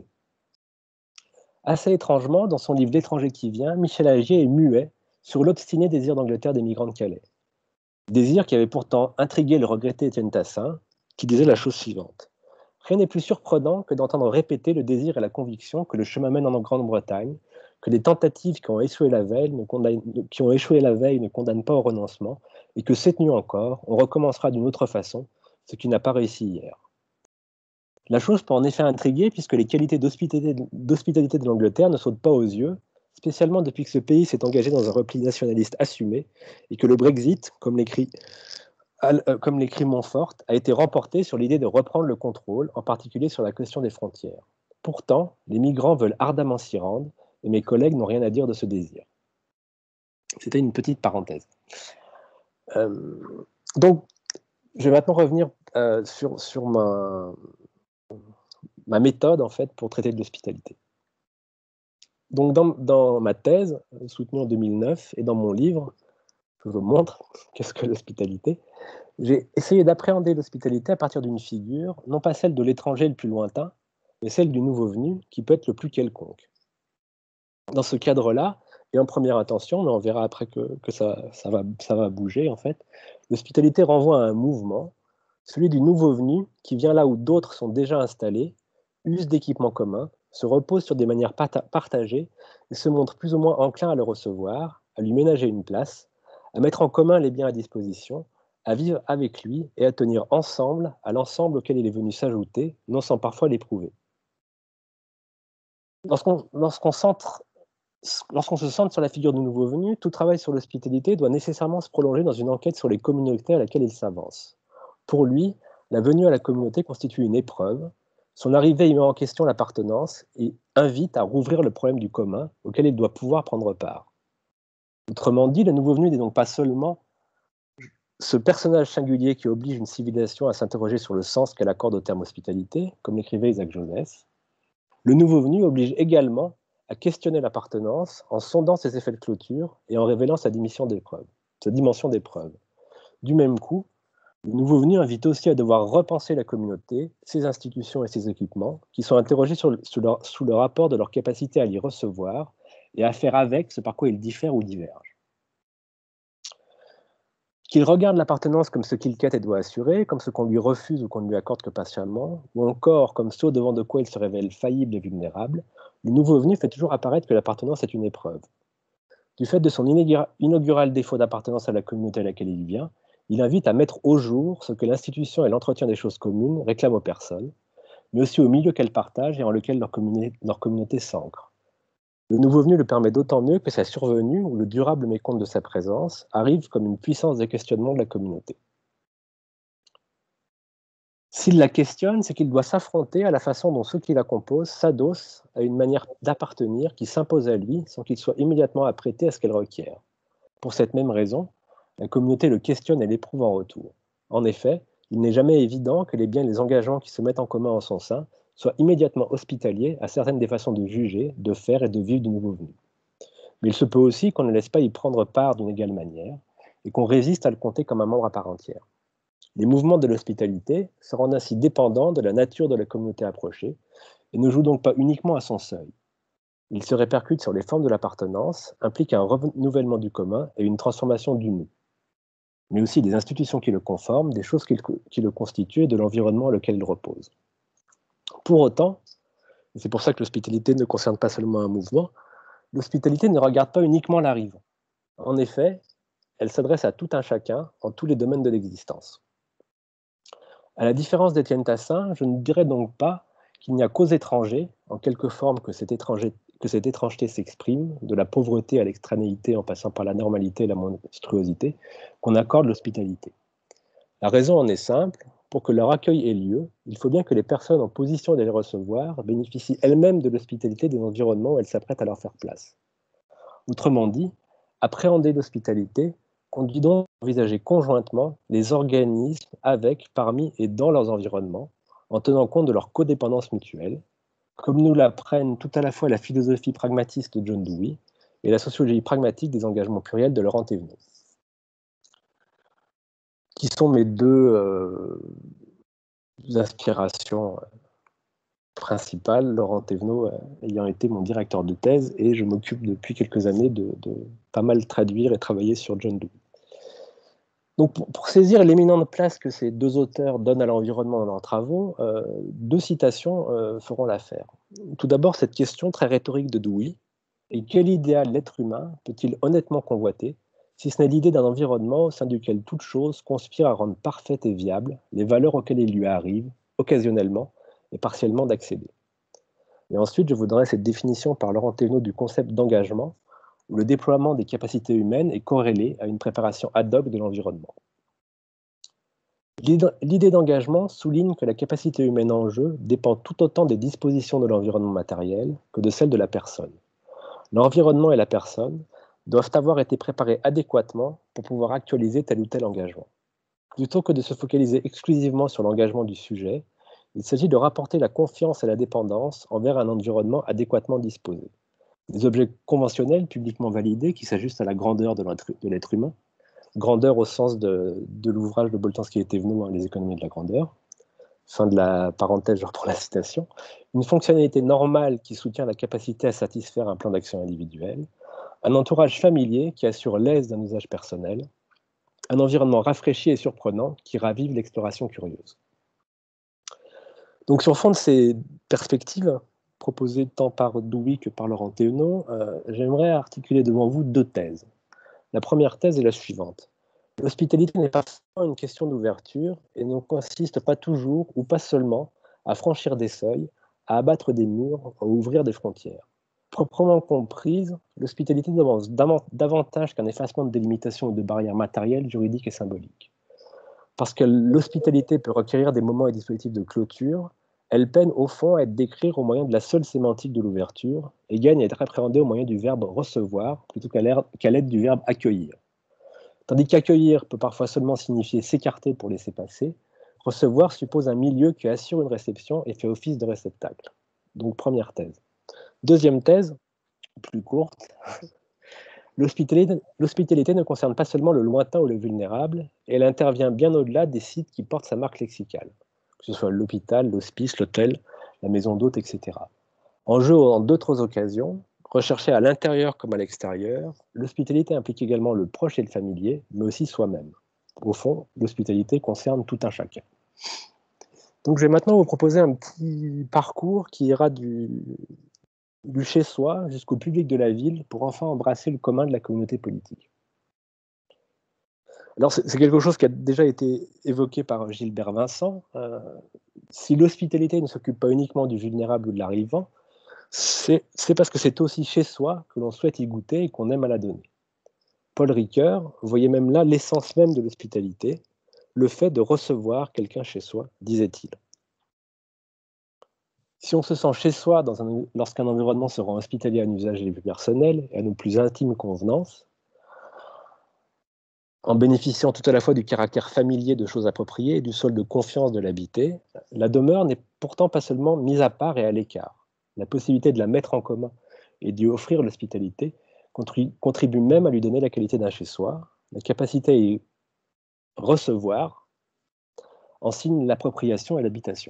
Assez étrangement, dans son livre L'étranger qui vient, Michel Agier est muet sur l'obstiné désir d'Angleterre des migrants de Calais. Désir qui avait pourtant intrigué le regretté Étienne Tassin, qui disait la chose suivante. Rien n'est plus surprenant que d'entendre répéter le désir et la conviction que le chemin mène en Grande-Bretagne, que les tentatives qui ont échoué la veille ne condamnent, qui ont échoué la veille ne condamnent pas au renoncement, et que cette nuit encore, on recommencera d'une autre façon, ce qui n'a pas réussi hier. La chose peut en effet intriguer puisque les qualités d'hospitalité, d'hospitalité de l'Angleterre ne sautent pas aux yeux, spécialement depuis que ce pays s'est engagé dans un repli nationaliste assumé et que le Brexit, comme l'écrit, comme l'écrit Montfort, a été remporté sur l'idée de reprendre le contrôle, en particulier sur la question des frontières. Pourtant, les migrants veulent ardemment s'y rendre et mes collègues n'ont rien à dire de ce désir. C'était une petite parenthèse. Euh, donc, je vais maintenant revenir euh, sur, sur ma... ma méthode en fait pour traiter de l'hospitalité. Donc dans, dans ma thèse, soutenue en deux mille neuf, et dans mon livre, je vous montre qu'est-ce que l'hospitalité, j'ai essayé d'appréhender l'hospitalité à partir d'une figure, non pas celle de l'étranger le plus lointain, mais celle du nouveau venu, qui peut être le plus quelconque. Dans ce cadre-là, et en première intention, mais on verra après que, que ça, ça, va, ça va bouger en fait, l'hospitalité renvoie à un mouvement, celui du nouveau venu qui vient là où d'autres sont déjà installés, use d'équipements communs, se repose sur des manières partagées et se montre plus ou moins enclin à le recevoir, à lui ménager une place, à mettre en commun les biens à disposition, à vivre avec lui et à tenir ensemble à l'ensemble auquel il est venu s'ajouter, non sans parfois l'éprouver. Lorsqu'on, lorsqu'on, centre, lorsqu'on se centre sur la figure du nouveau venu, tout travail sur l'hospitalité doit nécessairement se prolonger dans une enquête sur les communautés à laquelle il s'avance. Pour lui, La venue à la communauté constitue une épreuve. Son arrivée y met en question l'appartenance et invite à rouvrir le problème du commun auquel il doit pouvoir prendre part. Autrement dit, le nouveau venu n'est donc pas seulement ce personnage singulier qui oblige une civilisation à s'interroger sur le sens qu'elle accorde au terme hospitalité, comme l'écrivait Isaac Jones. Le nouveau venu oblige également à questionner l'appartenance en sondant ses effets de clôture et en révélant sa dimension d'épreuve. Sa dimension d'épreuve. Du même coup, le nouveau venu invite aussi à devoir repenser la communauté, ses institutions et ses équipements, qui sont interrogés sur le, sous, leur, sous le rapport de leur capacité à l'y recevoir et à faire avec ce par quoi ils diffèrent ou divergent. Qu'il regarde l'appartenance comme ce qu'il quête et doit assurer, comme ce qu'on lui refuse ou qu'on ne lui accorde que patiemment, ou encore comme ce devant de quoi il se révèle faillible et vulnérable, le nouveau venu fait toujours apparaître que l'appartenance est une épreuve. Du fait de son inaugural défaut d'appartenance à la communauté à laquelle il vient, il invite à mettre au jour ce que l'institution et l'entretien des choses communes réclament aux personnes, mais aussi au milieu qu'elles partagent et en lequel leur communauté, leur communauté s'ancre. Le nouveau venu le permet d'autant mieux que sa survenue, ou le durable mécompte de sa présence, arrive comme une puissance de questionnement de la communauté. S'il la questionne, c'est qu'il doit s'affronter à la façon dont ceux qui la composent s'adossent à une manière d'appartenir qui s'impose à lui sans qu'il soit immédiatement apprêté à ce qu'elle requiert. Pour cette même raison, la communauté le questionne et l'éprouve en retour. En effet, il n'est jamais évident que les biens et les engagements qui se mettent en commun en son sein soient immédiatement hospitaliers à certaines des façons de juger, de faire et de vivre du nouveau venu. Mais il se peut aussi qu'on ne laisse pas y prendre part d'une égale manière et qu'on résiste à le compter comme un membre à part entière. Les mouvements de l'hospitalité se rendent ainsi dépendants de la nature de la communauté approchée et ne jouent donc pas uniquement à son seuil. Ils se répercutent sur les formes de l'appartenance, impliquent un renouvellement du commun et une transformation du nous, mais aussi des institutions qui le conforment, des choses qui le, qui le constituent et de l'environnement auquel il repose. Pour autant, et c'est pour ça que l'hospitalité ne concerne pas seulement un mouvement, l'hospitalité ne regarde pas uniquement l'arrivant. En effet, elle s'adresse à tout un chacun en tous les domaines de l'existence. À la différence d'Étienne Tassin, je ne dirais donc pas qu'il n'y a qu'aux étrangers, en quelque forme que cette, étranger, que cette étrangeté s'exprime, de la pauvreté à l'extranéité en passant par la normalité et la monstruosité, qu'on accorde l'hospitalité. La raison en est simple, pour que leur accueil ait lieu, il faut bien que les personnes en position de les recevoir bénéficient elles-mêmes de l'hospitalité des environnements où elles s'apprêtent à leur faire place. Autrement dit, appréhender l'hospitalité conduit donc à envisager conjointement les organismes avec, parmi et dans leurs environnements, en tenant compte de leur codépendance mutuelle, comme nous l'apprennent tout à la fois la philosophie pragmatiste de John Dewey et la sociologie pragmatique des engagements pluriels de Laurent Thévenot, qui sont mes deux euh, inspirations principales, Laurent Thévenot euh, ayant été mon directeur de thèse, et je m'occupe depuis quelques années de, de pas mal traduire et travailler sur John Dewey. Donc, pour, pour saisir l'éminente place que ces deux auteurs donnent à l'environnement dans leurs travaux, euh, deux citations euh, feront l'affaire. Tout d'abord, cette question très rhétorique de Dewey, et quel idéal l'être humain peut-il honnêtement convoiter, si ce n'est l'idée d'un environnement au sein duquel toute chose conspire à rendre parfaite et viable les valeurs auxquelles il lui arrive, occasionnellement et partiellement, d'accéder. Et ensuite, je vous donnerai cette définition par Laurent Thévenot du concept d'engagement, où le déploiement des capacités humaines est corrélé à une préparation ad hoc de l'environnement. L'idée d'engagement souligne que la capacité humaine en jeu dépend tout autant des dispositions de l'environnement matériel que de celles de la personne. L'environnement et la personne doivent avoir été préparés adéquatement pour pouvoir actualiser tel ou tel engagement. Plutôt que de se focaliser exclusivement sur l'engagement du sujet, il s'agit de rapporter la confiance et la dépendance envers un environnement adéquatement disposé. Des objets conventionnels publiquement validés qui s'ajustent à la grandeur de l'être humain, grandeur au sens de, de l'ouvrage de Boltanski et Thévenot, hein, Les économies de la grandeur, fin de la parenthèse, je reprends la citation, une fonctionnalité normale qui soutient la capacité à satisfaire un plan d'action individuel, un entourage familier qui assure l'aise d'un usage personnel, un environnement rafraîchi et surprenant qui ravive l'exploration curieuse. Donc sur fond de ces perspectives, proposées tant par Dewey que par Laurent Thévenot, euh, j'aimerais articuler devant vous deux thèses. La première thèse est la suivante. L'hospitalité n'est pas seulement une question d'ouverture et ne consiste pas toujours, ou pas seulement, à franchir des seuils, à abattre des murs, à ouvrir des frontières. Proprement comprise, l'hospitalité demande davantage qu'un effacement de délimitation ou de barrières matérielles, juridiques et symboliques. Parce que l'hospitalité peut requérir des moments et dispositifs de clôture, elle peine au fond à être décrite au moyen de la seule sémantique de l'ouverture et gagne à être appréhendée au moyen du verbe recevoir plutôt qu'à l'aide du verbe accueillir. Tandis qu'accueillir peut parfois seulement signifier s'écarter pour laisser passer, recevoir suppose un milieu qui assure une réception et fait office de réceptacle. Donc première thèse. Deuxième thèse, plus courte, l'hospitalité, l'hospitalité ne concerne pas seulement le lointain ou le vulnérable, elle intervient bien au-delà des sites qui portent sa marque lexicale, que ce soit l'hôpital, l'hospice, l'hôtel, la maison d'hôte, et cetera. En jeu en d'autres occasions, recherchée à l'intérieur comme à l'extérieur, l'hospitalité implique également le proche et le familier, mais aussi soi-même. Au fond, l'hospitalité concerne tout un chacun. Donc je vais maintenant vous proposer un petit parcours qui ira du, du chez-soi jusqu'au public de la ville pour enfin embrasser le commun de la communauté politique. Alors c'est, c'est quelque chose qui a déjà été évoqué par Gilbert Vincent. Euh, si l'hospitalité ne s'occupe pas uniquement du vulnérable ou de l'arrivant, c'est, c'est parce que c'est aussi chez soi que l'on souhaite y goûter et qu'on aime à la donner. Paul Ricoeur voyait même là l'essence même de l'hospitalité, le fait de recevoir quelqu'un chez soi, disait-il. Si on se sent chez soi dans un, lorsqu'un environnement se rend hospitalier à un usage les plus personnels et à nos plus intimes convenances, en bénéficiant tout à la fois du caractère familier de choses appropriées et du sol de confiance de l'habité, la demeure n'est pourtant pas seulement mise à part et à l'écart. La possibilité de la mettre en commun et d'y offrir l'hospitalité contribue même à lui donner la qualité d'un chez-soi. La capacité à y recevoir en signe l'appropriation et l'habitation.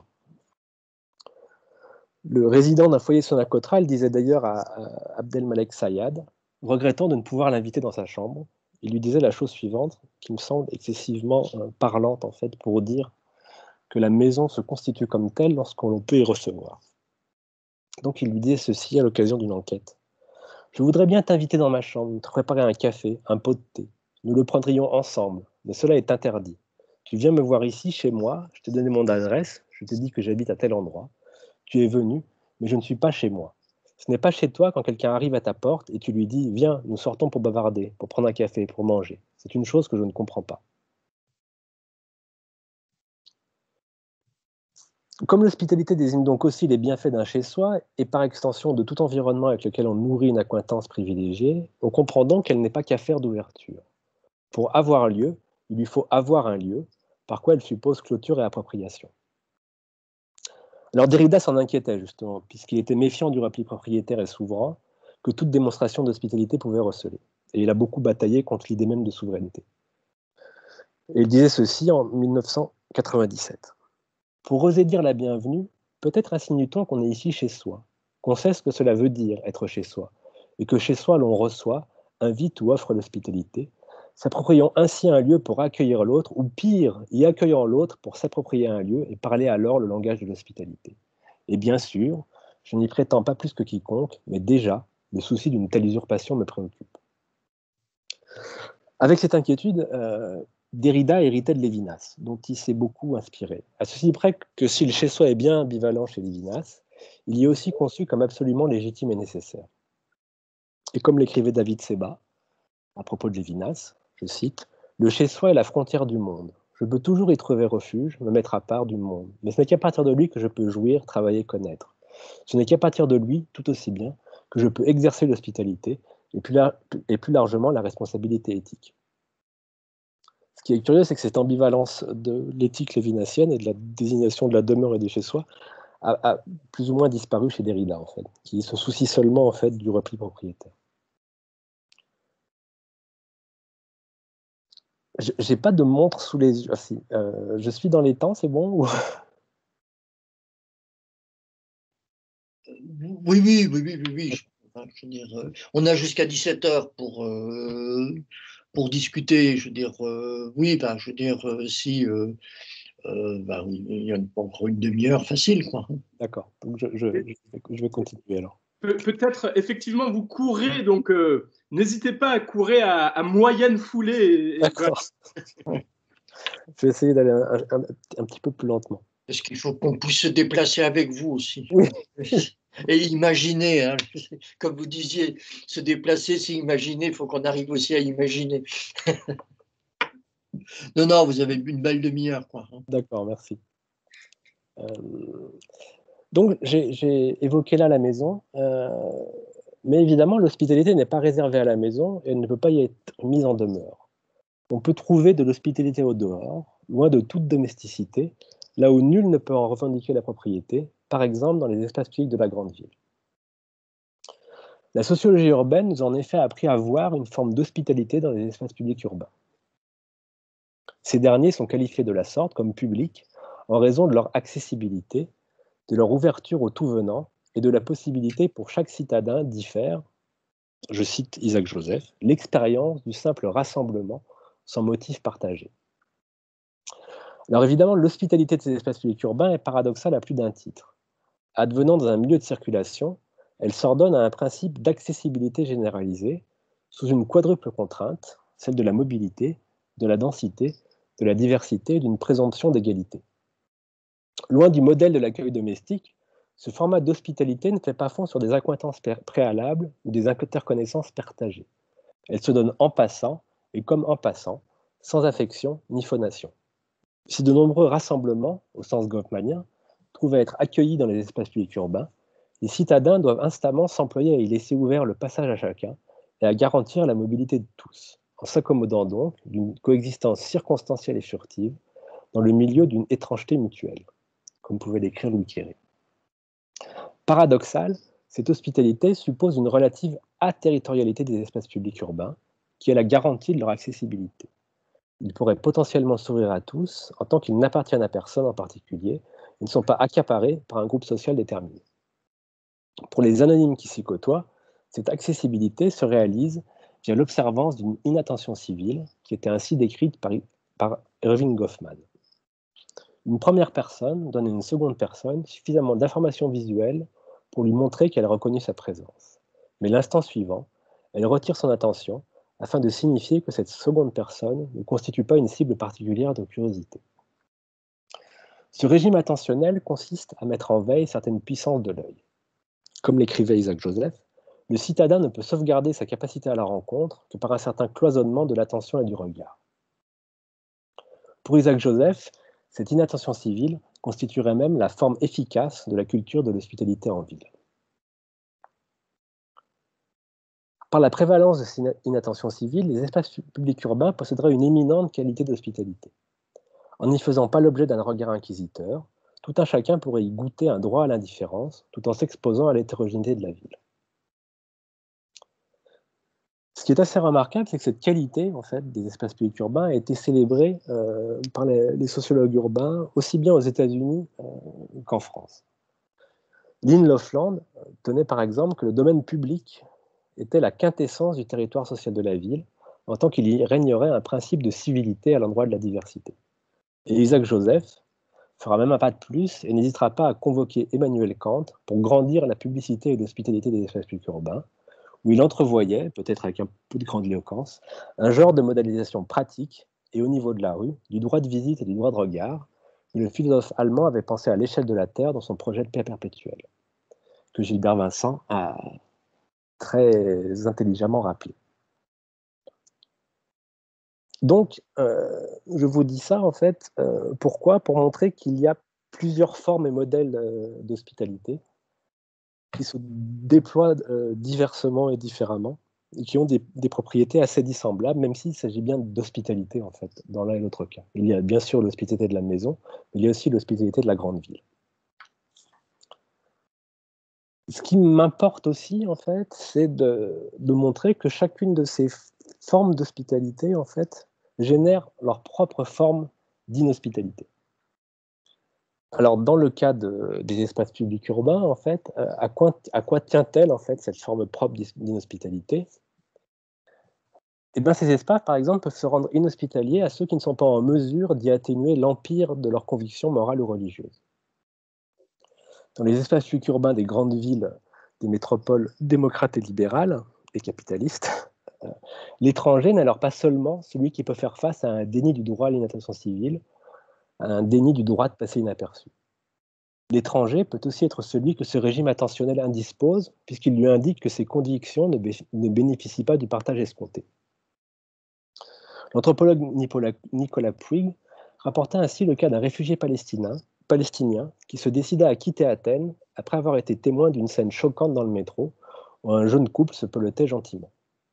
Le résident d'un foyer sonacotral disait d'ailleurs à, à Abdelmalek Sayad, regrettant de ne pouvoir l'inviter dans sa chambre, il lui disait la chose suivante, qui me semble excessivement euh, parlante en fait, pour dire que la maison se constitue comme telle lorsqu'on peut y recevoir. Donc il lui disait ceci à l'occasion d'une enquête. Je voudrais bien t'inviter dans ma chambre, te préparer un café, un pot de thé. Nous le prendrions ensemble, mais cela est interdit. Tu viens me voir ici, chez moi, je t'ai donné mon adresse, je t'ai dit que j'habite à tel endroit. Tu es venu, mais je ne suis pas chez moi. Ce n'est pas chez toi quand quelqu'un arrive à ta porte et tu lui dis « Viens, nous sortons pour bavarder, pour prendre un café, pour manger. » C'est une chose que je ne comprends pas. Comme l'hospitalité désigne donc aussi les bienfaits d'un chez-soi et par extension de tout environnement avec lequel on nourrit une accointance privilégiée, on comprend donc qu'elle n'est pas qu'affaire d'ouverture. Pour avoir lieu, il lui faut avoir un lieu, par quoi elle suppose clôture et appropriation. Alors Derrida s'en inquiétait justement, puisqu'il était méfiant du repli propriétaire et souverain que toute démonstration d'hospitalité pouvait receler. Et il a beaucoup bataillé contre l'idée même de souveraineté. Et il disait ceci en mille neuf cent quatre-vingt-dix-sept. Pour oser dire la bienvenue, peut-être insinue-t-on qu'on est ici chez soi, qu'on sait ce que cela veut dire être chez soi, et que chez soi l'on reçoit, invite ou offre l'hospitalité, s'appropriant ainsi un lieu pour accueillir l'autre, ou pire, y accueillant l'autre pour s'approprier un lieu et parler alors le langage de l'hospitalité. Et bien sûr, je n'y prétends pas plus que quiconque, mais déjà, le souci d'une telle usurpation me préoccupe. Avec cette inquiétude, euh, Derrida héritait de Lévinas, dont il s'est beaucoup inspiré. À ceci près que si le chez-soi est bien ambivalent chez Lévinas, il y est aussi conçu comme absolument légitime et nécessaire. Et comme l'écrivait David Seba, à propos de Lévinas, je cite, « Le chez-soi est la frontière du monde. Je peux toujours y trouver refuge, me mettre à part du monde. Mais ce n'est qu'à partir de lui que je peux jouir, travailler, connaître. Ce n'est qu'à partir de lui, tout aussi bien, que je peux exercer l'hospitalité et plus, la, et plus largement la responsabilité éthique. » Ce qui est curieux, c'est que cette ambivalence de l'éthique lévinassienne et de la désignation de la demeure et du chez-soi a, a plus ou moins disparu chez Derrida, en fait, qui se soucie seulement en fait, du repli propriétaire. Je n'ai pas de montre sous les yeux. Ah, si, euh, je suis dans les temps, c'est bon ou... Oui, oui, oui, oui, oui, oui. Je veux dire, on a jusqu'à dix-sept heures pour, euh, pour discuter. Je veux dire, euh, oui, ben, je veux dire, si euh, euh, ben, il y a encore une demi-heure facile, quoi. D'accord, donc je, je, je vais continuer alors. Pe- peut-être, effectivement, vous courez, donc euh, n'hésitez pas à courir à, à moyenne foulée. Et, D'accord. Voilà. Je vais essayer d'aller un, un, un petit peu plus lentement. Parce qu'il faut qu'on puisse se déplacer avec vous aussi. Oui. Et imaginer, hein, comme vous disiez, se déplacer, c'est imaginer, il faut qu'on arrive aussi à imaginer. Non, non, vous avez une belle demi-heure, quoi. D'accord, merci. Euh, donc, j'ai évoqué là la maison, euh, mais évidemment, l'hospitalité n'est pas réservée à la maison et elle ne peut pas y être mise en demeure. On peut trouver de l'hospitalité au dehors, loin de toute domesticité, là où nul ne peut en revendiquer la propriété, par exemple dans les espaces publics de la grande ville. La sociologie urbaine nous a en effet appris à voir une forme d'hospitalité dans les espaces publics urbains. Ces derniers sont qualifiés de la sorte comme publics en raison de leur accessibilité, de leur ouverture au tout venant et de la possibilité pour chaque citadin d'y faire, je cite Isaac Joseph, l'expérience du simple rassemblement sans motif partagé. Alors évidemment, l'hospitalité de ces espaces publics urbains est paradoxale à plus d'un titre. Advenant dans un milieu de circulation, elle s'ordonne à un principe d'accessibilité généralisée sous une quadruple contrainte, celle de la mobilité, de la densité, de la diversité et d'une présomption d'égalité. Loin du modèle de l'accueil domestique, ce format d'hospitalité ne fait pas fond sur des accointances préalables ou des interconnaissances partagées. Elle se donne en passant, et comme en passant, sans affection ni phonation. Si de nombreux rassemblements, au sens goffmanien, trouvent à être accueillis dans les espaces publics urbains, les citadins doivent instamment s'employer à y laisser ouvert le passage à chacun et à garantir la mobilité de tous, en s'accommodant donc d'une coexistence circonstancielle et furtive dans le milieu d'une étrangeté mutuelle, comme pouvait l'écrire Louis Quéré. Paradoxal, cette hospitalité suppose une relative aterritorialité des espaces publics urbains, qui est la garantie de leur accessibilité. Ils pourraient potentiellement s'ouvrir à tous, en tant qu'ils n'appartiennent à personne en particulier, et ne sont pas accaparés par un groupe social déterminé. Pour les anonymes qui s'y côtoient, cette accessibilité se réalise via l'observance d'une inattention civile, qui était ainsi décrite par, par Erving Goffman. Une première personne donne à une seconde personne suffisamment d'informations visuelles pour lui montrer qu'elle a reconnu sa présence. Mais l'instant suivant, elle retire son attention afin de signifier que cette seconde personne ne constitue pas une cible particulière de curiosité. Ce régime attentionnel consiste à mettre en veille certaines puissances de l'œil. Comme l'écrivait Isaac Joseph, le citadin ne peut sauvegarder sa capacité à la rencontre que par un certain cloisonnement de l'attention et du regard. Pour Isaac Joseph, cette inattention civile constituerait même la forme efficace de la culture de l'hospitalité en ville. Par la prévalence de cette inattention civile, les espaces publics urbains posséderaient une éminente qualité d'hospitalité. En n'y faisant pas l'objet d'un regard inquisiteur, tout un chacun pourrait y goûter un droit à l'indifférence, tout en s'exposant à l'hétérogénéité de la ville. Ce qui est assez remarquable, c'est que cette qualité en fait, des espaces publics urbains a été célébrée euh, par les, les sociologues urbains, aussi bien aux États-Unis euh, qu'en France. Lynn Lofland tenait par exemple que le domaine public était la quintessence du territoire social de la ville, en tant qu'il y régnerait un principe de civilité à l'endroit de la diversité. Et Isaac Joseph fera même un pas de plus et n'hésitera pas à convoquer Emmanuel Kant pour grandir la publicité et l'hospitalité des espaces publics urbains, où il entrevoyait, peut-être avec un peu de grandiloquence, un genre de modélisation pratique et au niveau de la rue, du droit de visite et du droit de regard, que le philosophe allemand avait pensé à l'échelle de la Terre dans son projet de paix perpétuelle, que Gilbert Vincent a très intelligemment rappelé. Donc, euh, je vous dis ça, en fait, euh, pourquoi ? Pour montrer qu'il y a plusieurs formes et modèles euh, d'hospitalité qui se déploient euh, diversement et différemment, et qui ont des, des propriétés assez dissemblables, même s'il s'agit bien d'hospitalité, en fait, dans l'un et l'autre cas. Il y a bien sûr l'hospitalité de la maison, mais il y a aussi l'hospitalité de la grande ville. Ce qui m'importe aussi, en fait, c'est de, de montrer que chacune de ces formes d'hospitalité, en fait, génèrent leur propre forme d'inhospitalité. Alors, dans le cas de, des espaces publics urbains, en fait, euh, à quoi, à quoi tient-elle, en fait, cette forme propre d'inhospitalité ? Eh bien, ces espaces, par exemple, peuvent se rendre inhospitaliers à ceux qui ne sont pas en mesure d'y atténuer l'empire de leurs convictions morales ou religieuses. Dans les espaces publics urbains des grandes villes, des métropoles démocrates et libérales, et capitalistes, euh, l'étranger n'est alors pas seulement celui qui peut faire face à un déni du droit à l'inattention civile, à un déni du droit de passer inaperçu. L'étranger peut aussi être celui que ce régime attentionnel indispose, puisqu'il lui indique que ses convictions ne, bé ne bénéficient pas du partage escompté. L'anthropologue Nicolas, Nicolas Puig rapporta ainsi le cas d'un réfugié palestinien, palestinien qui se décida à quitter Athènes après avoir été témoin d'une scène choquante dans le métro où un jeune couple se pelotait gentiment.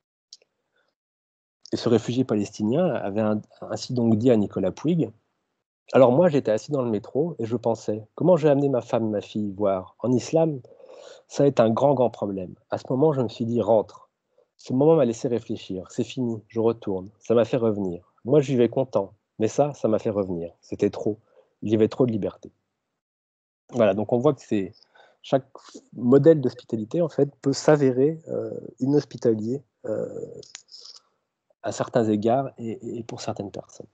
Et ce réfugié palestinien avait un, ainsi donc dit à Nicolas Puig: « Alors moi, j'étais assis dans le métro et je pensais, comment je vais amener ma femme, ma fille voir? En islam, ça a été un grand, grand problème. À ce moment, je me suis dit, rentre. Ce moment m'a laissé réfléchir. C'est fini, je retourne. Ça m'a fait revenir. Moi, je vivais content. Mais ça, ça m'a fait revenir. C'était trop. Il y avait trop de liberté. » Voilà, donc on voit que c'est chaque modèle d'hospitalité, en fait, peut s'avérer euh, inhospitalier euh, à certains égards et, et pour certaines personnes.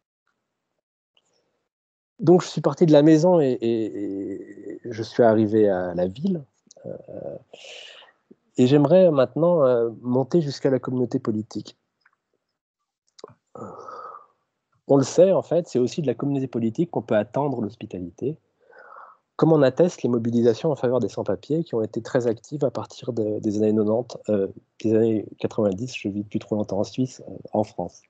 Donc, je suis parti de la maison et, et, et je suis arrivé à la ville. Euh, et j'aimerais maintenant euh, monter jusqu'à la communauté politique. On le sait, en fait, c'est aussi de la communauté politique qu'on peut attendre l'hospitalité, comme en attestent les mobilisations en faveur des sans-papiers qui ont été très actives à partir de, des années quatre-vingt-dix, euh, des années quatre-vingt-dix, je vis depuis trop longtemps en Suisse, euh, en France.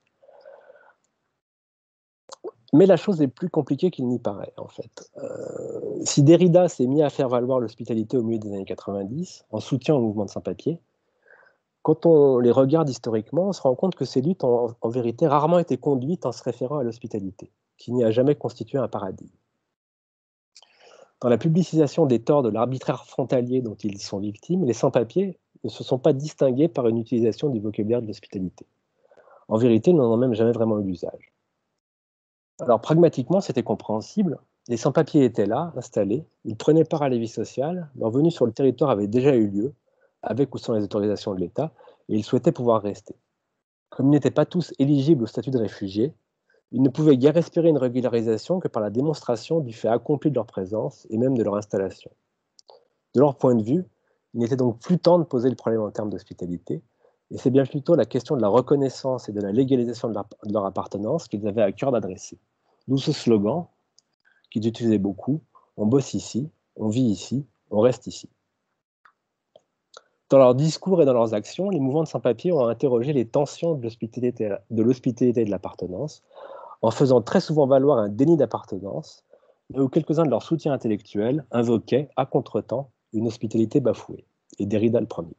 Mais la chose est plus compliquée qu'il n'y paraît, en fait. Euh, si Derrida s'est mis à faire valoir l'hospitalité au milieu des années quatre-vingt-dix, en soutien au mouvement de sans-papiers, quand on les regarde historiquement, on se rend compte que ces luttes ont en vérité rarement été conduites en se référant à l'hospitalité, qui n'y a jamais constitué un paradigme. Dans la publicisation des torts de l'arbitraire frontalier dont ils sont victimes, les sans-papiers ne se sont pas distingués par une utilisation du vocabulaire de l'hospitalité. En vérité, ils n'en ont même jamais vraiment eu l'usage. Alors pragmatiquement, c'était compréhensible. Les sans-papiers étaient là, installés, ils prenaient part à la vie sociale, leur venue sur le territoire avait déjà eu lieu, avec ou sans les autorisations de l'État, et ils souhaitaient pouvoir rester. Comme ils n'étaient pas tous éligibles au statut de réfugiés, ils ne pouvaient guère espérer une régularisation que par la démonstration du fait accompli de leur présence et même de leur installation. De leur point de vue, il n'était donc plus temps de poser le problème en termes d'hospitalité, et c'est bien plutôt la question de la reconnaissance et de la légalisation de leur, de leur appartenance qu'ils avaient à cœur d'adresser. D'où ce slogan qu'ils utilisaient beaucoup: on bosse ici, on vit ici, on reste ici. Dans leurs discours et dans leurs actions, les mouvements de sans-papiers ont interrogé les tensions de l'hospitalité et de l'appartenance, en faisant très souvent valoir un déni d'appartenance, mais où quelques-uns de leurs soutiens intellectuels invoquaient, à contretemps, une hospitalité bafouée, et Derrida le premier.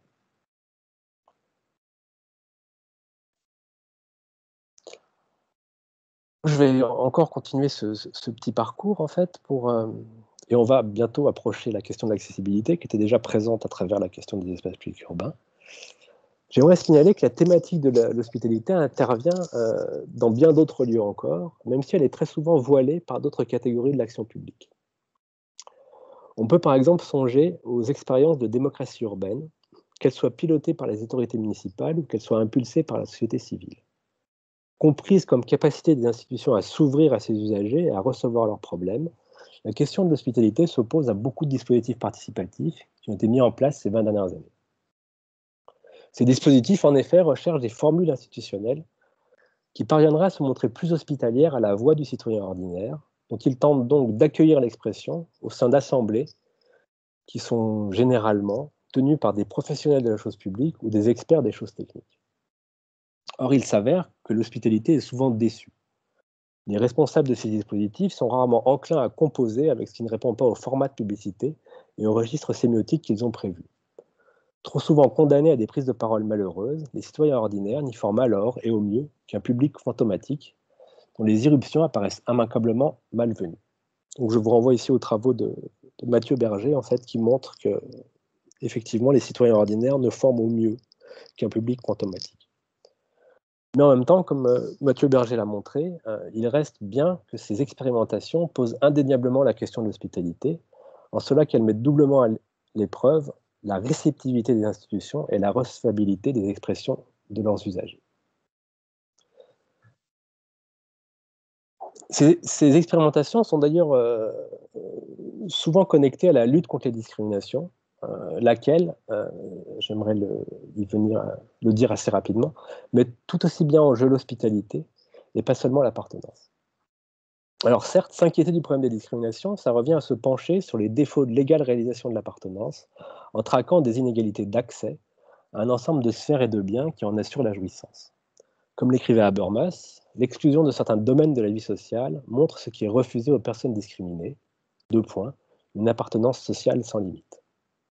Je vais encore continuer ce, ce, ce petit parcours, en fait, pour, euh, et on va bientôt approcher la question de l'accessibilité, qui était déjà présente à travers la question des espaces publics urbains. J'aimerais signaler que la thématique de l'hospitalité intervient euh, dans bien d'autres lieux encore, même si elle est très souvent voilée par d'autres catégories de l'action publique. On peut par exemple songer aux expériences de démocratie urbaine, qu'elles soient pilotées par les autorités municipales ou qu'elles soient impulsées par la société civile. Comprises comme capacité des institutions à s'ouvrir à ses usagers et à recevoir leurs problèmes, la question de l'hospitalité s'oppose à beaucoup de dispositifs participatifs qui ont été mis en place ces vingt dernières années. Ces dispositifs, en effet, recherchent des formules institutionnelles qui parviendraient à se montrer plus hospitalières à la voix du citoyen ordinaire, dont ils tentent donc d'accueillir l'expression au sein d'assemblées qui sont généralement tenues par des professionnels de la chose publique ou des experts des choses techniques. Or, il s'avère que l'hospitalité est souvent déçue. Les responsables de ces dispositifs sont rarement enclins à composer avec ce qui ne répond pas au format de publicité et au registre sémiotique qu'ils ont prévu. Trop souvent condamnés à des prises de parole malheureuses, les citoyens ordinaires n'y forment alors, et au mieux, qu'un public fantomatique, dont les irruptions apparaissent immanquablement malvenues. Donc je vous renvoie ici aux travaux de, de Mathieu Berger, en fait, qui montrent que, effectivement, les citoyens ordinaires ne forment au mieux qu'un public fantomatique. Mais en même temps, comme euh, Mathieu Berger l'a montré, euh, il reste bien que ces expérimentations posent indéniablement la question de l'hospitalité, en cela qu'elles mettent doublement à l'épreuve la réceptivité des institutions et la recevabilité des expressions de leurs usagers. Ces, ces expérimentations sont d'ailleurs euh, souvent connectées à la lutte contre les discriminations, euh, laquelle, euh, j'aimerais le, y venir, euh, le dire assez rapidement, met tout aussi bien en jeu l'hospitalité et pas seulement l'appartenance. Alors certes, s'inquiéter du problème des discriminations, ça revient à se pencher sur les défauts de l'égale réalisation de l'appartenance, en traquant des inégalités d'accès à un ensemble de sphères et de biens qui en assurent la jouissance. Comme l'écrivait Habermas, l'exclusion de certains domaines de la vie sociale montre ce qui est refusé aux personnes discriminées. Deux points, une appartenance sociale sans limite.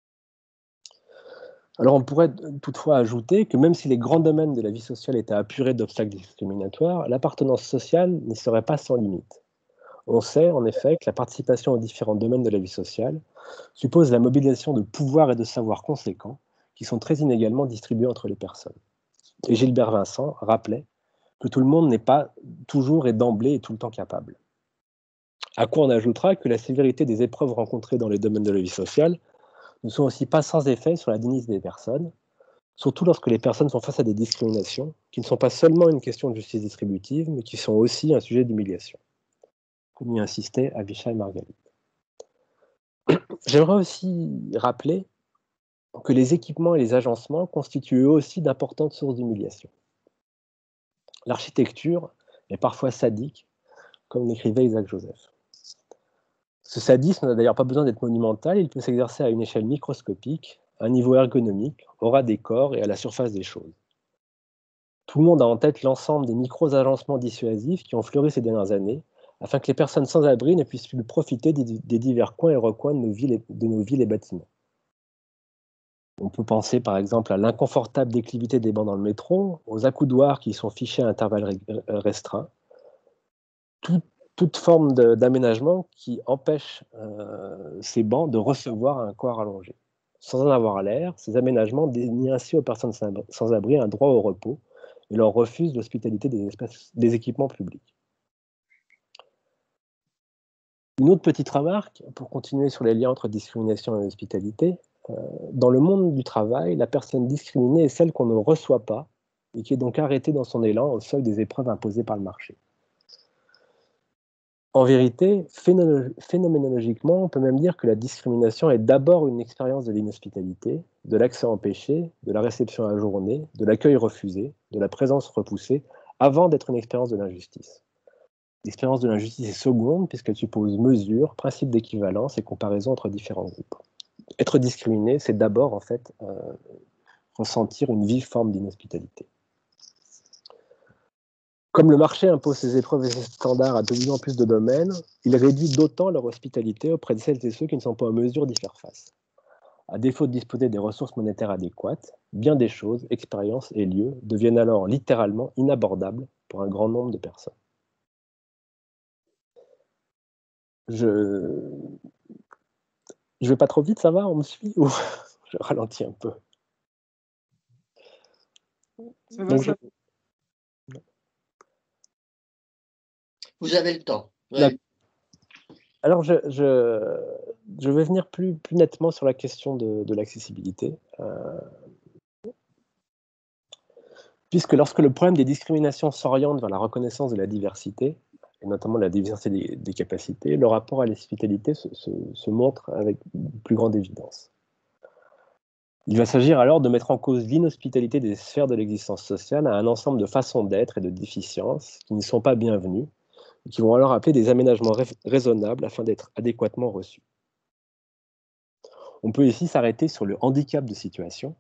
Alors on pourrait toutefois ajouter que même si les grands domaines de la vie sociale étaient apurés d'obstacles discriminatoires, l'appartenance sociale n'y serait pas sans limite. On sait en effet que la participation aux différents domaines de la vie sociale suppose la mobilisation de pouvoirs et de savoirs conséquents qui sont très inégalement distribués entre les personnes. Et Gilbert Vincent rappelait que tout le monde n'est pas toujours et d'emblée et tout le temps capable. À quoi on ajoutera que la sévérité des épreuves rencontrées dans les domaines de la vie sociale ne sont aussi pas sans effet sur la dignité des personnes, surtout lorsque les personnes sont face à des discriminations qui ne sont pas seulement une question de justice distributive, mais qui sont aussi un sujet d'humiliation, comme y insistait Avishai Margalit. J'aimerais aussi rappeler que les équipements et les agencements constituent eux aussi d'importantes sources d'humiliation. L'architecture est parfois sadique, comme l'écrivait Isaac Joseph. Ce sadisme n'a d'ailleurs pas besoin d'être monumental, il peut s'exercer à une échelle microscopique, à un niveau ergonomique, au ras des corps et à la surface des choses. Tout le monde a en tête l'ensemble des micros-agencements dissuasifs qui ont fleuri ces dernières années, afin que les personnes sans abri ne puissent plus profiter des divers coins et recoins de nos villes et, de nos villes et bâtiments. On peut penser par exemple à l'inconfortable déclivité des bancs dans le métro, aux accoudoirs qui sont fichés à intervalles restreints, tout, toute forme d'aménagement qui empêche euh, ces bancs de recevoir un corps allongé. Sans en avoir l'air, ces aménagements dénient ainsi aux personnes sans abri un droit au repos et leur refusent l'hospitalité des, des équipements publics. Une autre petite remarque, pour continuer sur les liens entre discrimination et hospitalité, euh, dans le monde du travail, la personne discriminée est celle qu'on ne reçoit pas et qui est donc arrêtée dans son élan au seuil des épreuves imposées par le marché. En vérité, phénoménologiquement, on peut même dire que la discrimination est d'abord une expérience de l'inhospitalité, de l'accès empêché, de la réception ajournée, de l'accueil refusé, de la présence repoussée, avant d'être une expérience de l'injustice. L'expérience de l'injustice est seconde puisqu'elle suppose mesure, principe d'équivalence et comparaison entre différents groupes. Être discriminé, c'est d'abord en fait euh, ressentir une vive forme d'inhospitalité. Comme le marché impose ses épreuves et ses standards à de plus en plus de domaines, il réduit d'autant leur hospitalité auprès de celles et ceux qui ne sont pas en mesure d'y faire face. À défaut de disposer des ressources monétaires adéquates, bien des choses, expériences et lieux deviennent alors littéralement inabordables pour un grand nombre de personnes. Je je vais pas trop vite, ça va, on me suit ou je ralentis un peu? Ça va, Donc, ça... je... Vous avez le temps. Ouais. Alors, je, je, je vais venir plus, plus nettement sur la question de, de l'accessibilité. Euh, puisque lorsque le problème des discriminations s'oriente vers la reconnaissance de la diversité, et notamment la diversité des, des capacités, le rapport à l'accessibilité se, se, se montre avec plus grande évidence. Il va s'agir alors de mettre en cause l'inhospitalité des sphères de l'existence sociale à un ensemble de façons d'être et de déficiences qui ne sont pas bienvenues, et qui vont alors appeler des aménagements raisonnables afin d'être adéquatement reçus. On peut ici s'arrêter sur le handicap de situation,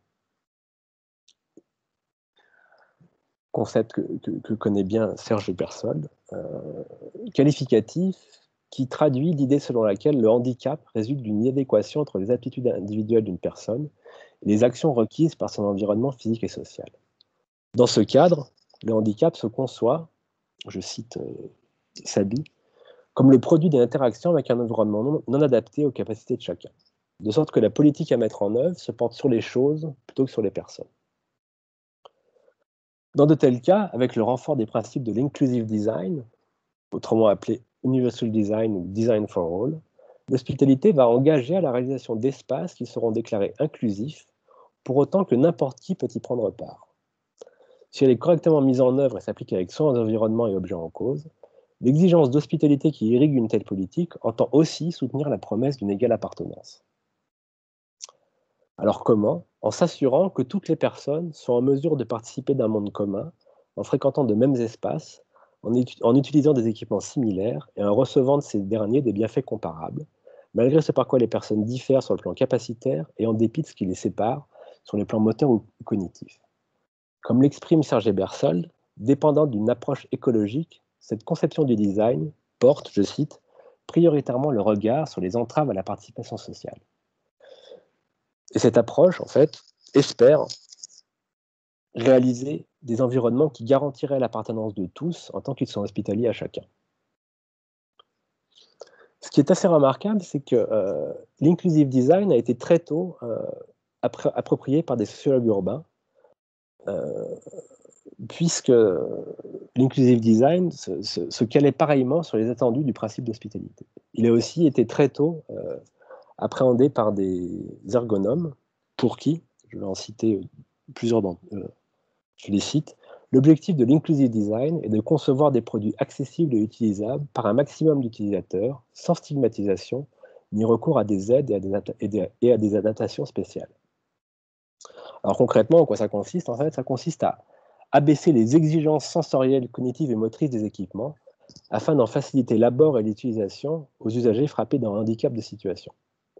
concept que, que, que connaît bien Serge Bersold, euh, qualificatif qui traduit l'idée selon laquelle le handicap résulte d'une inadéquation entre les aptitudes individuelles d'une personne et les actions requises par son environnement physique et social. Dans ce cadre, le handicap se conçoit, je cite euh, Sabi, comme le produit d'une interaction avec un environnement non, non adapté aux capacités de chacun, de sorte que la politique à mettre en œuvre se porte sur les choses plutôt que sur les personnes. Dans de tels cas, avec le renfort des principes de l'inclusive design, autrement appelé universal design ou design for all, l'hospitalité va engager à la réalisation d'espaces qui seront déclarés inclusifs, pour autant que n'importe qui peut y prendre part. Si elle est correctement mise en œuvre et s'applique avec soin aux environnements et objets en cause, l'exigence d'hospitalité qui irrigue une telle politique entend aussi soutenir la promesse d'une égale appartenance. Alors comment? En s'assurant que toutes les personnes sont en mesure de participer d'un monde commun, en fréquentant de mêmes espaces, en, en utilisant des équipements similaires et en recevant de ces derniers des bienfaits comparables, malgré ce par quoi les personnes diffèrent sur le plan capacitaire et en dépit de ce qui les sépare sur les plans moteurs ou cognitifs. Comme l'exprime Serge Bersold, dépendant d'une approche écologique, cette conception du design porte, je cite, prioritairement le regard sur les entraves à la participation sociale. Et cette approche, en fait, espère réaliser des environnements qui garantiraient l'appartenance de tous en tant qu'ils sont hospitaliers à chacun. Ce qui est assez remarquable, c'est que euh, l'inclusive design a été très tôt euh, approprié par des sociologues urbains, euh, puisque l'inclusive design se, se, se calait pareillement sur les attendus du principe d'hospitalité. Il a aussi été très tôt euh, appréhendé par des ergonomes, pour qui, je vais en citer plusieurs d'entre eux, je les cite, l'objectif de l'inclusive design est de concevoir des produits accessibles et utilisables par un maximum d'utilisateurs, sans stigmatisation, ni recours à des aides et à des, et des, et à des adaptations spéciales. Alors concrètement, en quoi ça consiste? En fait, ça consiste à abaisser les exigences sensorielles, cognitives et motrices des équipements afin d'en faciliter l'abord et l'utilisation aux usagers frappés d'un handicap de situation.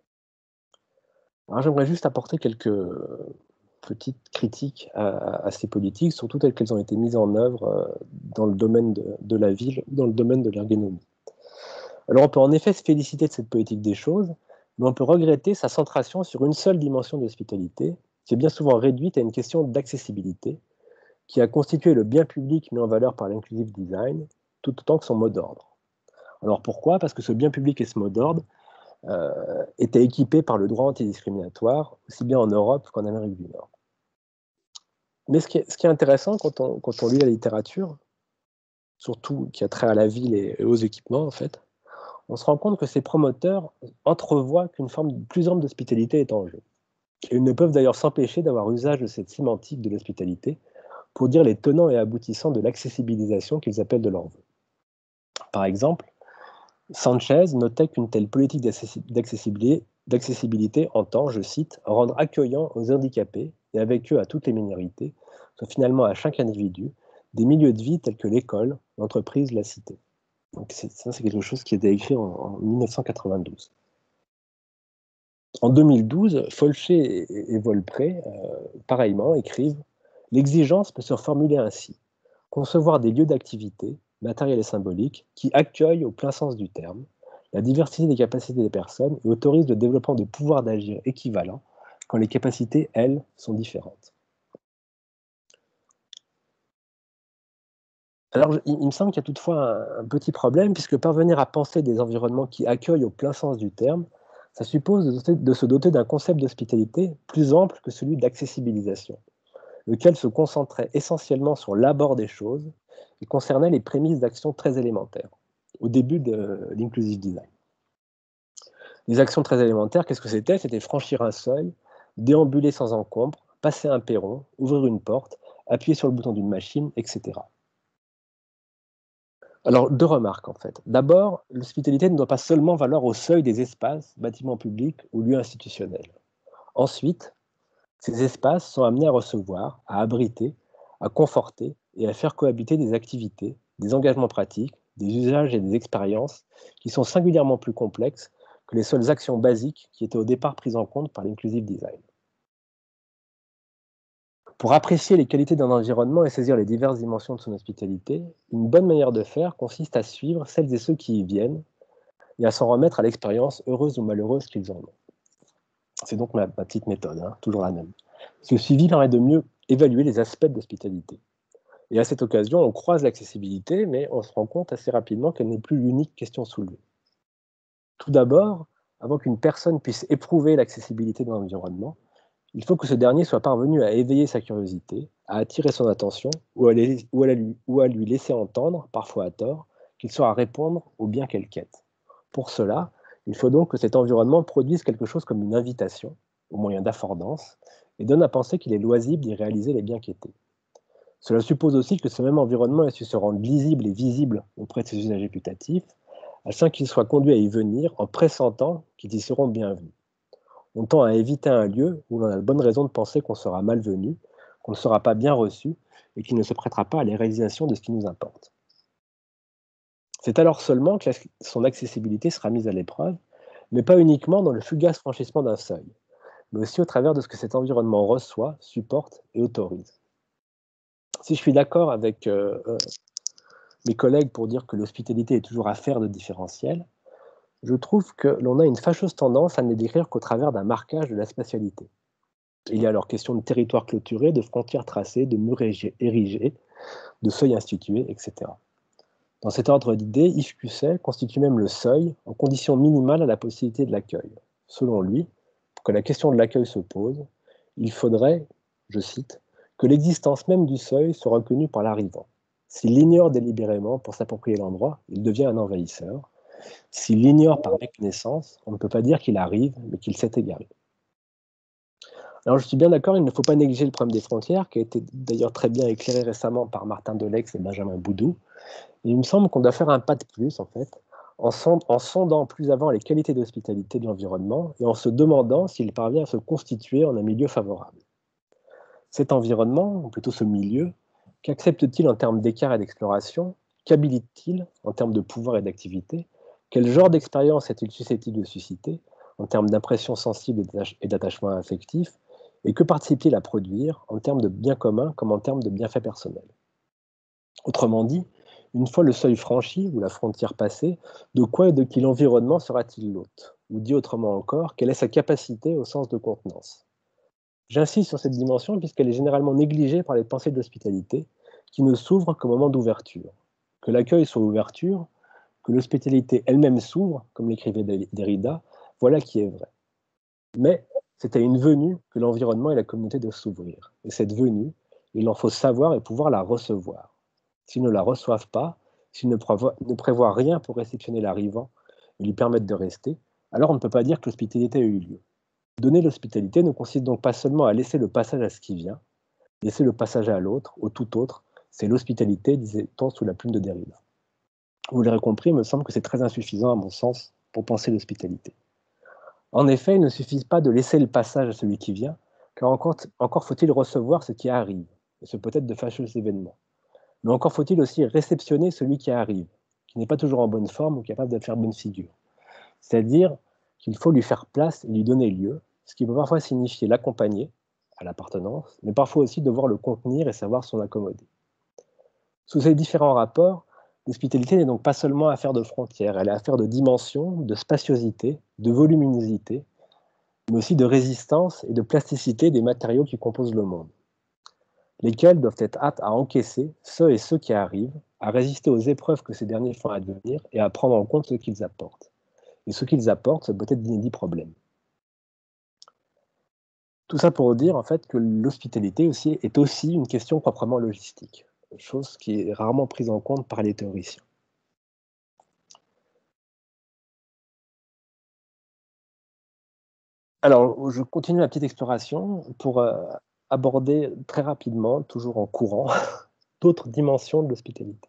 Alors j'aimerais juste apporter quelques petites critiques à, à ces politiques, surtout telles qu'elles ont été mises en œuvre dans le domaine de, de la ville ou dans le domaine de l'ergonomie. Alors on peut en effet se féliciter de cette politique des choses, mais on peut regretter sa centration sur une seule dimension de l'hospitalité, qui est bien souvent réduite à une question d'accessibilité, qui a constitué le bien public mis en valeur par l'inclusive design, tout autant que son mot d'ordre. Alors pourquoi? Parce que ce bien public et ce mot d'ordre euh, étaient équipés par le droit antidiscriminatoire, aussi bien en Europe qu'en Amérique du Nord. Mais ce qui est, ce qui est intéressant quand on, quand on lit la littérature, surtout qui a trait à la ville et, et aux équipements, en fait, on se rend compte que ces promoteurs entrevoient qu'une forme plus ample d'hospitalité est en jeu. Et ils ne peuvent d'ailleurs s'empêcher d'avoir usage de cette sémantique de l'hospitalité pour dire les tenants et aboutissants de l'accessibilisation qu'ils appellent de leur vœu. Par exemple, Sanchez notait qu'une telle politique d'accessibilité, d'accessibilité entend, je cite, rendre accueillant aux handicapés et avec eux à toutes les minorités, soit finalement à chaque individu, des milieux de vie tels que l'école, l'entreprise, la cité. Donc c'est, ça, c'est quelque chose qui a été écrit en, en mille neuf cent quatre-vingt-douze. En deux mille douze, Folcher et, et Volpré, euh, pareillement, écrivent « L'exigence peut se formuler ainsi. Concevoir des lieux d'activité, matériels et symboliques, qui accueillent au plein sens du terme la diversité des capacités des personnes et autorisent le développement de pouvoirs d'agir équivalents quand les capacités, elles, sont différentes. » Alors, il, il me semble qu'il y a toutefois un, un petit problème, puisque parvenir à penser des environnements qui accueillent au plein sens du terme, ça suppose de, doter, de se doter d'un concept d'hospitalité plus ample que celui d'accessibilisation, lequel se concentrait essentiellement sur l'abord des choses et concernait les prémices d'action très élémentaires, au début de l'inclusive design. Les actions très élémentaires, qu'est-ce que c'était? C'était franchir un seuil, déambuler sans encombre, passer un perron, ouvrir une porte, appuyer sur le bouton d'une machine, et cetera. Alors, deux remarques en fait. D'abord, l'hospitalité ne doit pas seulement valoir au seuil des espaces, bâtiments publics ou lieux institutionnels. Ensuite, ces espaces sont amenés à recevoir, à abriter, à conforter et à faire cohabiter des activités, des engagements pratiques, des usages et des expériences qui sont singulièrement plus complexes que les seules actions basiques qui étaient au départ prises en compte par l'inclusive design. Pour apprécier les qualités d'un environnement et saisir les diverses dimensions de son hospitalité, une bonne manière de faire consiste à suivre celles et ceux qui y viennent et à s'en remettre à l'expérience heureuse ou malheureuse qu'ils en ont. C'est donc ma, ma petite méthode, hein, toujours la même. Ce suivi permet de mieux évaluer les aspects de l'hospitalité. Et à cette occasion, on croise l'accessibilité, mais on se rend compte assez rapidement qu'elle n'est plus l'unique question soulevée. Tout d'abord, avant qu'une personne puisse éprouver l'accessibilité d'un environnement, il faut que ce dernier soit parvenu à éveiller sa curiosité, à attirer son attention ou à, les, ou à, lui, ou à lui laisser entendre, parfois à tort, qu'il soit à répondre au bien qu'elle quête. Pour cela, il faut donc que cet environnement produise quelque chose comme une invitation, au moyen d'affordance, et donne à penser qu'il est loisible d'y réaliser les biens quêtés. Cela suppose aussi que ce même environnement ait su se rendre lisible et visible auprès de ses usagers putatifs, afin qu'ils soient conduits à y venir en pressentant qu'ils y seront bienvenus. On tend à éviter un lieu où l'on a de bonnes raisons de penser qu'on sera malvenu, qu'on ne sera pas bien reçu et qu'il ne se prêtera pas à la réalisation de ce qui nous importe. C'est alors seulement que son accessibilité sera mise à l'épreuve, mais pas uniquement dans le fugace franchissement d'un seuil, mais aussi au travers de ce que cet environnement reçoit, supporte et autorise. Si je suis d'accord avec euh, euh, mes collègues pour dire que l'hospitalité est toujours affaire de différentiel, je trouve que l'on a une fâcheuse tendance à ne les décrire qu'au travers d'un marquage de la spatialité. Il y a alors question de territoire clôturé, de frontières tracées, de murs érigés, de seuils institués, et cetera. Dans cet ordre d'idées, Yves Cusset constitue même le seuil en condition minimale à la possibilité de l'accueil. Selon lui, pour que la question de l'accueil se pose, il faudrait, je cite, que l'existence même du seuil soit reconnue par l'arrivant. S'il l'ignore délibérément pour s'approprier l'endroit, il devient un envahisseur. S'il l'ignore par méconnaissance, on ne peut pas dire qu'il arrive, mais qu'il s'est égaré. Alors je suis bien d'accord, il ne faut pas négliger le problème des frontières, qui a été d'ailleurs très bien éclairé récemment par Martin Delex et Benjamin Boudou. Et il me semble qu'on doit faire un pas de plus, en fait, en, sond en sondant plus avant les qualités d'hospitalité de l'environnement et en se demandant s'il parvient à se constituer en un milieu favorable. Cet environnement, ou plutôt ce milieu, qu'accepte-t-il en termes d'écart et d'exploration? Qu'habilite-t-il en termes de pouvoir et d'activité? Quel genre d'expérience est-il susceptible de susciter en termes d'impressions sensibles et d'attachement affectif? Et que participe-t-il à produire en termes de biens communs comme en termes de bienfaits personnels? Autrement dit, une fois le seuil franchi ou la frontière passée, de quoi et de qui l'environnement sera-t-il l'hôte? Ou dit autrement encore, quelle est sa capacité au sens de contenance? J'insiste sur cette dimension puisqu'elle est généralement négligée par les pensées de l'hospitalité, qui ne s'ouvrent qu'au moment d'ouverture. Que l'accueil soit ouverture, que l'hospitalité elle-même s'ouvre, comme l'écrivait Derrida, voilà qui est vrai. Mais c'est à une venue que l'environnement et la communauté doivent s'ouvrir. Et cette venue, il en faut savoir et pouvoir la recevoir. S'ils ne la reçoivent pas, s'ils ne prévoient, ne prévoient rien pour réceptionner l'arrivant et lui permettre de rester, alors on ne peut pas dire que l'hospitalité a eu lieu. Donner l'hospitalité ne consiste donc pas seulement à laisser le passage à ce qui vient, laisser le passage à l'autre, au tout autre, c'est l'hospitalité, disait-on sous la plume de Derrida. Vous l'aurez compris, il me semble que c'est très insuffisant à mon sens pour penser l'hospitalité. En effet, il ne suffit pas de laisser le passage à celui qui vient, car encore, encore faut-il recevoir ce qui arrive, et ce peut être de fâcheux événements. Mais encore faut-il aussi réceptionner celui qui arrive, qui n'est pas toujours en bonne forme ou capable de faire bonne figure. C'est-à-dire qu'il faut lui faire place et lui donner lieu, ce qui peut parfois signifier l'accompagner à l'appartenance, mais parfois aussi devoir le contenir et savoir s'en accommoder. Sous ces différents rapports, l'hospitalité n'est donc pas seulement affaire de frontières, elle est affaire de dimension, de spatiosité, de voluminosité, mais aussi de résistance et de plasticité des matériaux qui composent le monde, lesquels doivent être aptes à encaisser ceux et ceux qui arrivent, à résister aux épreuves que ces derniers font advenir et à prendre en compte ce qu'ils apportent. Et ce qu'ils apportent, ce peut être d'inédits problèmes. Tout ça pour dire en fait que l'hospitalité aussi est aussi une question proprement logistique, chose qui est rarement prise en compte par les théoriciens. Alors, je continue ma petite exploration pour euh, aborder très rapidement, toujours en courant, d'autres dimensions de l'hospitalité.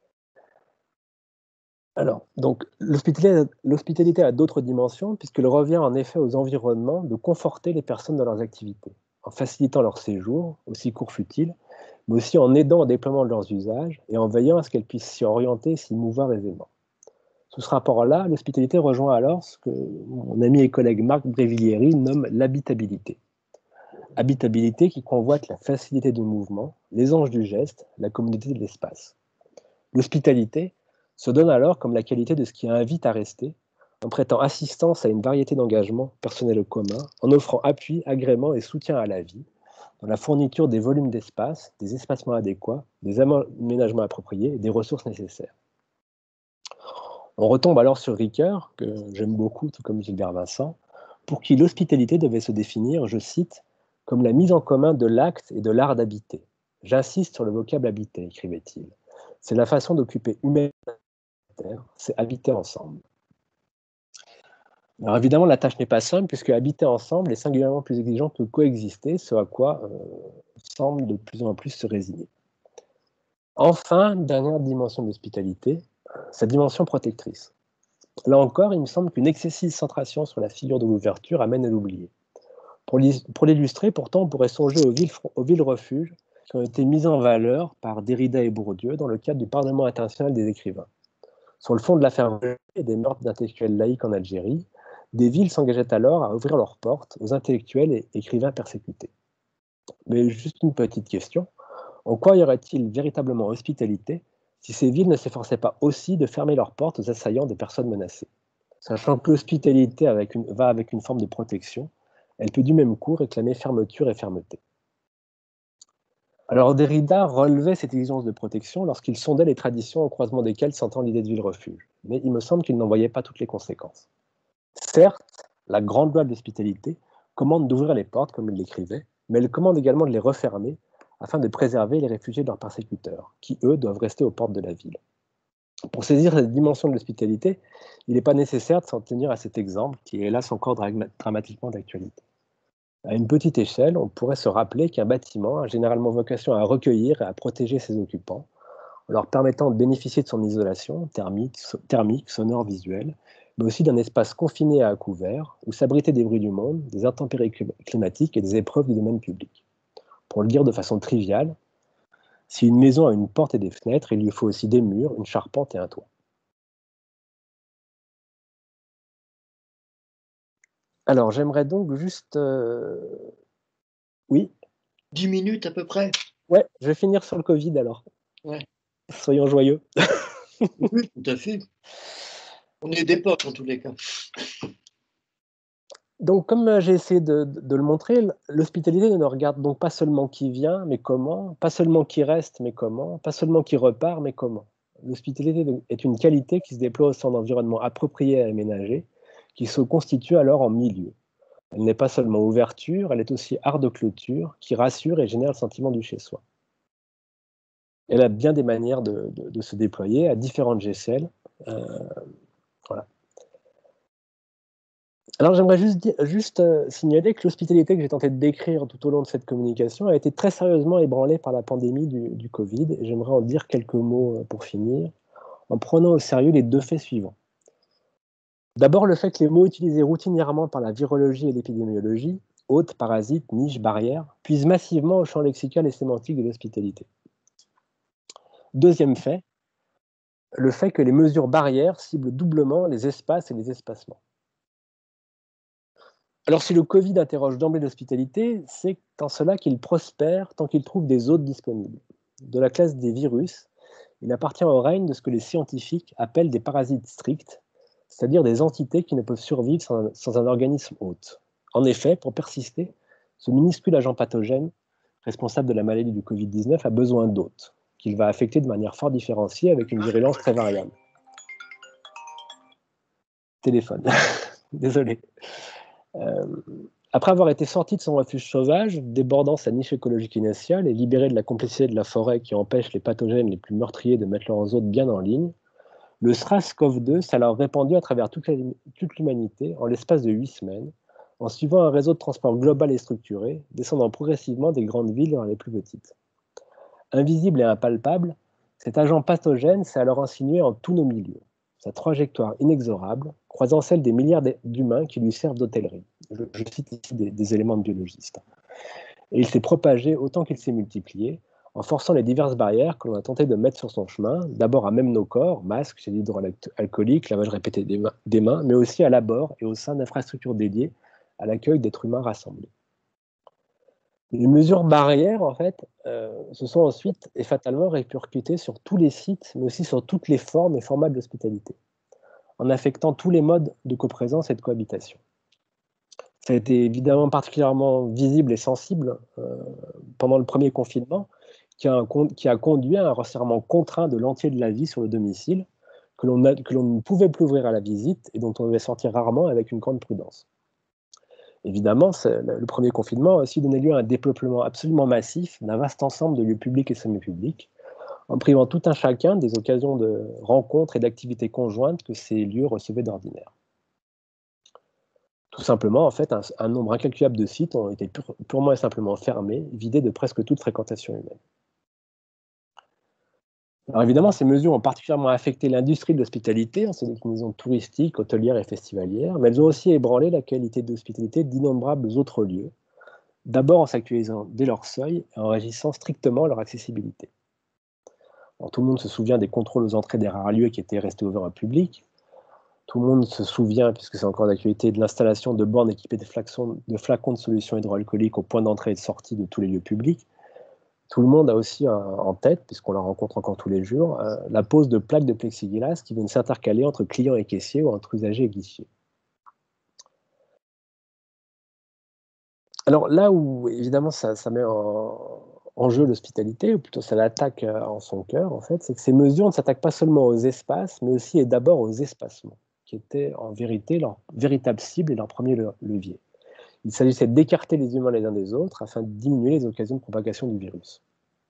Alors, donc, l'hospitalité a d'autres dimensions, puisqu'elle revient en effet aux environnements de conforter les personnes dans leurs activités, en facilitant leur séjour, aussi court fut-il, mais aussi en aidant au déploiement de leurs usages et en veillant à ce qu'elles puissent s'y orienter et s'y mouvoir aisément. Sous ce rapport-là, l'hospitalité rejoint alors ce que mon ami et collègue Marc Brévillieri nomme l'habitabilité. Habitabilité qui convoite la facilité de mouvement, l'aisance du geste, la communauté de l'espace. L'hospitalité se donne alors comme la qualité de ce qui invite à rester, en prêtant assistance à une variété d'engagements personnels ou communs, en offrant appui, agrément et soutien à la vie, dans la fourniture des volumes d'espace, des espacements adéquats, des aménagements appropriés et des ressources nécessaires. On retombe alors sur Ricoeur, que j'aime beaucoup, tout comme Gilbert Vincent, pour qui l'hospitalité devait se définir, je cite, comme la mise en commun de l'acte et de l'art d'habiter. J'insiste sur le vocable habiter, écrivait-il. C'est la façon d'occuper humainement la terre, c'est habiter ensemble. Alors évidemment, la tâche n'est pas simple, puisque habiter ensemble est singulièrement plus exigeant que coexister, ce à quoi euh, semble de plus en plus se résigner. Enfin, dernière dimension de l'hospitalité, sa dimension protectrice. Là encore, il me semble qu'une excessive centration sur la figure de l'ouverture amène à l'oublier. Pour l'illustrer, pourtant, on pourrait songer aux villes, aux villes refuges qui ont été mises en valeur par Derrida et Bourdieu dans le cadre du Parlement international des écrivains. Sur le fond de l'affaire et des meurtres d'intellectuels laïcs en Algérie, des villes s'engageaient alors à ouvrir leurs portes aux intellectuels et écrivains persécutés. Mais juste une petite question. En quoi y aurait-il véritablement hospitalité si ces villes ne s'efforçaient pas aussi de fermer leurs portes aux assaillants des personnes menacées? Sachant que l'hospitalité avec une- va avec une forme de protection, elle peut du même coup réclamer fermeture et fermeté. Alors Derrida relevait cette exigence de protection lorsqu'il sondait les traditions au croisement desquelles s'entend l'idée de ville-refuge, mais il me semble qu'il n'en voyait pas toutes les conséquences. Certes, la grande loi de l'hospitalité commande d'ouvrir les portes, comme il l'écrivait, mais elle commande également de les refermer afin de préserver les réfugiés de leurs persécuteurs, qui, eux, doivent rester aux portes de la ville. Pour saisir cette dimension de l'hospitalité, il n'est pas nécessaire de s'en tenir à cet exemple, qui est hélas encore dra- dramatiquement d'actualité. À une petite échelle, on pourrait se rappeler qu'un bâtiment a généralement vocation à recueillir et à protéger ses occupants, en leur permettant de bénéficier de son isolation thermique, so- thermique, sonore, visuelle, mais aussi d'un espace confiné à couvert, où s'abriter des bruits du monde, des intempéries clim- climatiques et des épreuves du domaine public. Pour le dire de façon triviale, si une maison a une porte et des fenêtres, il lui faut aussi des murs, une charpente et un toit. Alors, j'aimerais donc juste... euh, Oui, Dix minutes à peu près. ouais, je vais finir sur le Covid alors. Ouais. Soyons joyeux. Oui, tout à fait. On est d'époque en tous les cas. Donc, comme euh, j'ai essayé de, de- de le montrer, l'hospitalité ne regarde donc pas seulement qui vient, mais comment, pas seulement qui reste, mais comment, pas seulement qui repart, mais comment. L'hospitalité donc, est une qualité qui se déploie au sein d'environnements appropriés à aménager, qui se constitue alors en milieu. Elle n'est pas seulement ouverture, elle est aussi art de clôture, qui rassure et génère le sentiment du chez-soi. Elle a bien des manières de, de- de se déployer à différentes échelles. Euh, voilà. Alors j'aimerais juste, dire- juste euh, signaler que l'hospitalité que j'ai tenté de décrire tout au long de cette communication a été très sérieusement ébranlée par la pandémie du, du Covid. Et j'aimerais en dire quelques mots euh, pour finir, en prenant au sérieux les deux faits suivants. D'abord, le fait que les mots utilisés routinièrement par la virologie et l'épidémiologie, hôte, parasite, niche, barrière, puisent massivement au champ lexical et sémantique de l'hospitalité. Deuxième fait, le fait que les mesures barrières ciblent doublement les espaces et les espacements. Alors si le Covid interroge d'emblée l'hospitalité, c'est en cela qu'il prospère tant qu'il trouve des hôtes disponibles. De la classe des virus, il appartient au règne de ce que les scientifiques appellent des parasites stricts, c'est-à-dire des entités qui ne peuvent survivre sans un, sans un organisme hôte. En effet, pour persister, ce minuscule agent pathogène, responsable de la maladie du Covid dix-neuf, a besoin d'hôtes, qu'il va affecter de manière fort différenciée avec une virulence très variable. Téléphone. Désolé. Euh, Après avoir été sorti de son refuge sauvage, débordant sa niche écologique initiale et libéré de la complicité de la forêt qui empêche les pathogènes les plus meurtriers de mettre leurs hôtes bien en ligne, le SRAS-C o V deux s'est alors répandu à travers toute l'humanité en l'espace de huit semaines, en suivant un réseau de transport global et structuré, descendant progressivement des grandes villes vers les plus petites. Invisible et impalpable, cet agent pathogène s'est alors insinué en tous nos milieux, sa trajectoire inexorable croisant celle des milliards d'humains qui lui servent d'hôtellerie. Je, je cite ici des, des éléments de biologistes. Et il s'est propagé autant qu'il s'est multiplié, en forçant les diverses barrières que l'on a tenté de mettre sur son chemin, d'abord à même nos corps, masques, gel hydroalcoolique, lavage répété des mains, des mains, mais aussi à l'abord et au sein d'infrastructures dédiées à l'accueil d'êtres humains rassemblés. Les mesures barrières, en fait, euh, se sont ensuite et fatalement répercutées sur tous les sites, mais aussi sur toutes les formes et formats de l'hospitalité, en affectant tous les modes de coprésence et de cohabitation. Ça a été évidemment particulièrement visible et sensible euh, pendant le premier confinement, qui a, un, qui a conduit à un resserrement contraint de l'entier de la vie sur le domicile, que l'on ne pouvait plus ouvrir à la visite et dont on devait sortir rarement avec une grande prudence. Évidemment, le premier confinement a aussi donné lieu à un dépeuplement absolument massif d'un vaste ensemble de lieux publics et semi-publics, en privant tout un chacun des occasions de rencontres et d'activités conjointes que ces lieux recevaient d'ordinaire. Tout simplement, en fait, un, un nombre incalculable de sites ont été pure, purement et simplement fermés, vidés de presque toute fréquentation humaine. Alors évidemment, ces mesures ont particulièrement affecté l'industrie de l'hospitalité, en ses déclinaisons touristiques, hôtelières et festivalières, mais elles ont aussi ébranlé la qualité de l'hospitalité d'innombrables autres lieux, d'abord en s'actualisant dès leur seuil et en régissant strictement leur accessibilité. Alors, tout le monde se souvient des contrôles aux entrées des rares lieux qui étaient restés ouverts au public. Tout le monde se souvient, puisque c'est encore d'actualité, de l'installation de bornes équipées de flacons, de flacons de solutions hydroalcooliques au point d'entrée et de sortie de tous les lieux publics. Tout le monde a aussi en tête, puisqu'on la rencontre encore tous les jours, euh, la pose de plaques de plexiglas qui viennent s'intercaler entre clients et caissiers ou entre usagers et guichetiers. Alors là où, évidemment, ça, ça met en, en jeu l'hospitalité, ou plutôt ça l'attaque en son cœur, en fait, c'est que ces mesures ne s'attaquent pas seulement aux espaces, mais aussi et d'abord aux espacements, qui étaient en vérité leur véritable cible et leur premier levier. Il s'agissait d'écarter les humains les uns des autres afin de diminuer les occasions de propagation du virus.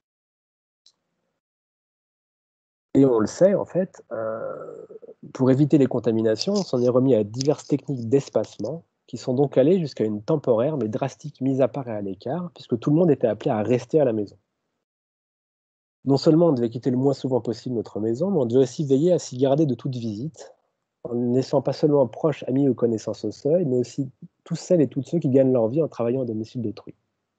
Et on le sait, en fait, euh, pour éviter les contaminations, on s'en est remis à diverses techniques d'espacement, qui sont donc allées jusqu'à une temporaire mais drastique mise à part et à l'écart, puisque tout le monde était appelé à rester à la maison. Non seulement on devait quitter le moins souvent possible notre maison, mais on devait aussi veiller à s'y garder de toute visite, en ne laissant pas seulement proches, amis ou connaissances au seuil, mais aussi tous celles et tous ceux qui gagnent leur vie en travaillant à domicile d'autrui.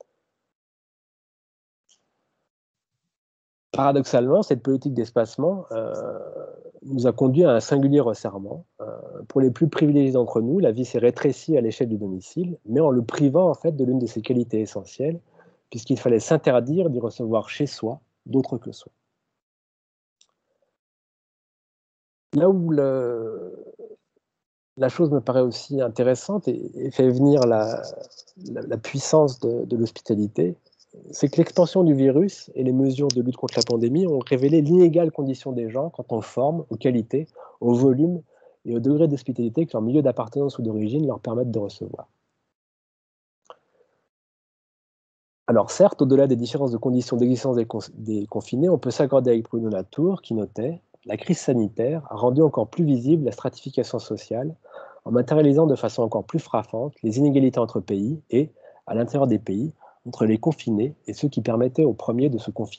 Paradoxalement, cette politique d'espacement euh, nous a conduit à un singulier resserrement. Euh, pour les plus privilégiés d'entre nous, la vie s'est rétrécie à l'échelle du domicile, mais en le privant en fait de l'une de ses qualités essentielles, puisqu'il fallait s'interdire d'y recevoir chez soi d'autres que soi. Là où le, la chose me paraît aussi intéressante et, et fait venir la, la, la puissance de, de l'hospitalité, c'est que l'expansion du virus et les mesures de lutte contre la pandémie ont révélé l'inégale condition des gens quant aux formes, aux qualités, au volume et au degré d'hospitalité que leur milieu d'appartenance ou d'origine leur permettent de recevoir. Alors certes, au-delà des différences de conditions d'existence des, des confinés, on peut s'accorder avec Bruno Latour qui notait « La crise sanitaire a rendu encore plus visible la stratification sociale en matérialisant de façon encore plus frappante les inégalités entre pays et, à l'intérieur des pays, entre les confinés et ceux qui permettaient aux premiers de se confiner. »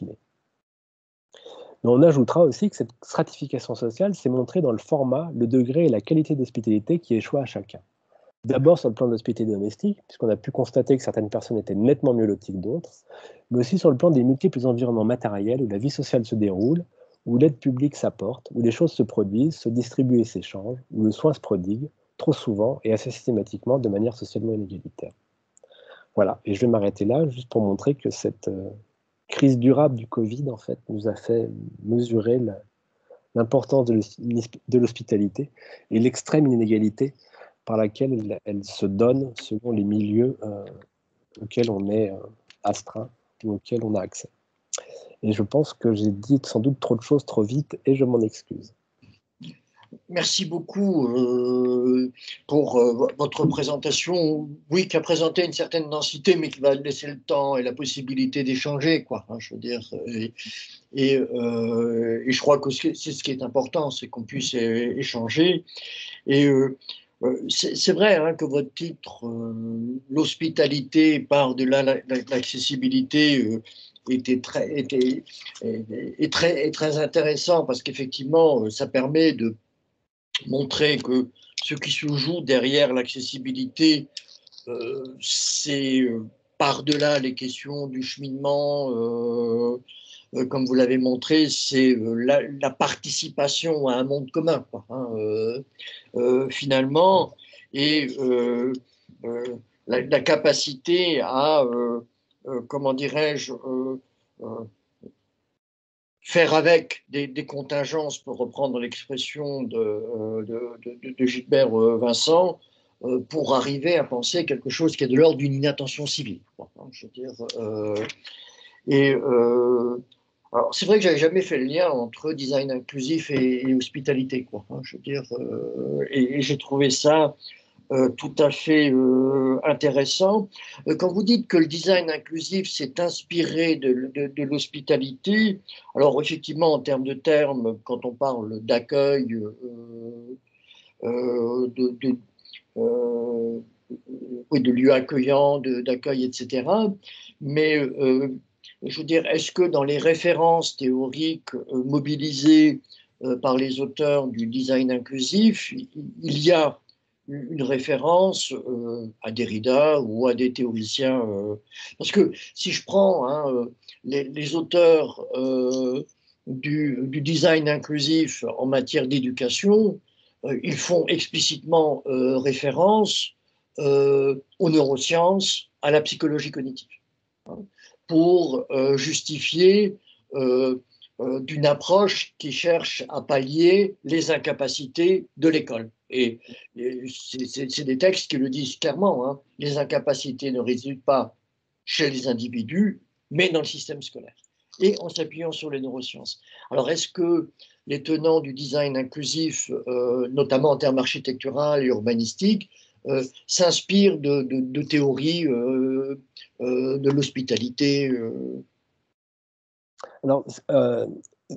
Mais on ajoutera aussi que cette stratification sociale s'est montrée dans le format, le degré et la qualité d'hospitalité qui échoit à chacun. D'abord sur le plan de l'hospitalité domestique, puisqu'on a pu constater que certaines personnes étaient nettement mieux loties que d'autres, mais aussi sur le plan des multiples environnements matériels où la vie sociale se déroule, où l'aide publique s'apporte, où les choses se produisent, se distribuent et s'échangent, où le soin se prodigue, trop souvent et assez systématiquement de manière socialement inégalitaire. Voilà, et je vais m'arrêter là, juste pour montrer que cette euh, crise durable du Covid, en fait, nous a fait mesurer l'importance de l'hospitalité et l'extrême inégalité par laquelle elle, elle se donne selon les milieux euh, auxquels on est euh, astreint ou auxquels on a accès. Et je pense que j'ai dit sans doute trop de choses trop vite et je m'en excuse. Merci beaucoup euh, pour euh, votre présentation, oui, qui a présenté une certaine densité, mais qui va laisser le temps et la possibilité d'échanger, quoi. Hein, je veux dire, et, et, euh, et je crois que c'est ce qui est important, c'est qu'on puisse échanger. Et euh, c'est vrai hein, que votre titre, euh, l'hospitalité par-delà l'accessibilité, euh, était très, était, est, est très, est très intéressant parce qu'effectivement, ça permet de montrer que ce qui se joue derrière l'accessibilité, euh, c'est euh, par-delà les questions du cheminement, euh, euh, comme vous l'avez montré, c'est euh, la, la participation à un monde commun, quoi, hein, euh, euh, finalement, et euh, euh, la, la, capacité à, euh, euh, comment dirais-je, euh, euh, faire avec des, des contingences, pour reprendre l'expression de, de, de, de Gilbert Vincent, euh, pour arriver à penser quelque chose qui est de l'ordre d'une inattention civile. Bon, je veux dire, euh, et euh, alors c'est vrai que j'avais jamais fait le lien entre design inclusif et, et hospitalité, quoi. Hein, je veux dire, euh, et, et j'ai trouvé ça Euh, tout à fait euh, intéressant. Euh, quand vous dites que le design inclusif s'est inspiré de, de, de l'hospitalité, alors effectivement, en termes de termes, quand on parle d'accueil, euh, euh, de, de, euh, oui, de lieux accueillants, d'accueil, et cetera. Mais euh, je veux dire, est-ce que dans les références théoriques euh, mobilisées euh, par les auteurs du design inclusif, il y a une référence euh, à Derrida ou à des théoriciens euh, parce que si je prends hein, les, les auteurs euh, du, du design inclusif en matière d'éducation, euh, ils font explicitement euh, référence euh, aux neurosciences, à la psychologie cognitive. pour euh, justifier euh, euh, d'une approche qui cherche à pallier les incapacités de l'école. Et, et c'est des textes qui le disent clairement, hein. Les incapacités ne résident pas chez les individus, mais dans le système scolaire, et en s'appuyant sur les neurosciences. Alors, est-ce que les tenants du design inclusif, euh, notamment en termes architectural et urbanistique, euh, s'inspirent de, de, de théories euh, euh, de l'hospitalité euh... Alors, euh,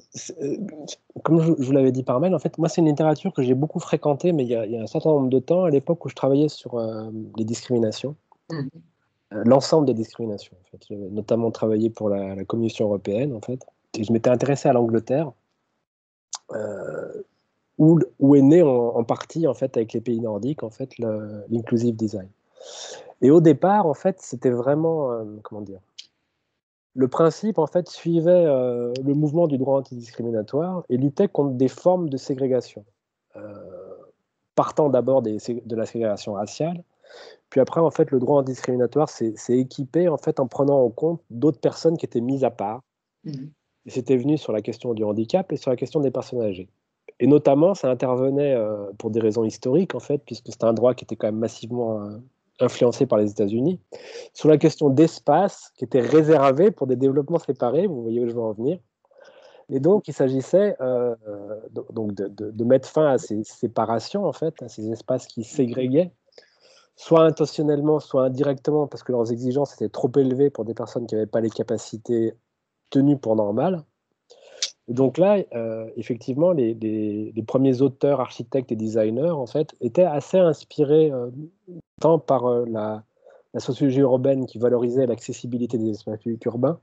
comme je, je vous l'avais dit par mail, en fait, moi, c'est une littérature que j'ai beaucoup fréquentée, mais il y, a, il y a un certain nombre de temps, à l'époque où je travaillais sur euh, les discriminations. Mmh. L'ensemble des discriminations, en fait. J'avais notamment travaillé pour la, la Commission européenne, en fait, et je m'étais intéressé à l'Angleterre, euh, où, où est né en, en partie, en fait, avec les pays nordiques, en fait, l'inclusive design. Et au départ, en fait, c'était vraiment, euh, comment dire, le principe, en fait, suivait euh, le mouvement du droit antidiscriminatoire et luttait contre des formes de ségrégation, euh, partant d'abord de la ségrégation raciale. Puis après, en fait, le droit antidiscriminatoire s'est équipé en fait en prenant en compte d'autres personnes qui étaient mises à part. Mmh. Et c'était venu sur la question du handicap et sur la question des personnes âgées. Et notamment, ça intervenait euh, pour des raisons historiques, en fait, puisque c'était un droit qui était quand même massivement euh, influencé par les États-Unis, sur la question d'espace qui était réservé pour des développements séparés, vous voyez où je veux en venir. Et donc, il s'agissait euh, donc de, de, de mettre fin à ces séparations, en fait, à ces espaces qui ségréguaient, soit intentionnellement, soit indirectement, parce que leurs exigences étaient trop élevées pour des personnes qui n'avaient pas les capacités tenues pour normales. Et donc là, euh, effectivement, les, les, les premiers auteurs, architectes et designers, en fait, étaient assez inspirés euh, tant par euh, la, la sociologie urbaine qui valorisait l'accessibilité des espaces publics urbains,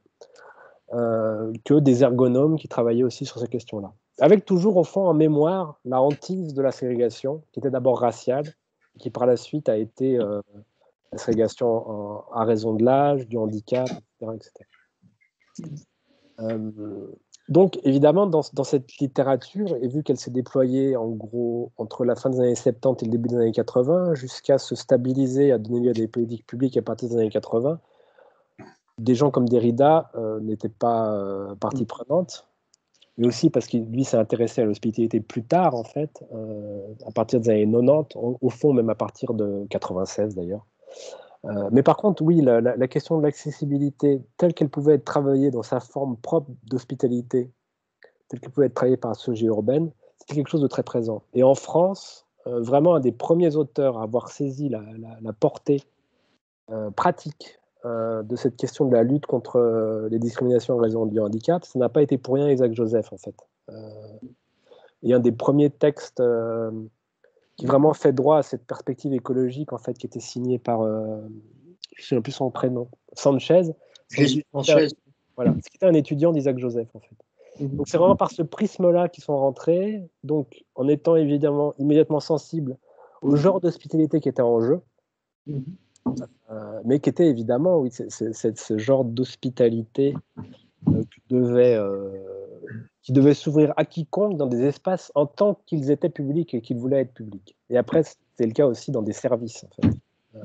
euh, que des ergonomes qui travaillaient aussi sur ces questions-là. Avec toujours, au fond, en mémoire, la hantise de la ségrégation, qui était d'abord raciale, qui par la suite a été euh, la ségrégation en, à raison de l'âge, du handicap, et cetera et cetera. Euh, donc, évidemment, dans, dans cette littérature, et vu qu'elle s'est déployée en gros entre la fin des années soixante-dix et le début des années quatre-vingts, jusqu'à se stabiliser, à donner lieu à des politiques publiques à partir des années quatre-vingts, des gens comme Derrida euh, n'étaient pas euh, partie prenante, mais aussi parce que lui s'est intéressé à l'hospitalité plus tard, en fait, euh, à partir des années quatre-vingt-dix, au, au fond même à partir de quatre-vingt-seize d'ailleurs. Euh, mais par contre, oui, la, la, la question de l'accessibilité telle qu'elle pouvait être travaillée dans sa forme propre d'hospitalité, telle qu'elle pouvait être travaillée par la sociologie urbaine, c'était quelque chose de très présent. Et en France, euh, vraiment un des premiers auteurs à avoir saisi la, la, la portée euh, pratique euh, de cette question de la lutte contre euh, les discriminations en raison du handicap, ça n'a pas été pour rien Isaac Joseph, en fait. Euh, et un des premiers textes euh, qui vraiment fait droit à cette perspective écologique, en fait, qui était signé par, euh, je ne sais plus son prénom, Sanchez. Sanchez. Voilà, c'était un étudiant d'Isaac Joseph, en fait. Mm-hmm. Donc c'est vraiment par ce prisme-là qu'ils sont rentrés, donc en étant évidemment immédiatement sensibles au genre d'hospitalité qui était en jeu, mm-hmm. euh, mais qui était évidemment, oui, c'est, c'est, c'est ce genre d'hospitalité euh, qui devait... Euh, qui devaient s'ouvrir à quiconque dans des espaces en tant qu'ils étaient publics et qu'ils voulaient être publics. Et après, c'est le cas aussi dans des services, en fait. Euh,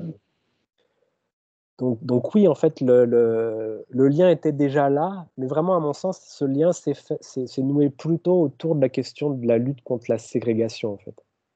donc, donc oui, en fait, le, le, le lien était déjà là, mais vraiment, à mon sens, ce lien s'est noué plutôt autour de la question de la lutte contre la ségrégation, en fait.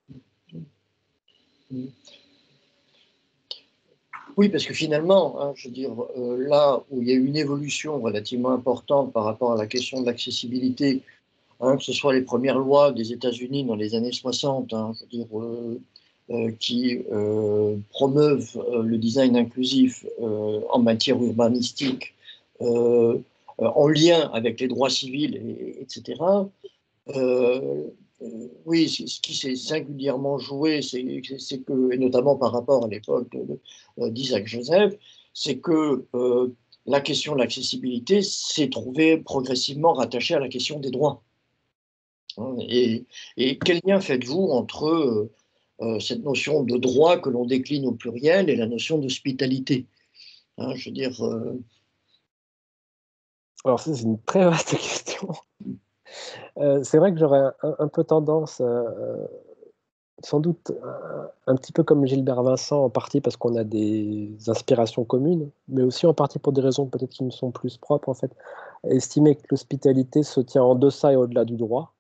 Oui, parce que finalement, hein, je veux dire, euh, là où il y a eu une évolution relativement importante par rapport à la question de l'accessibilité, hein, que ce soit les premières lois des États-Unis dans les années soixante, hein, je veux dire, euh, euh, qui euh, promeuvent euh, le design inclusif euh, en matière urbanistique, euh, euh, en lien avec les droits civils, et, etc. Euh, euh, oui, ce qui s'est singulièrement joué, c'est que, et notamment par rapport à l'époque d'Isaac Joseph, c'est que euh, la question de l'accessibilité s'est trouvée progressivement rattachée à la question des droits. Et, et quel lien faites-vous entre euh, euh, cette notion de droit que l'on décline au pluriel et la notion d'hospitalité, hein, je veux dire. Euh... Alors ça, c'est une très vaste question. Euh, c'est vrai que j'aurais un, un peu tendance, euh, sans doute un, un petit peu comme Gilbert Vincent, en partie parce qu'on a des inspirations communes, mais aussi en partie pour des raisons peut-être qui me sont plus propres, en fait, estimer que l'hospitalité se tient en deçà et au-delà du droit.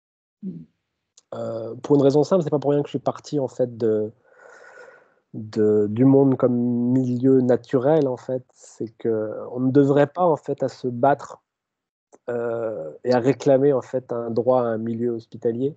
Euh, pour une raison simple, c'est pas pour rien que je suis parti en fait de, de du monde comme milieu naturel, en fait, c'est que on ne devrait pas en fait à se battre euh, et à réclamer en fait un droit à un milieu hospitalier.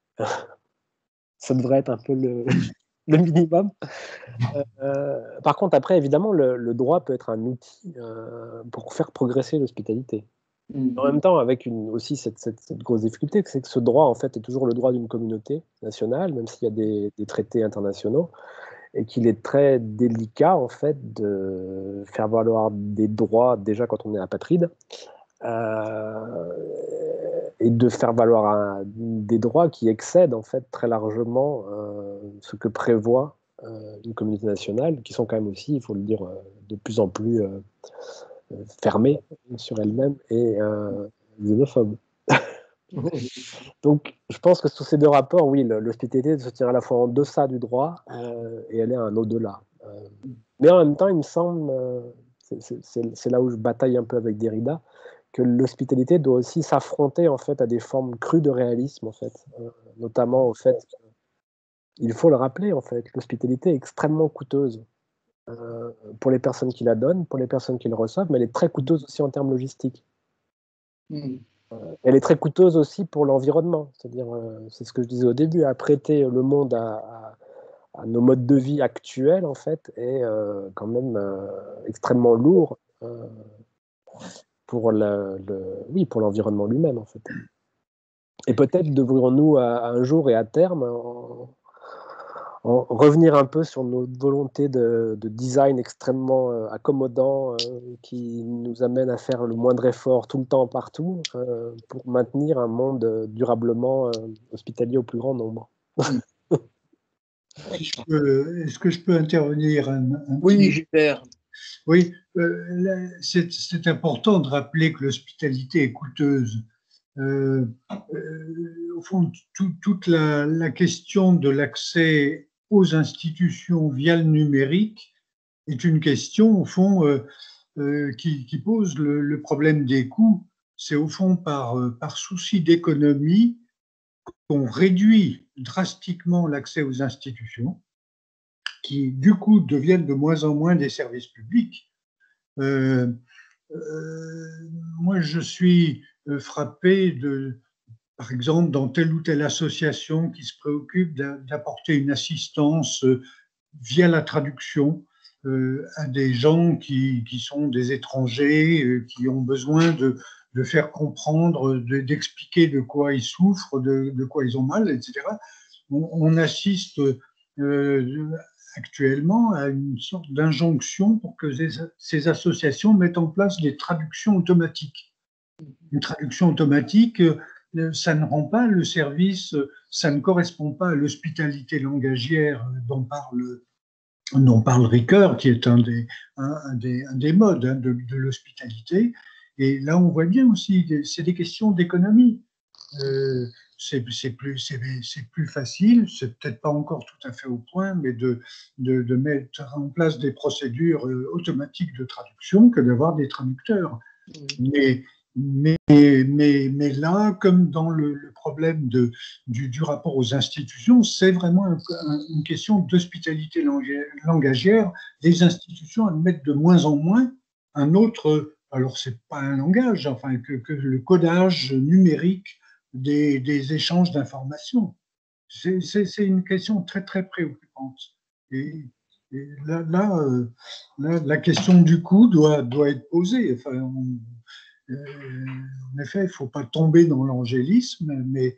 Ça devrait être un peu le, le minimum. Euh, par contre, après, évidemment, le, le droit peut être un outil euh, pour faire progresser l'hospitalité. Mm. En même temps, avec une, aussi cette, cette, cette grosse difficulté, c'est que ce droit, en fait, est toujours le droit d'une communauté nationale, même s'il y a des, des traités internationaux, et qu'il est très délicat, en fait, de faire valoir des droits, déjà quand on est apatride, euh, et de faire valoir un, des droits qui excèdent, en fait, très largement euh, ce que prévoit euh, une communauté nationale, qui sont quand même aussi, il faut le dire, euh, de plus en plus euh, fermées sur elles-mêmes et euh, xénophobes. Donc, je pense que sous ces deux rapports, oui, l'hospitalité se tient à la fois en deçà du droit euh, et elle est un au-delà. Euh, mais en même temps, il me semble, euh, c'est là où je bataille un peu avec Derrida, que l'hospitalité doit aussi s'affronter en fait à des formes crues de réalisme, en fait, euh, notamment au fait qu'il faut le rappeler, en fait, l'hospitalité est extrêmement coûteuse euh, pour les personnes qui la donnent, pour les personnes qui le reçoivent, mais elle est très coûteuse aussi en termes logistiques. Mm. Elle est très coûteuse aussi pour l'environnement, c'est-à-dire, euh, c'est ce que je disais au début, à prêter le monde à, à, à nos modes de vie actuels, en fait, est euh, quand même euh, extrêmement lourd euh, pour le, le, oui, pour l'environnement lui-même, en fait. Et peut-être devrions-nous un jour et à terme en, en revenir un peu sur nos volontés de, de design extrêmement euh, accommodant euh, qui nous amène à faire le moindre effort tout le temps, partout, euh, pour maintenir un monde euh, durablement euh, hospitalier au plus grand nombre. Mm. Est-ce que je peux intervenir un, un Oui, petit... Gilbert. Oui, euh, c'est important de rappeler que l'hospitalité est coûteuse. Euh, euh, au fond, tout, toute la, la question de l'accès aux institutions via le numérique est une question, au fond, euh, euh, qui, qui pose le, le problème des coûts. C'est au fond par, euh, par souci d'économie qu'on réduit drastiquement l'accès aux institutions, qui du coup deviennent de moins en moins des services publics. Euh, euh, moi, je suis frappé de, par exemple, dans telle ou telle association qui se préoccupe d'apporter une assistance via la traduction euh, à des gens qui, qui sont des étrangers, euh, qui ont besoin de, de faire comprendre, d'expliquer de, de quoi ils souffrent, de, de quoi ils ont mal, et cetera. On, on assiste euh, actuellement à une sorte d'injonction pour que ces, ces associations mettent en place des traductions automatiques. Une traduction automatique, ça ne rend pas le service, ça ne correspond pas à l'hospitalité langagière dont parle, dont parle Ricoeur, qui est un des, un, un des, un des modes hein, de, de l'hospitalité. Et là, on voit bien aussi, c'est des questions d'économie. Euh, c'est plus, plus facile, c'est peut-être pas encore tout à fait au point, mais de, de, de mettre en place des procédures automatiques de traduction que d'avoir des traducteurs. Mmh. Mais, mais, mais, mais là, comme dans le, le problème de, du, du rapport aux institutions, c'est vraiment un, un, une question d'hospitalité langagière. Les institutions admettent de moins en moins un autre, alors c'est pas un langage, enfin que, que le codage numérique des, des échanges d'informations. C'est une question très très préoccupante. Et, et là, là, euh, là, la question du coût doit, doit être posée. Enfin, on, euh, en effet, il ne faut pas tomber dans l'angélisme, mais,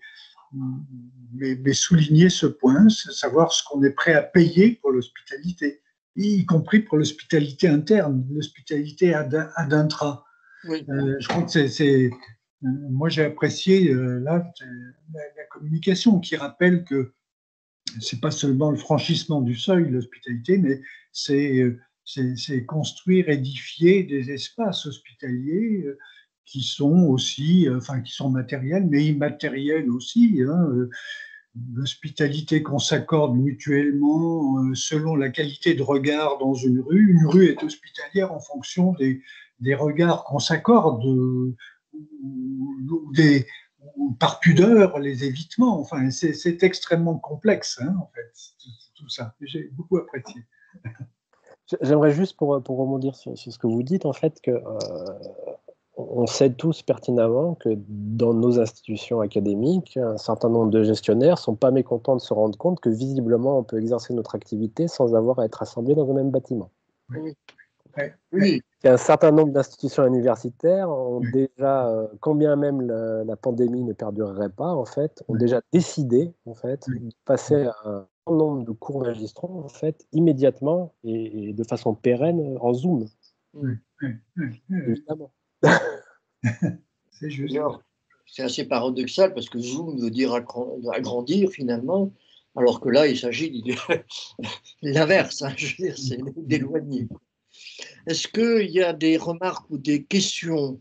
mais, mais souligner ce point, savoir ce qu'on est prêt à payer pour l'hospitalité, y compris pour l'hospitalité interne, l'hospitalité ad, ad intra. Oui. Euh, je crois que c'est, moi j'ai apprécié euh, là la, la communication qui rappelle que c'est pas seulement le franchissement du seuil, l'hospitalité, mais c'est c'est construire, édifier des espaces hospitaliers euh, qui sont aussi, enfin qui sont matériels, mais immatériels aussi. Hein. l'hospitalité qu'on s'accorde mutuellement euh, selon la qualité de regard dans une rue. Une rue est hospitalière en fonction des, des regards qu'on s'accorde, euh, ou, ou des, ou par pudeur, les évitements. Enfin, c'est, c'est extrêmement complexe, hein, en fait, tout, tout ça. J'ai beaucoup apprécié. J'aimerais juste, pour, pour rebondir sur, sur ce que vous dites, en fait, que euh, on sait tous pertinemment que dans nos institutions académiques, un certain nombre de gestionnaires ne sont pas mécontents de se rendre compte que visiblement on peut exercer notre activité sans avoir à être assemblés dans un même bâtiment. Oui. Oui. Et un certain nombre d'institutions universitaires ont déjà, euh, quand bien même la, la pandémie ne perdurerait pas, en fait, ont déjà décidé en fait, de passer à un grand nombre de cours magistraux en fait, immédiatement et, et de façon pérenne en Zoom. Oui, oui, oui, oui. Évidemment. C'est juste. Alors, c'est assez paradoxal parce que Zoom veut dire agrandir finalement, alors que là, il s'agit de l'inverse, hein, je veux dire, c'est d'éloigner. Est-ce qu'il y a des remarques ou des questions?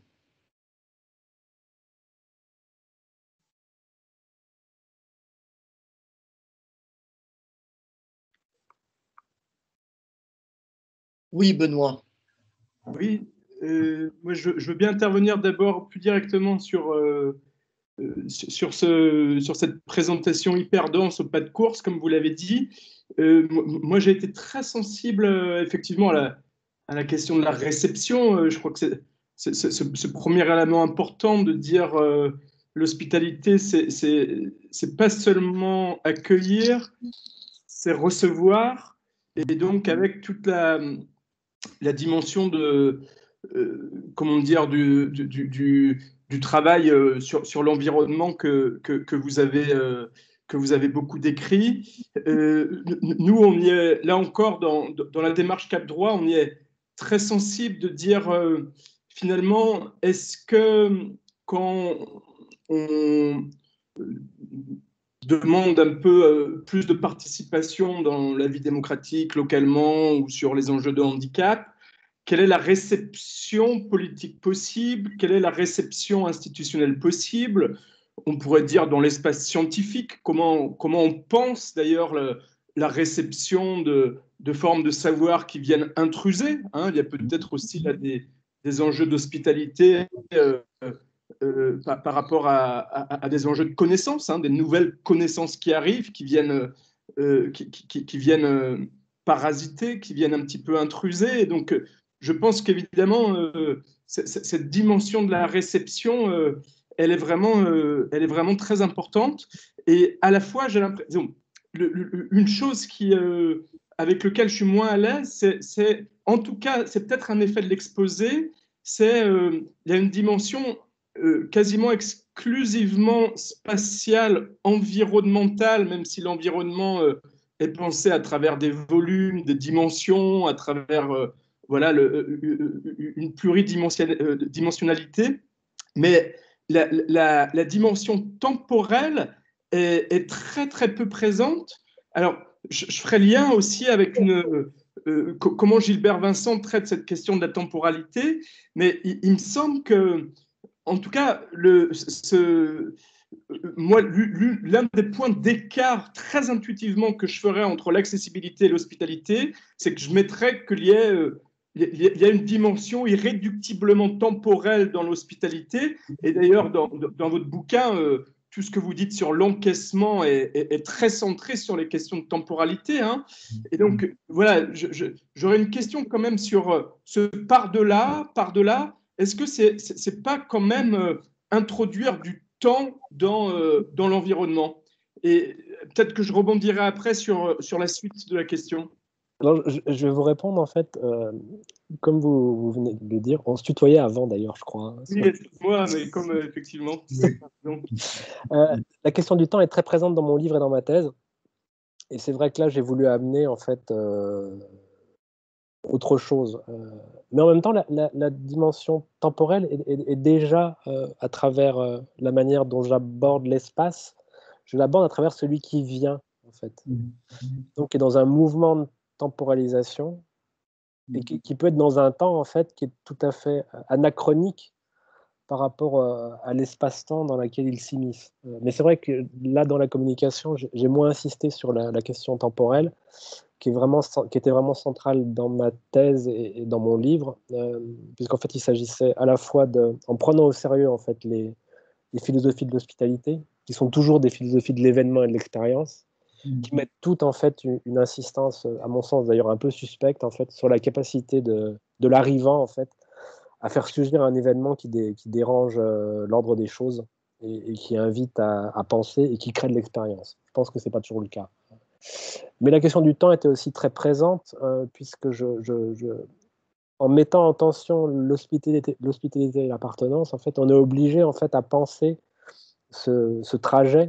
Oui, Benoît. Oui, euh, moi je, je veux bien intervenir d'abord plus directement sur, euh, euh, sur, ce, sur cette présentation hyper dense au pas de course, comme vous l'avez dit. Euh, moi, j'ai été très sensible euh, effectivement à la, à la question de la réception. Euh, je crois que c'est, c'est, c'est ce, ce premier élément important de dire euh, l'hospitalité, c'est, c'est, c'est pas seulement accueillir, c'est recevoir, et donc avec toute la, la dimension de, euh, comment dire, du, du, du, du travail euh, sur, sur l'environnement que, que, que, vous avez, euh, que vous avez beaucoup décrit. Euh, nous, on y est, là encore, dans, dans la démarche Cap Droit, on y est très sensible de dire, euh, finalement, est-ce que quand on demande un peu euh, plus de participation dans la vie démocratique localement ou sur les enjeux de handicap, quelle est la réception politique possible? Quelle est la réception institutionnelle possible? On pourrait dire dans l'espace scientifique, comment, comment on pense d'ailleurs le, la réception de, de formes de savoir qui viennent intruser, hein. Il y a peut-être aussi là, des, des enjeux d'hospitalité euh, euh, par, par, rapport à, à, à, des enjeux de connaissances, hein, des nouvelles connaissances qui arrivent, qui viennent, euh, qui, qui, qui viennent euh, parasiter, qui viennent un petit peu intruser. Et donc, je pense qu'évidemment, euh, cette dimension de la réception, euh, elle, est vraiment, euh, elle est vraiment très importante. Et à la fois, j'ai l'impression, le, le, une chose qui, euh, avec laquelle je suis moins à l'aise, c'est, en tout cas, c'est peut-être un effet de l'exposé, c'est euh, il y a une dimension euh, quasiment exclusivement spatiale, environnementale, même si l'environnement euh, est pensé à travers des volumes, des dimensions, à travers euh, voilà, le, une pluridimensionnalité, mais la, la, la dimension temporelle est, est, très très peu présente. Alors, je, je ferai lien aussi avec une, euh, comment Gilbert Vincent traite cette question de la temporalité, mais il, il me semble que, en tout cas, le, ce, moi, l'un des points d'écart très intuitivement que je ferais entre l'accessibilité et l'hospitalité, c'est que je mettrais qu'il y ait euh, il y a une dimension irréductiblement temporelle dans l'hospitalité. Et d'ailleurs, dans, dans votre bouquin, euh, tout ce que vous dites sur l'encaissement est, est, est, très centré sur les questions de temporalité, hein. Et donc, voilà, j'aurais une question quand même sur ce par-delà, par-delà, est-ce que c'est c'est pas quand même euh, introduire du temps dans, euh, dans l'environnement? Et peut-être que je rebondirai après sur, sur la suite de la question. Alors, je, je vais vous répondre, en fait, euh, comme vous, vous venez de le dire, on se tutoyait avant d'ailleurs, je crois. Hein, oui, excuse-moi, mais comme euh, effectivement. Oui. Donc. Euh, la question du temps est très présente dans mon livre et dans ma thèse. Et c'est vrai que là, j'ai voulu amener, en fait, euh, autre chose. Euh, mais en même temps, la, la, la dimension temporelle est, est, est déjà, euh, à travers euh, la manière dont j'aborde l'espace, je l'aborde à travers celui qui vient, en fait. Donc, qui est dans un mouvement de temporalisation et qui, qui peut être dans un temps, en fait, qui est tout à fait anachronique par rapport euh, à l'espace-temps dans lequel ils s'immiscent. Euh, mais c'est vrai que là, dans la communication, j'ai j'ai moins insisté sur la, la question temporelle, qui, est vraiment, qui était vraiment centrale dans ma thèse et, et dans mon livre, euh, puisqu'en fait, il s'agissait à la fois de, en prenant au sérieux en fait les, les philosophies de l'hospitalité, qui sont toujours des philosophies de l'événement et de l'expérience, qui mettent toutes en fait une, une insistance, à mon sens d'ailleurs un peu suspecte en fait, sur la capacité de, de l'arrivant en fait à faire surgir un événement qui, dé, qui dérange euh, l'ordre des choses et, et qui invite à, à penser et qui crée de l'expérience. Je pense que c'est pas toujours le cas. Mais la question du temps était aussi très présente euh, puisque je, je, je, en mettant en tension l'hospitalité, l'hospitalité et l'appartenance, en fait, on est obligé en fait à penser ce, ce trajet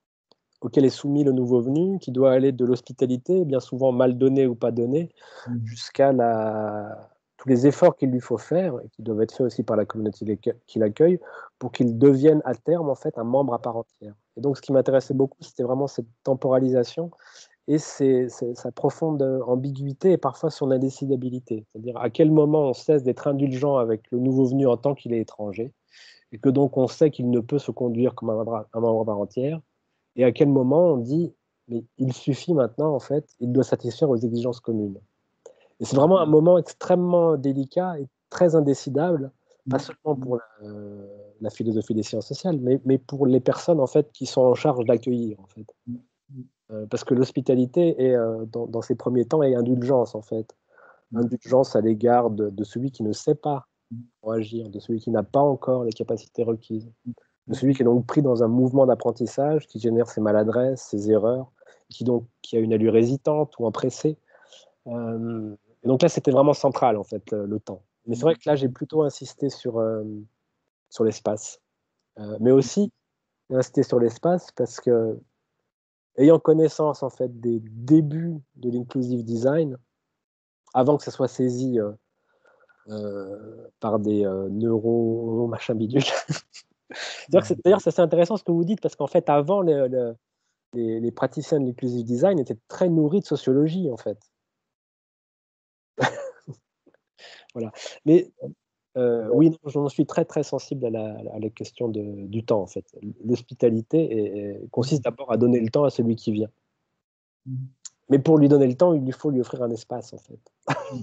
auquel est soumis le nouveau venu, qui doit aller de l'hospitalité, bien souvent mal donnée ou pas donnée, jusqu'à la... tous les efforts qu'il lui faut faire, et qui doivent être faits aussi par la communauté qui l'accueille, pour qu'il devienne à terme en fait un membre à part entière. Et donc ce qui m'intéressait beaucoup, c'était vraiment cette temporalisation et c'est, c'est, sa profonde ambiguïté et parfois son indécidabilité. C'est-à-dire à quel moment on cesse d'être indulgent avec le nouveau venu en tant qu'il est étranger, et que donc on sait qu'il ne peut se conduire comme un membre, un membre à part entière, et à quel moment on dit mais il suffit maintenant, en fait, il doit satisfaire aux exigences communes. Et c'est vraiment un moment extrêmement délicat et très indécidable, pas seulement pour la, euh, la philosophie des sciences sociales, mais, mais pour les personnes en fait, qui sont en charge d'accueillir. En fait. Euh, parce que l'hospitalité, est, euh, dans, dans ses premiers temps, est indulgence, en fait. Indulgence à l'égard de, de celui qui ne sait pas agir, de celui qui n'a pas encore les capacités requises, de celui qui est donc pris dans un mouvement d'apprentissage qui génère ses maladresses, ses erreurs, qui, donc, qui a une allure hésitante ou empressée. Euh, et donc là, c'était vraiment central, en fait, le, le temps. Mais c'est vrai que là, j'ai plutôt insisté sur, euh, sur l'espace. Euh, mais aussi, insisté sur l'espace parce que, ayant connaissance, en fait, des débuts de l'inclusive design, avant que ça soit saisi euh, euh, par des euh, neuro machin bidule. D'ailleurs, c'est assez intéressant ce que vous dites, parce qu'en fait, avant, le, le, les, les praticiens de l'inclusive design étaient très nourris de sociologie, en fait. Voilà. Mais euh, oui, j'en suis très, très sensible à la, à la question de, du temps, en fait. L'hospitalité consiste d'abord à donner le temps à celui qui vient. Mais pour lui donner le temps, il lui faut lui offrir un espace, en fait.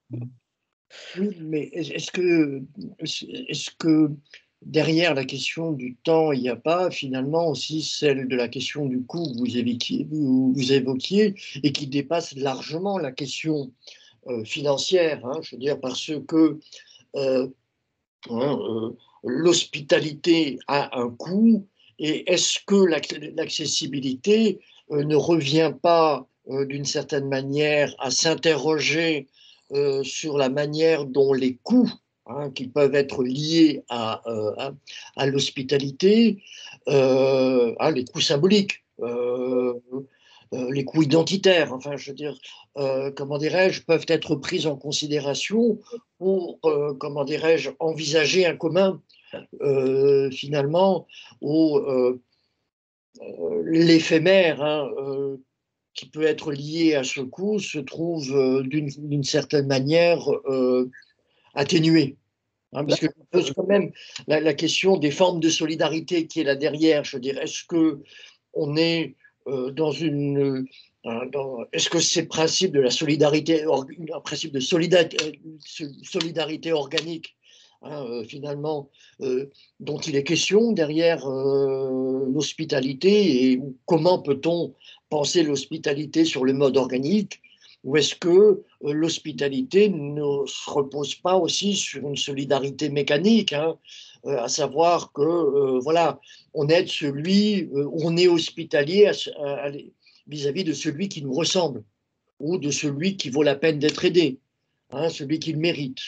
Oui, mais est-ce que, est-ce que derrière la question du temps, il n'y a pas finalement aussi celle de la question du coût que vous évoquiez, vous évoquiez et qui dépasse largement la question euh, financière, hein, je veux dire, parce que euh, hein, euh, l'hospitalité a un coût et est-ce que l'accessibilité euh, ne revient pas euh, d'une certaine manière à s'interroger euh, sur la manière dont les coûts hein, qui peuvent être liés à, euh, à, à l'hospitalité, euh, hein, les coûts symboliques, euh, euh, les coûts identitaires, enfin, je veux dire, euh, comment dirais-je, peuvent être pris en considération pour, euh, comment dirais-je, envisager un commun, euh, finalement, où euh, euh, l'éphémère hein, euh, qui peut être lié à ce coût se trouve euh, d'une, d'une certaine manière euh, atténué. Hein, parce que je pose quand même la, la, question des formes de solidarité qui est là derrière. Je veux dire, est-ce que on est euh, dans une euh, dans, est-ce que ces principes de la solidarité, un principe de solidarité, solidarité organique, hein, euh, finalement, euh, dont il est question derrière euh, l'hospitalité et comment peut-on penser l'hospitalité sur le mode organique? Ou est-ce que euh, l'hospitalité ne se repose pas aussi sur une solidarité mécanique, hein, euh, à savoir que euh, voilà, on aide celui, euh, on est hospitalier à, à, vis-à-vis de celui qui nous ressemble ou de celui qui vaut la peine d'être aidé, hein, celui qui le mérite.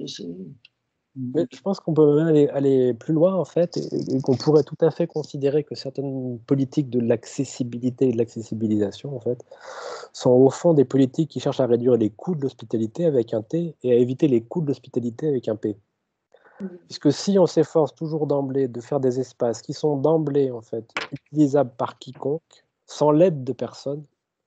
Mais je pense qu'on peut même aller, aller plus loin, en fait, et, et qu'on pourrait tout à fait considérer que certaines politiques de l'accessibilité et de l'accessibilisation, en fait, sont au fond des politiques qui cherchent à réduire les coûts de l'hospitalité avec un T et à éviter les coûts de l'hospitalité avec un P. Puisque si on s'efforce toujours d'emblée de faire des espaces qui sont d'emblée, en fait, utilisables par quiconque, sans l'aide de personne,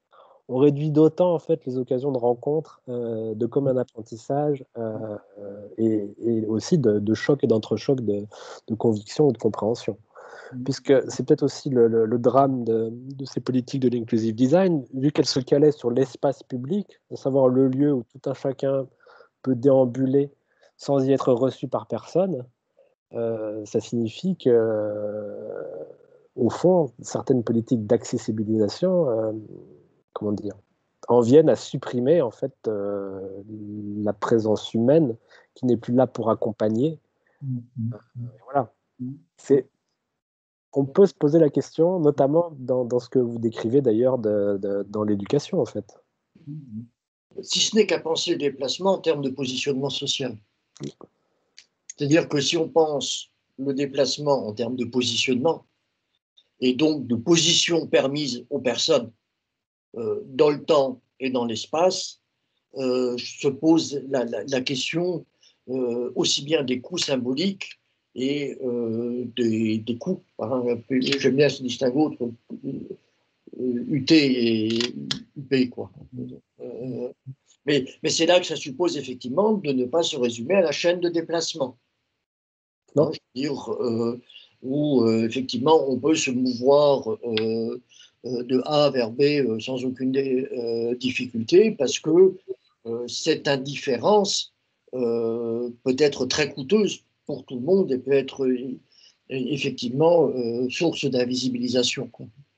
on réduit d'autant en fait les occasions de rencontres, euh, de commun apprentissage euh, et, et aussi de, de choc et d'entrechoc de, de conviction ou de compréhension. Puisque c'est peut-être aussi le, le, le drame de, de ces politiques de l'inclusive design, vu qu'elles se calaient sur l'espace public, à savoir le lieu où tout un chacun peut déambuler sans y être reçu par personne, euh, ça signifie que, euh, au fond, certaines politiques d'accessibilisation, euh, comment dire, en viennent à supprimer en fait euh, la présence humaine qui n'est plus là pour accompagner. Euh, voilà. C'est On peut se poser la question, notamment dans, dans ce que vous décrivez d'ailleurs de, de, dans l'éducation, en fait. Si ce n'est qu'à penser le déplacement en termes de positionnement social. C'est-à-dire que si on pense le déplacement en termes de positionnement, et donc de position permise aux personnes euh, dans le temps et dans l'espace, euh, se pose la, la, la question euh, aussi bien des coûts symboliques et euh, des, des coûts. Hein, j'aime bien ce distinguo entre euh, U T et U P, quoi. Euh, mais mais c'est là que ça suppose effectivement de ne pas se résumer à la chaîne de déplacement. Hein, je veux dire, euh, où euh, effectivement on peut se mouvoir euh, de A vers B euh, sans aucune euh, difficulté, parce que euh, cette indifférence euh, peut être très coûteuse pour tout le monde et peut être euh, effectivement euh, source d'invisibilisation.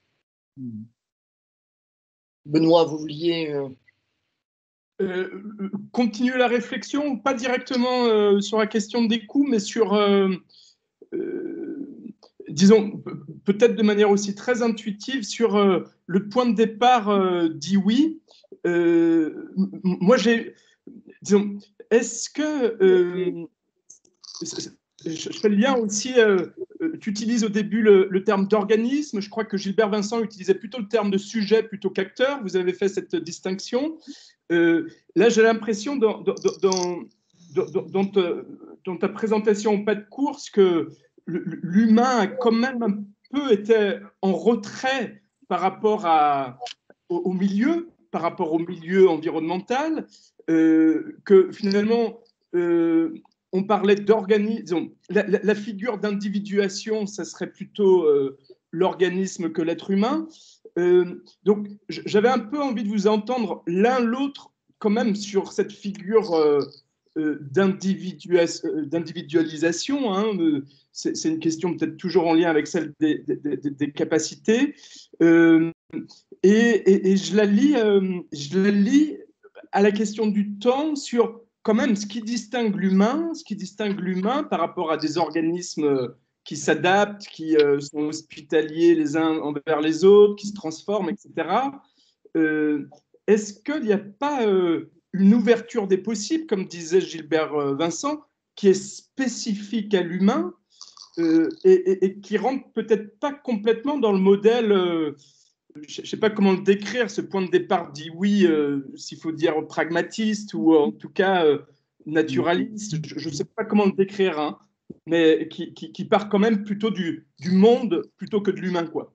Benoît, vous vouliez euh... Euh, continuer la réflexion, pas directement euh, sur la question des coûts, mais sur, euh, euh, disons, peut-être de manière aussi très intuitive, sur euh, le point de départ euh, dit oui. Euh, moi, j'ai, disons, est-ce que, euh, je fais le lien aussi, euh, tu utilises au début le, le terme d'organisme, je crois que Gilbert Vincent utilisait plutôt le terme de sujet plutôt qu'acteur, vous avez fait cette distinction. Euh, là, j'ai l'impression dans, dans, dans, dans, dans, ta, dans ta présentation au pas de course que l'humain a quand même un peu été en retrait par rapport à, au, au milieu, par rapport au milieu environnemental, euh, que finalement, euh, on parlait d'organisme, la, la, la figure d'individuation, ça serait plutôt euh, l'organisme que l'être humain. Euh, donc, j'avais un peu envie de vous entendre l'un l'autre quand même sur cette figure euh, euh, d'individualisation. Hein. C'est une question peut-être toujours en lien avec celle des, des, des, des capacités. Euh, et, et, et je la lis, euh, je la lis à la question du temps sur quand même ce qui distingue l'humain, ce qui distingue l'humain par rapport à des organismes qui s'adaptent, qui euh, sont hospitaliers les uns envers les autres, qui se transforment, et cetera. Euh, Est-ce qu'il n'y a pas euh, une ouverture des possibles, comme disait Gilbert euh, Vincent, qui est spécifique à l'humain euh, et, et, et qui rentre peut-être pas complètement dans le modèle, euh, je ne sais pas comment le décrire, ce point de départ dit oui, euh, s'il faut dire pragmatiste ou en tout cas euh, naturaliste, je ne sais pas comment le décrire, hein, mais qui, qui, qui part quand même plutôt du, du monde plutôt que de l'humain, quoi.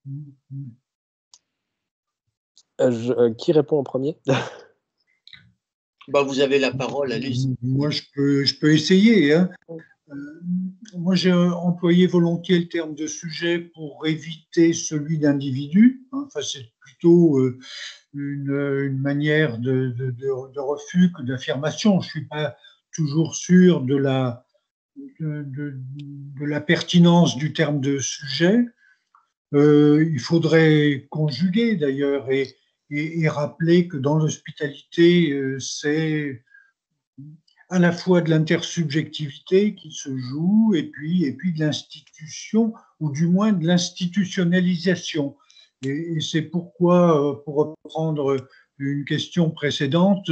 Euh, je, euh, qui répond en premier? Bah, vous avez la parole, allez-y. Moi, je peux, je peux essayer. Hein. Euh, moi, j'ai employé volontiers le terme de sujet pour éviter celui d'individu. Hein. Enfin, c'est plutôt euh, une, une manière de, de, de, de refus que d'affirmation. Je ne suis pas toujours sûr de la, de, de, de la pertinence du terme de sujet. Euh, il faudrait conjuguer d'ailleurs et, et, et rappeler que dans l'hospitalité, euh, c'est à la fois de l'intersubjectivité qui se joue et puis, et puis de l'institution, ou du moins de l'institutionnalisation. Et, et c'est pourquoi, pour reprendre une question précédente,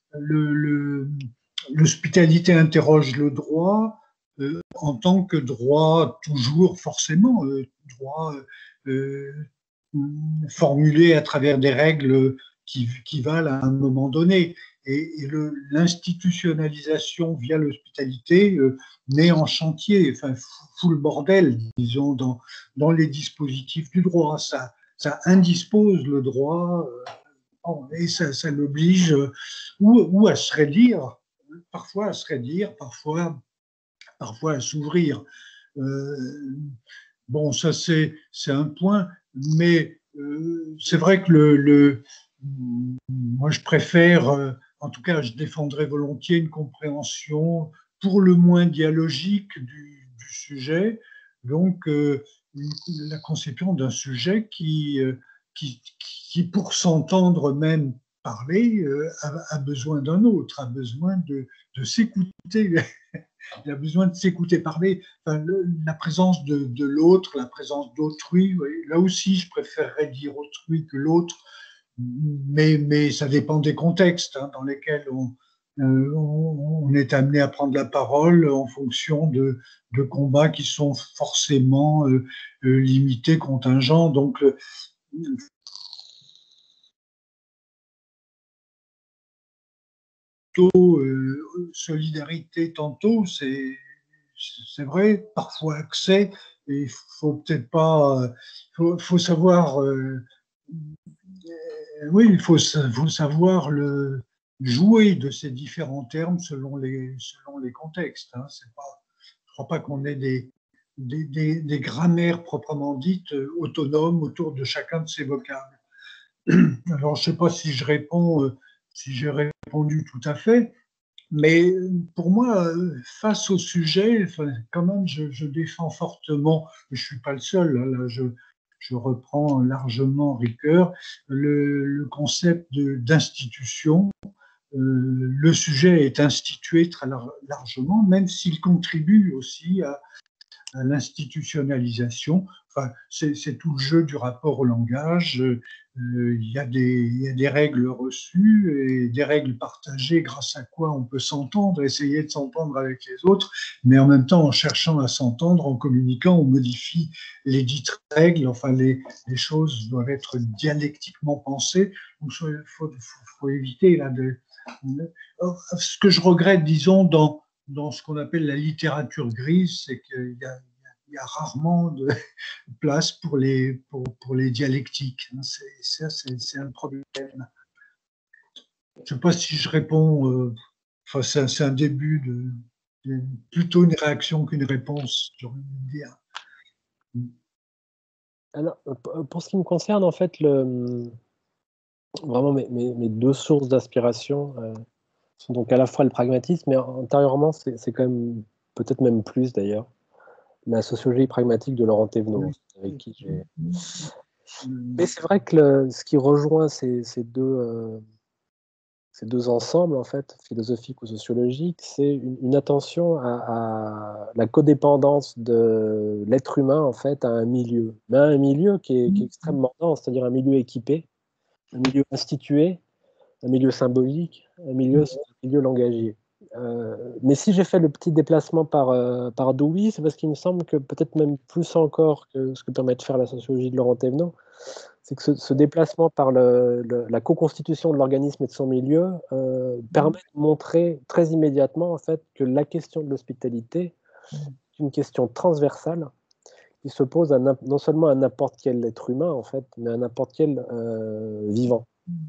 l'hospitalité interroge le droit euh, en tant que droit toujours forcément, euh, droit euh, formulé à travers des règles qui, qui valent à un moment donné. Et, et l'institutionnalisation via l'hospitalité euh, met en chantier, enfin, fout le bordel, disons, dans, dans les dispositifs du droit. Ça, ça indispose le droit euh, Et ça, ça l'oblige euh, ou, ou à se raidir, parfois à se raidir, parfois, parfois à s'ouvrir. Euh, bon, ça c'est un point, mais euh, c'est vrai que le, le, moi je préfère, euh, en tout cas je défendrais volontiers une compréhension pour le moins dialogique du, du sujet, donc euh, la conception d'un sujet qui, euh, qui, qui, pour s'entendre même parler, euh, a, a besoin d'un autre, a besoin de, de s'écouter. Il a besoin de s'écouter parler. Enfin, le, la présence de, de l'autre, la présence d'autrui, oui, là aussi, je préférerais dire autrui que l'autre, mais, mais ça dépend des contextes hein, dans lesquels on, euh, on, on, est amené à prendre la parole en fonction de, de combats qui sont forcément euh, euh, limités, contingents. Donc, euh, tantôt euh, solidarité, tantôt c'est c'est vrai, parfois accès, et il faut peut-être pas, faut, faut savoir, euh, oui, il faut, faut savoir le jouer de ces différents termes selon les, selon les contextes. Hein. C'est pas, je ne crois pas qu'on ait des, des, des, des grammaires proprement dites autonomes autour de chacun de ces vocables. Alors, je ne sais pas si je réponds, si j'ai répondu tout à fait. Mais pour moi, face au sujet, enfin, quand même, je, je défends fortement, je ne suis pas le seul, hein, là, je, je reprends largement Ricoeur, le, le concept d'institution. Euh, le sujet est institué très largement, même s'il contribue aussi à, à l'institutionnalisation. Enfin, c'est tout le jeu du rapport au langage. Euh, il y a des, il y a des règles reçues et des règles partagées grâce à quoi on peut s'entendre, essayer de s'entendre avec les autres, mais en même temps, en cherchant à s'entendre, en communiquant, on modifie les dites règles. Enfin, les, les choses doivent être dialectiquement pensées. Donc, il faut, faut, faut éviter là de. Ce que je regrette, disons, dans dans ce qu'on appelle la littérature grise, c'est qu'il y a, il y a rarement de place pour les, pour, pour les dialectiques. Ça, c'est un problème. Je ne sais pas si je réponds, euh, enfin, c'est un début de, de, plutôt une réaction qu'une réponse, j'aurais envie de dire. Alors, pour ce qui me concerne, en fait, le, vraiment mes, mes, mes deux sources d'inspiration euh, sont donc à la fois le pragmatisme, mais antérieurement, c'est quand même, peut-être même plus d'ailleurs, la sociologie pragmatique de Laurent Thévenot, avec qui j'ai... Mais c'est vrai que le, ce qui rejoint ces, ces, deux, euh, ces deux ensembles, en fait, philosophiques ou sociologiques, c'est une, une attention à, à la codépendance de l'être humain, en fait, à un milieu. Mais un milieu qui est, qui est extrêmement dense, c'est-à-dire un milieu équipé, un milieu institué, un milieu symbolique, un milieu, un milieu langagier. Euh, mais si j'ai fait le petit déplacement par, euh, par Dewey, c'est parce qu'il me semble que peut-être même plus encore que ce que permet de faire la sociologie de Laurent Thévenot, c'est que ce, ce déplacement par le, le, la co-constitution de l'organisme et de son milieu euh, permet de montrer très immédiatement en fait, que la question de l'hospitalité est une question transversale qui se pose à non seulement à n'importe quel être humain, en fait, mais à n'importe quel euh, vivant.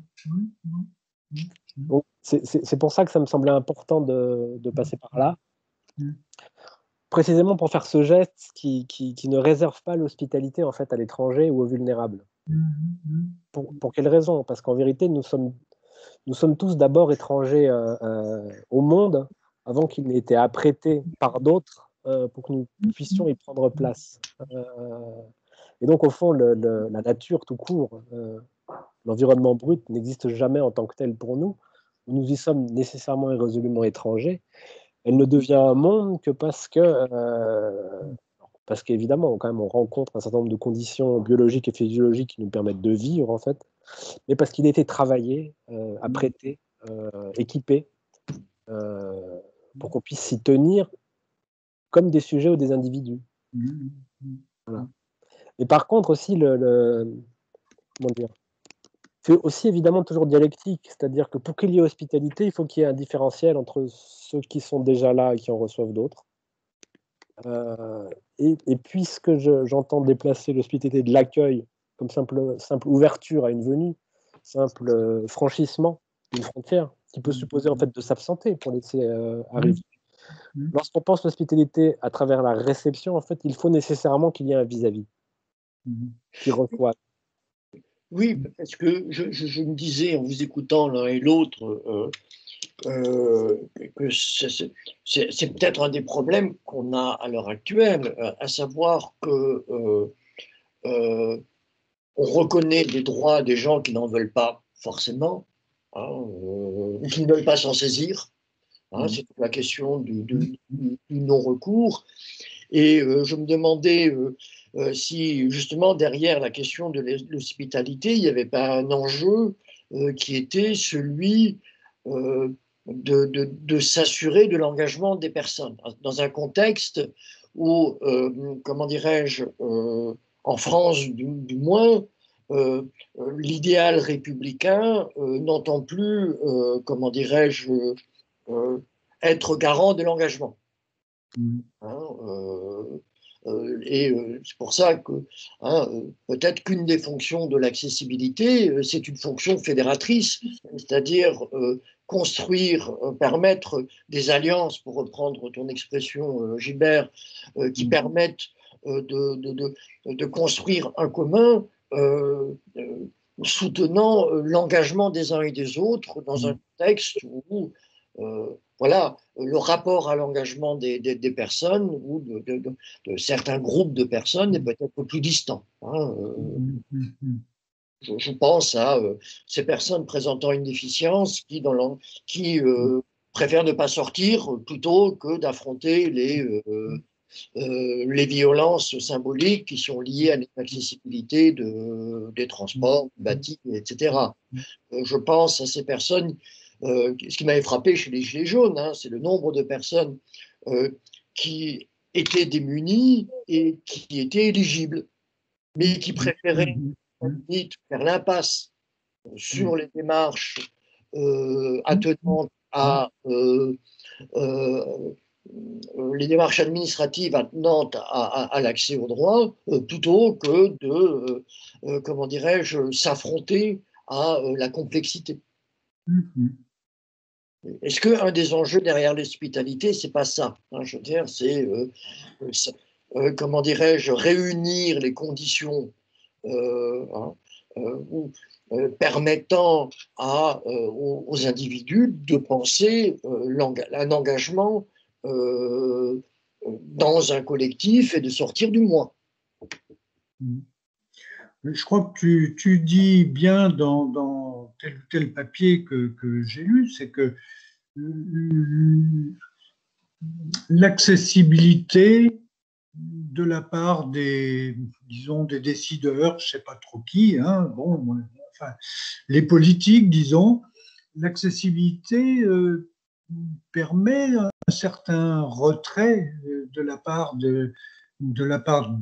C'est pour ça que ça me semblait important de, de passer par là, précisément pour faire ce geste qui, qui, qui ne réserve pas l'hospitalité en fait, à l'étranger ou aux vulnérables. Pour, pour quelle raison? Parce qu'en vérité, nous sommes, nous sommes tous d'abord étrangers euh, euh, au monde avant qu'il n'ait été apprêté par d'autres euh, pour que nous puissions y prendre place. Euh, et donc, au fond, le, le, la nature tout court, euh, l'environnement brut n'existe jamais en tant que tel pour nous. Nous y sommes nécessairement et résolument étrangers. Elle ne devient un monde que parce que, euh, parce qu'évidemment, quand même, on rencontre un certain nombre de conditions biologiques et physiologiques qui nous permettent de vivre, en fait, mais parce qu'il a été travaillé, euh, apprêté, euh, équipé, euh, pour qu'on puisse s'y tenir comme des sujets ou des individus. Voilà. Et par contre aussi, le, le comment dire, c'est aussi évidemment toujours dialectique, c'est-à-dire que pour qu'il y ait hospitalité, il faut qu'il y ait un différentiel entre ceux qui sont déjà là et qui en reçoivent d'autres. Euh, et, et puisque j'entends je, déplacer l'hospitalité de l'accueil comme simple, simple ouverture à une venue, simple euh, franchissement d'une frontière qui peut supposer en fait de s'absenter pour laisser euh, arriver. Mmh. Lorsqu'on pense l'hospitalité à travers la réception, en fait, il faut nécessairement qu'il y ait un vis-à-vis Mmh. qui reçoit. Oui, parce que je, je, je me disais en vous écoutant l'un et l'autre euh, euh, que c'est c'est- c'est peut-être un des problèmes qu'on a à l'heure actuelle, à, à savoir que euh, euh, on reconnaît des droits des gens qui n'en veulent pas forcément, hein, euh, ou qui ne veulent pas s'en saisir. Hein, c'est toute la question du, du- du- du non-recours. Et euh, je me demandais euh, euh, si justement derrière la question de l'hospitalité, il n'y avait pas un enjeu euh, qui était celui euh, de, de- de s'assurer de l'engagement des personnes, dans un contexte où, euh, comment dirais-je, euh, en France du, du moins, euh, euh, l'idéal républicain euh, n'entend plus, euh, comment dirais-je, euh, être garant de l'engagement. Mmh. Hein, euh, euh, et euh, c'est pour ça que hein, euh, peut-être qu'une des fonctions de l'accessibilité, euh, c'est une fonction fédératrice, c'est-à-dire euh, construire, euh, permettre des alliances, pour reprendre ton expression, euh, Gilbert, euh, qui Mmh. permettent euh, de, de, de, de construire un commun euh, euh, soutenant euh, l'engagement des uns et des autres dans un contexte où euh, voilà, le rapport à l'engagement des, des, des personnes ou de, de, de, de certains groupes de personnes est peut-être plus distant. Hein. Euh, Mmh. je, je pense à euh, ces personnes présentant une déficience qui, dans l'en- qui euh, préfèrent ne pas sortir plutôt que d'affronter les, euh, euh, les violences symboliques qui sont liées à l'inaccessibilité de, des transports, du bâti, et cetera. Euh, je pense à ces personnes. Euh, ce qui m'avait frappé chez les Gilets jaunes, hein, c'est le nombre de personnes euh, qui étaient démunies et qui étaient éligibles, mais qui préféraient à la limite faire l'impasse sur les démarches euh, attenantes à euh, euh, les démarches administratives attenantes à, à, à l'accès aux droits, euh, plutôt que de, euh, euh, comment dirais-je, s'affronter à euh, la complexité. Mmh. Est-ce qu'un des enjeux derrière l'hospitalité, c'est pas ça, hein, je veux dire, c'est, euh, euh, comment dirais-je, réunir les conditions euh, hein, euh, ou, euh, permettant à, euh, aux, aux individus de penser euh, un engagement euh, dans un collectif et de sortir du moi. Je crois que tu, tu dis bien dans, dans tel ou tel papier que, que j'ai lu, c'est que l'accessibilité de la part des, disons, des décideurs, je ne sais pas trop qui, hein, bon, enfin, les politiques, disons, l'accessibilité euh, permet un certain retrait de la part de, de la part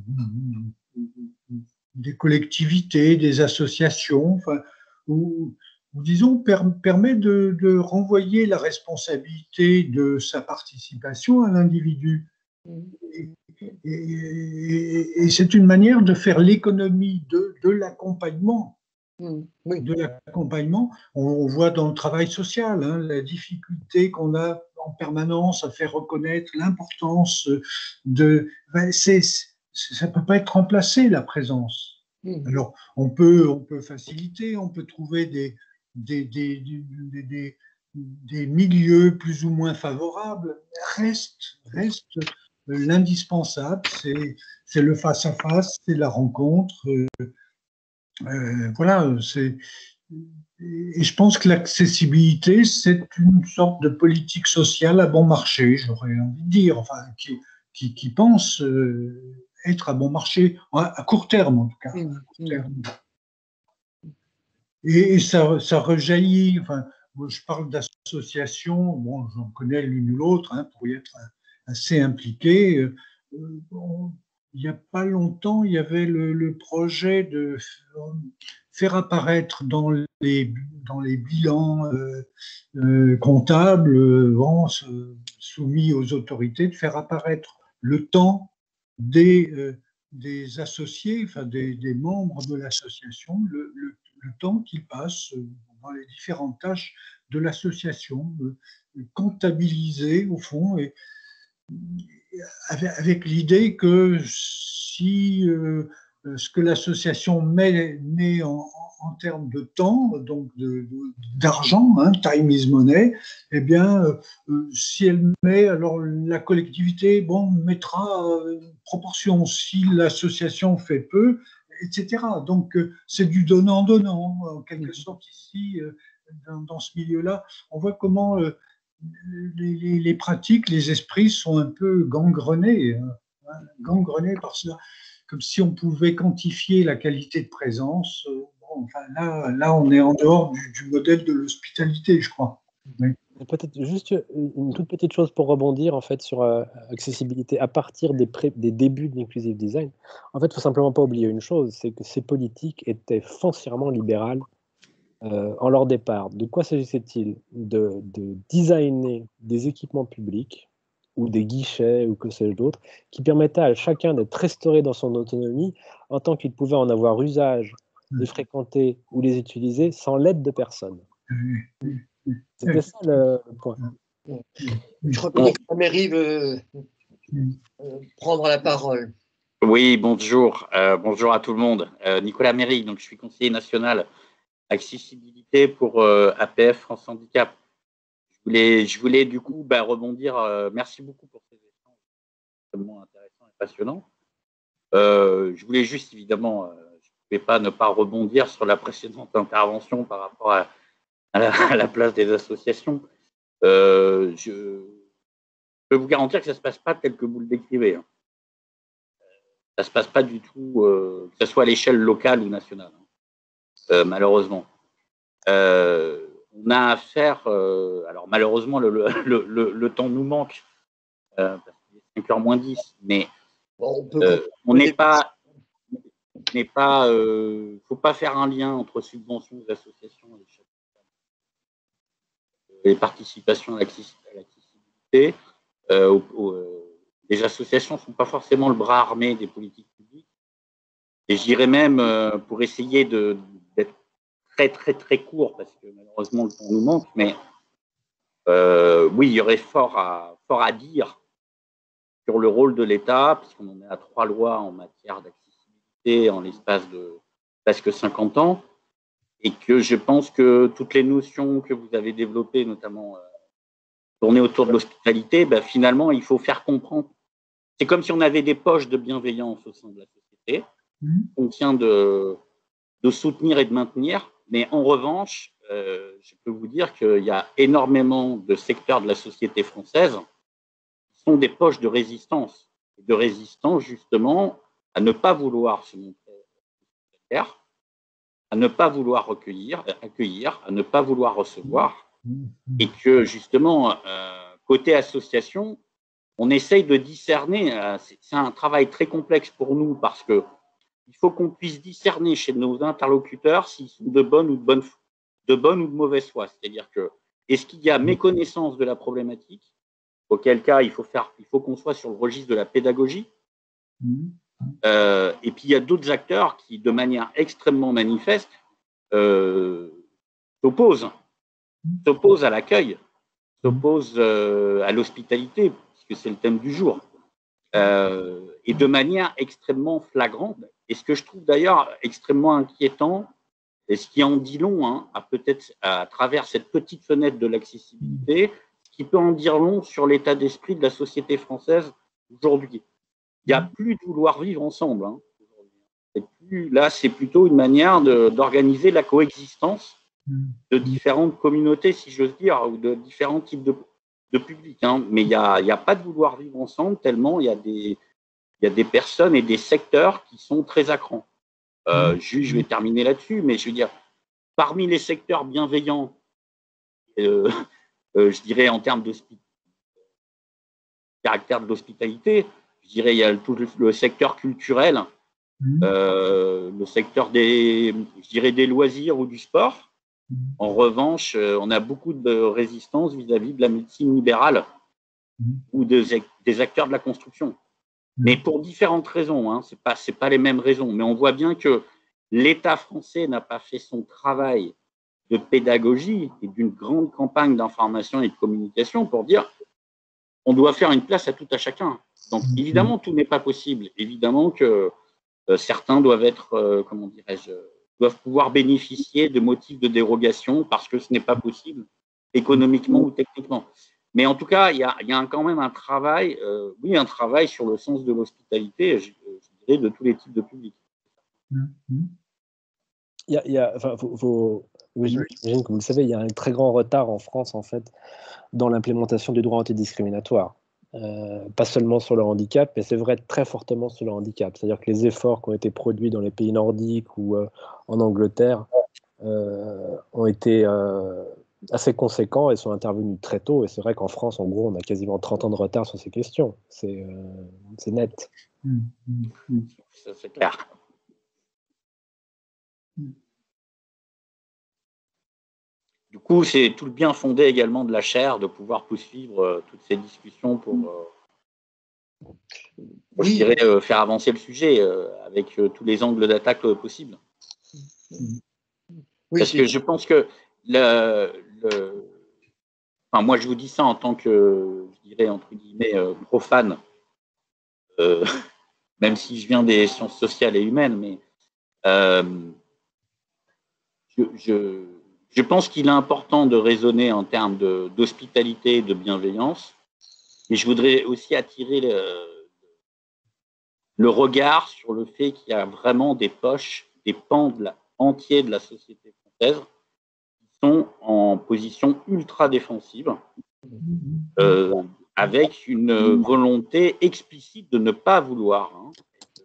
des collectivités, des associations, enfin, ou, ou disons, per, permet de, de renvoyer la responsabilité de sa participation à l'individu. Et, et, et c'est une manière de faire l'économie de, de l'accompagnement. Oui. De l'accompagnement, on, on voit dans le travail social hein, la difficulté qu'on a en permanence à faire reconnaître l'importance de. Ben, c'est, ça ne peut pas être remplacé, la présence. Mmh. Alors, on peut, on peut faciliter, on peut trouver des, des, des, des, des, des milieux plus ou moins favorables. Reste, reste l'indispensable, c'est, c'est le face-à-face, c'est la rencontre. Euh, euh, voilà, c'est. Et je pense que l'accessibilité, c'est une sorte de politique sociale à bon marché, j'aurais envie de dire, enfin, qui, qui, qui pense euh, être à bon marché, à court terme en tout cas. À court terme. Et, et ça, ça rejaillit, enfin, moi, je parle d'associations, bon, j'en connais l'une ou l'autre, hein, pour y être assez impliqué. Euh, bon, il n'y a pas longtemps, il y avait le, le projet de faire apparaître dans les, dans les bilans euh, euh, comptables euh, bon, soumis aux autorités, de faire apparaître le temps des, euh, des associés, enfin des, des membres de l'association, le, le, le temps qu'il passe dans les différentes tâches de l'association, comptabiliser au fond, et avec, avec l'idée que si euh, ce que l'association met, met en, en termes de temps, donc d'argent, hein, time is money, eh bien, euh, si elle met, alors la collectivité, bon, mettra une proportion. Si l'association fait peu, et cetera. Donc, euh, c'est du donnant-donnant, en quelque sorte, ici, euh, dans, dans ce milieu-là. On voit comment euh, les, les, les pratiques, les esprits sont un peu gangrenés, hein, gangrenés par cela, comme si on pouvait quantifier la qualité de présence. Bon, enfin, là, là, on est en dehors du, du modèle de l'hospitalité, je crois. Oui. Peut-être juste une toute petite chose pour rebondir en fait sur euh, accessibilité à partir des, pré des débuts de l'inclusive design. En fait, il ne faut simplement pas oublier une chose, c'est que ces politiques étaient foncièrement libérales euh, en leur départ. De quoi s'agissait-il? de, de designer des équipements publics ou des guichets ou que sais-je d'autre qui permettaient à chacun d'être restauré dans son autonomie en tant qu'il pouvait en avoir usage, les fréquenter ou les utiliser sans l'aide de personne. C'était ça le, le point. Je reconnais que la mairie veut euh, prendre la parole. Oui, bonjour. Euh, bonjour à tout le monde. Euh, Nicolas Méry, donc je suis conseiller national accessibilité pour euh, A P F France Handicap. Je voulais, je voulais du coup bah, rebondir. Euh, merci beaucoup pour ces échanges extrêmement intéressants et passionnants. Euh, je voulais juste, évidemment, euh, je ne pouvais pas ne pas rebondir sur la précédente intervention par rapport à, à, la, à la place des associations. Euh, je peux vous garantir que ça ne se passe pas tel que vous le décrivez. Hein. Ça ne se passe pas du tout, euh, que ce soit à l'échelle locale ou nationale, hein, euh, malheureusement. Euh, on a affaire, euh, alors malheureusement, le, le, le, le temps nous manque, euh, parce qu'il est cinq heures moins dix, mais bon, on n'est euh, pas, n'est pas, euh, faut pas faire un lien entre subventions aux associations et, et participation à l'accessibilité. Euh, au, au, les associations ne sont pas forcément le bras armé des politiques publiques. Et je dirais même, euh, pour essayer de, d'être très, très, très court, parce que malheureusement, le temps nous manque, mais euh, oui, il y aurait fort à, fort à dire sur le rôle de l'État, puisqu'on en est à trois lois en matière d'accessibilité en l'espace de presque cinquante ans, et que je pense que toutes les notions que vous avez développées, notamment euh, tournées autour de l'hospitalité, ben, finalement, il faut faire comprendre. C'est comme si on avait des poches de bienveillance au sein de la société, qu'on tient de, de soutenir et de maintenir, mais en revanche, euh, je peux vous dire qu'il y a énormément de secteurs de la société française qui sont des poches de résistance, de résistance justement à ne pas vouloir se montrer hospitalière, à ne pas vouloir recueillir, accueillir, à ne pas vouloir recevoir, et que justement, euh, côté association, on essaye de discerner, euh, c'est un travail très complexe pour nous parce que il faut qu'on puisse discerner chez nos interlocuteurs s'ils sont de bonne ou de bonne, de bonne ou de mauvaise foi. C'est-à-dire que est-ce qu'il y a méconnaissance de la problématique, auquel cas il faut faire, il faut qu'on soit sur le registre de la pédagogie. Euh, et puis il y a d'autres acteurs qui, de manière extrêmement manifeste, euh, s'opposent, s'opposent à l'accueil, s'opposent euh, à l'hospitalité, puisque c'est le thème du jour, euh, et de manière extrêmement flagrante. Et ce que je trouve d'ailleurs extrêmement inquiétant, et ce qui en dit long, hein, à peut-être à travers cette petite fenêtre de l'accessibilité, ce qui peut en dire long sur l'état d'esprit de la société française aujourd'hui. Il n'y a plus de vouloir vivre ensemble. Hein, et plus, là, c'est plutôt une manière de, d'organiser la coexistence de différentes communautés, si j'ose dire, ou de différents types de, de publics. Hein. Mais il n'y a, il y a pas de vouloir vivre ensemble tellement il y a des, il y a des personnes et des secteurs qui sont très à cran. Euh, je, je vais terminer là-dessus, mais je veux dire, parmi les secteurs bienveillants, euh, euh, je dirais en termes de caractère de l'hospitalité, je dirais il y a tout le, le secteur culturel, euh, le secteur des, je dirais des loisirs ou du sport. En revanche, euh, on a beaucoup de résistance vis-à-vis de la médecine libérale ou des, des acteurs de la construction. Mais pour différentes raisons, hein, c'est pas, c'est pas les mêmes raisons. Mais on voit bien que l'État français n'a pas fait son travail de pédagogie et d'une grande campagne d'information et de communication pour dire on doit faire une place à tout à chacun. Donc évidemment, tout n'est pas possible. Évidemment que euh, certains doivent être, euh, comment dirais-je, doivent pouvoir bénéficier de motifs de dérogation parce que ce n'est pas possible économiquement ou techniquement. Mais en tout cas, il y a, il y a quand même un travail, euh, oui, un travail sur le sens de l'hospitalité, je, je dirais, de tous les types de publics. Il y a, il y a, enfin, faut, faut, j'imagine que vous le savez, il y a un très grand retard en France, en fait, dans l'implémentation du droit antidiscriminatoire. Euh, pas seulement sur le handicap, mais c'est vrai très fortement sur le handicap. C'est-à-dire que les efforts qui ont été produits dans les pays nordiques ou euh, en Angleterre euh, ont été euh, assez conséquents et sont intervenus très tôt. Et c'est vrai qu'en France, en gros, on a quasiment trente ans de retard sur ces questions. C'est euh, c'est net. Mmh, mmh. C'est clair. Du coup, c'est tout le bien fondé également de la chaire de pouvoir poursuivre euh, toutes ces discussions pour, euh, pour oui. je dirais, euh, faire avancer le sujet euh, avec euh, tous les angles d'attaque euh, possibles. Oui, Parce que je pense que le, le, enfin, moi, je vous dis ça en tant que, je dirais, entre guillemets, euh, profane, euh, même si je viens des sciences sociales et humaines, mais euh, je, je, je pense qu'il est important de raisonner en termes de, d'hospitalité et de bienveillance, mais je voudrais aussi attirer le, le regard sur le fait qu'il y a vraiment des poches, des pans de la, entiers de la société française qui sont en position ultra défensive, euh, avec une volonté explicite de ne pas vouloir, hein,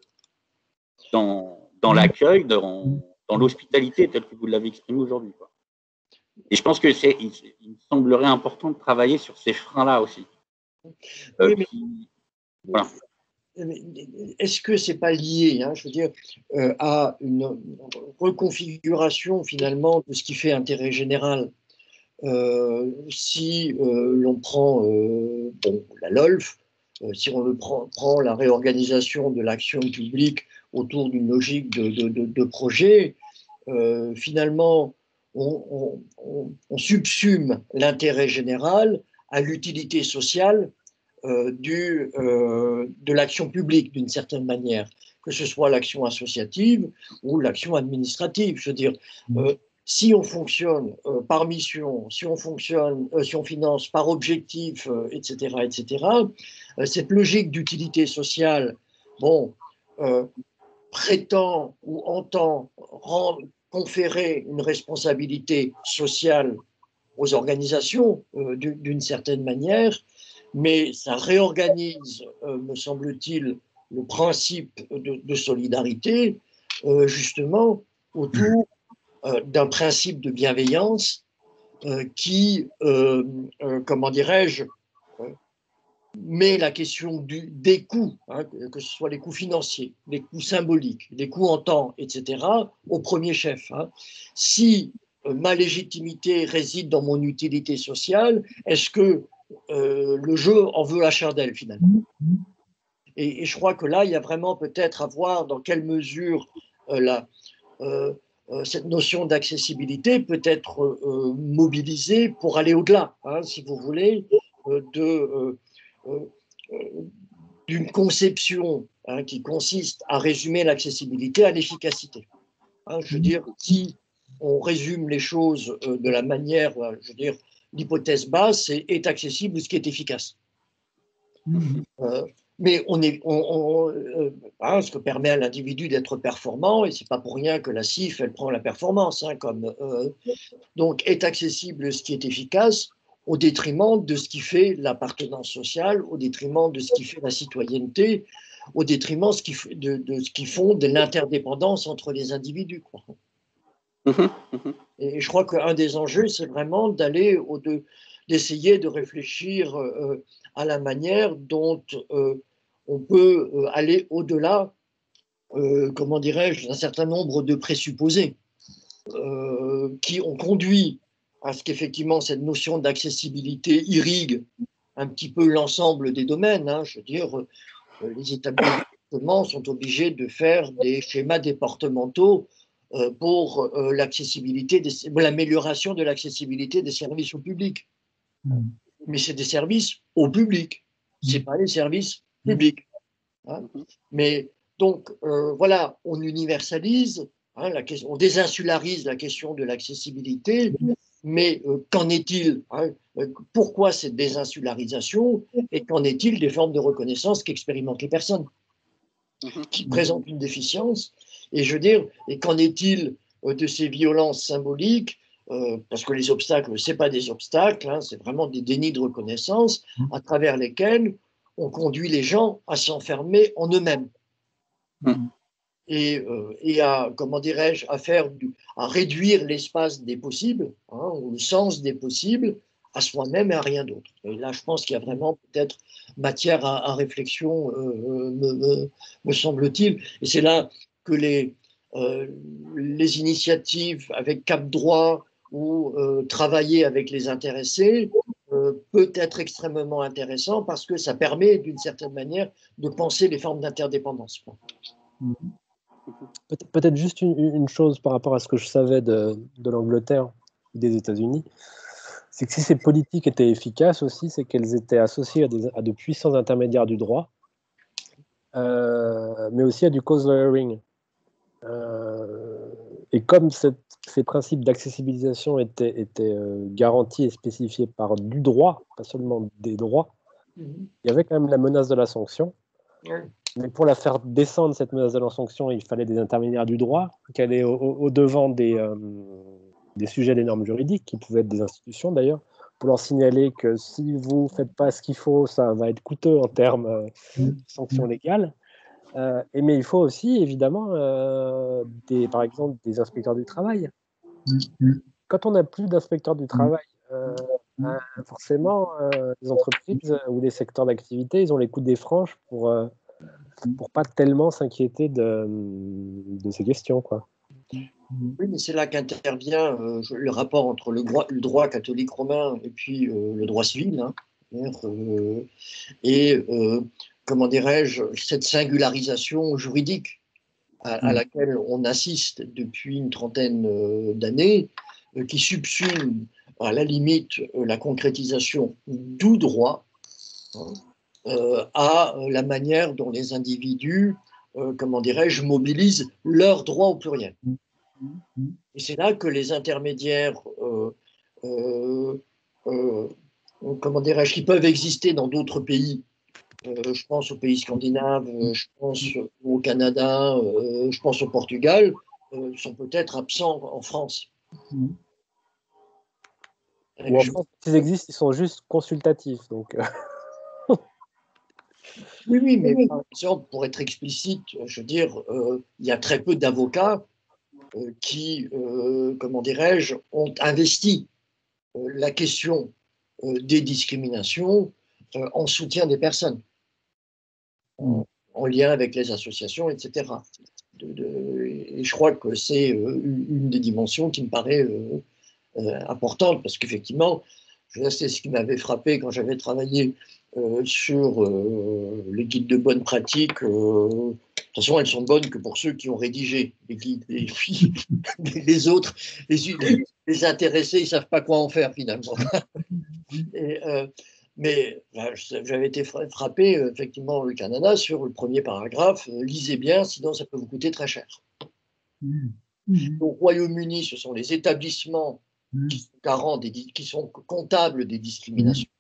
dans, dans l'accueil, dans, dans l'hospitalité telle que vous l'avez exprimé aujourd'hui, quoi. Et je pense que c'est, il, il me semblerait important de travailler sur ces freins-là aussi. Euh, oui, mais, qui, voilà. Est-ce que c'est pas lié, hein, je veux dire, euh, à une reconfiguration finalement de ce qui fait intérêt général? Euh, si euh, l'on prend euh, bon, la L O L F, euh, si on le prend, prend la réorganisation de l'action publique autour d'une logique de, de, de, de projet, euh, finalement, on, on, on subsume l'intérêt général à l'utilité sociale euh, du, euh, de l'action publique, d'une certaine manière, que ce soit l'action associative ou l'action administrative. Je veux dire, euh, si on fonctionne euh, par mission, si on fonctionne, euh, si on finance par objectif, euh, et cetera, et cetera, euh, cette logique d'utilité sociale, bon, euh, prétend ou entend rendre, conférer une responsabilité sociale aux organisations euh, d'une certaine manière, mais ça réorganise, euh, me semble-t-il, le principe de, de solidarité, euh, justement, autour euh, d'un principe de bienveillance euh, qui, euh, euh, comment dirais-je, euh, met la question du, des coûts, hein, que ce soit les coûts financiers, les coûts symboliques, les coûts en temps, et cetera, au premier chef. Hein. Si euh, ma légitimité réside dans mon utilité sociale, est-ce que euh, le jeu en veut la chandelle finalement? Et, et je crois que là, il y a vraiment peut-être à voir dans quelle mesure euh, la, euh, euh, cette notion d'accessibilité peut être euh, mobilisée pour aller au-delà, hein, si vous voulez, euh, de... Euh, Euh, d'une conception hein, qui consiste à résumer l'accessibilité à l'efficacité. Hein, je veux dire, si on résume les choses euh, de la manière, je veux dire, l'hypothèse basse, c'est est accessible ce qui est efficace. Mm-hmm. Euh, mais on est, on, on, euh, hein, ce que permet à l'individu d'être performant, et c'est pas pour rien que la C I F, elle prend la performance, hein, comme, euh, donc est accessible ce qui est efficace, au détriment de ce qui fait l'appartenance sociale, au détriment de ce qui fait la citoyenneté, au détriment ce qui, de, de ce qui fonde l'interdépendance entre les individus. Quoi. Et je crois qu'un des enjeux, c'est vraiment d'aller au de, d'essayer de réfléchir euh, à la manière dont euh, on peut euh, aller au-delà, euh, comment dirais-je, d'un certain nombre de présupposés euh, qui ont conduit à ce qu'effectivement cette notion d'accessibilité irrigue un petit peu l'ensemble des domaines. Hein. Je veux dire, les établissements sont obligés de faire des schémas départementaux euh, pour euh, l'accessibilité, l'amélioration de l'accessibilité des services au public. Mmh. Mais c'est des services au public, ce n'est pas des services publics. Hein. Mais donc, euh, voilà, on universalise, hein, la question, on désinsularise la question de l'accessibilité, mais euh, qu'en est-il, hein, pourquoi cette désinsularisation, et qu'en est-il des formes de reconnaissance qu'expérimentent les personnes qui présentent une déficience, et je veux dire, et qu'en est-il euh, de ces violences symboliques, euh, parce que les obstacles, ce n'est pas des obstacles, hein, c'est vraiment des dénis de reconnaissance à travers lesquels on conduit les gens à s'enfermer en eux-mêmes. Mmh. Et, euh, et à, comment dirais-je, à faire, du, à réduire l'espace des possibles, hein, ou le sens des possibles, à soi-même et à rien d'autre. Et là, je pense qu'il y a vraiment peut-être matière à, à réflexion, euh, me, me, me semble-t-il. Et c'est là que les, euh, les initiatives avec Cap Droit ou euh, travailler avec les intéressés euh, peut être extrêmement intéressant parce que ça permet, d'une certaine manière, de penser les formes d'interdépendance. Peut-être juste une, une chose par rapport à ce que je savais de, de l'Angleterre et des États-Unis, c'est que si ces politiques étaient efficaces aussi, c'est qu'elles étaient associées à, des, à de puissants intermédiaires du droit, euh, mais aussi à du cause lawyering. Euh, et comme cette, ces principes d'accessibilisation étaient, étaient euh, garantis et spécifiés par du droit, pas seulement des droits, mm-hmm. il y avait quand même la menace de la sanction. Mm. Mais pour la faire descendre, cette menace de la sanction, il fallait des intermédiaires du droit, qui allaient au, au, au devant des, euh, des sujets des normes juridiques, qui pouvaient être des institutions d'ailleurs, pour leur signaler que si vous ne faites pas ce qu'il faut, ça va être coûteux en termes euh, de sanctions légales. Euh, et, mais il faut aussi, évidemment, euh, des, par exemple, des inspecteurs du travail. Quand on n'a plus d'inspecteurs du travail, euh, euh, forcément, euh, les entreprises ou les secteurs d'activité, ils ont les coups des franges pour euh, pour pas tellement s'inquiéter de, de ces questions, quoi. Oui, mais c'est là qu'intervient euh, le rapport entre le droit, le droit catholique romain et puis euh, le droit civil, hein, euh, et euh, comment dirais-je, cette singularisation juridique à, à laquelle on assiste depuis une trentaine euh, d'années, euh, qui subsume à la limite euh, la concrétisation du droit, hein, euh, à la manière dont les individus, euh, comment dirais-je, mobilisent leurs droits au pluriel. Et c'est là que les intermédiaires, euh, euh, euh, comment dirais-je, qui peuvent exister dans d'autres pays, euh, je pense aux pays scandinaves, euh, je pense au Canada, euh, je pense au Portugal, euh, sont peut-être absents en France. Ou en France, s'ils existent, ils sont juste consultatifs. Donc, euh... Oui, oui, mais par exemple, pour être explicite, je veux dire, euh, il y a très peu d'avocats euh, qui, euh, comment dirais-je, ont investi euh, la question euh, des discriminations euh, en soutien des personnes, en, en lien avec les associations, et cetera. De, de, et je crois que c'est euh, une des dimensions qui me paraît euh, euh, importante, parce qu'effectivement, c'est ce qui m'avait frappé quand j'avais travaillé euh, sur euh, les guides de bonne pratique. Euh, de toute façon, elles sont bonnes que pour ceux qui ont rédigé les guides. Et puis, les autres, les, les intéressés, ils ne savent pas quoi en faire finalement. Et, euh, mais ben, j'avais été frappé, effectivement, au Canada, sur le premier paragraphe. Euh, lisez bien, sinon ça peut vous coûter très cher. Mmh. Au Royaume-Uni, ce sont les établissements qui sont garants, des, qui sont comptables des discriminations.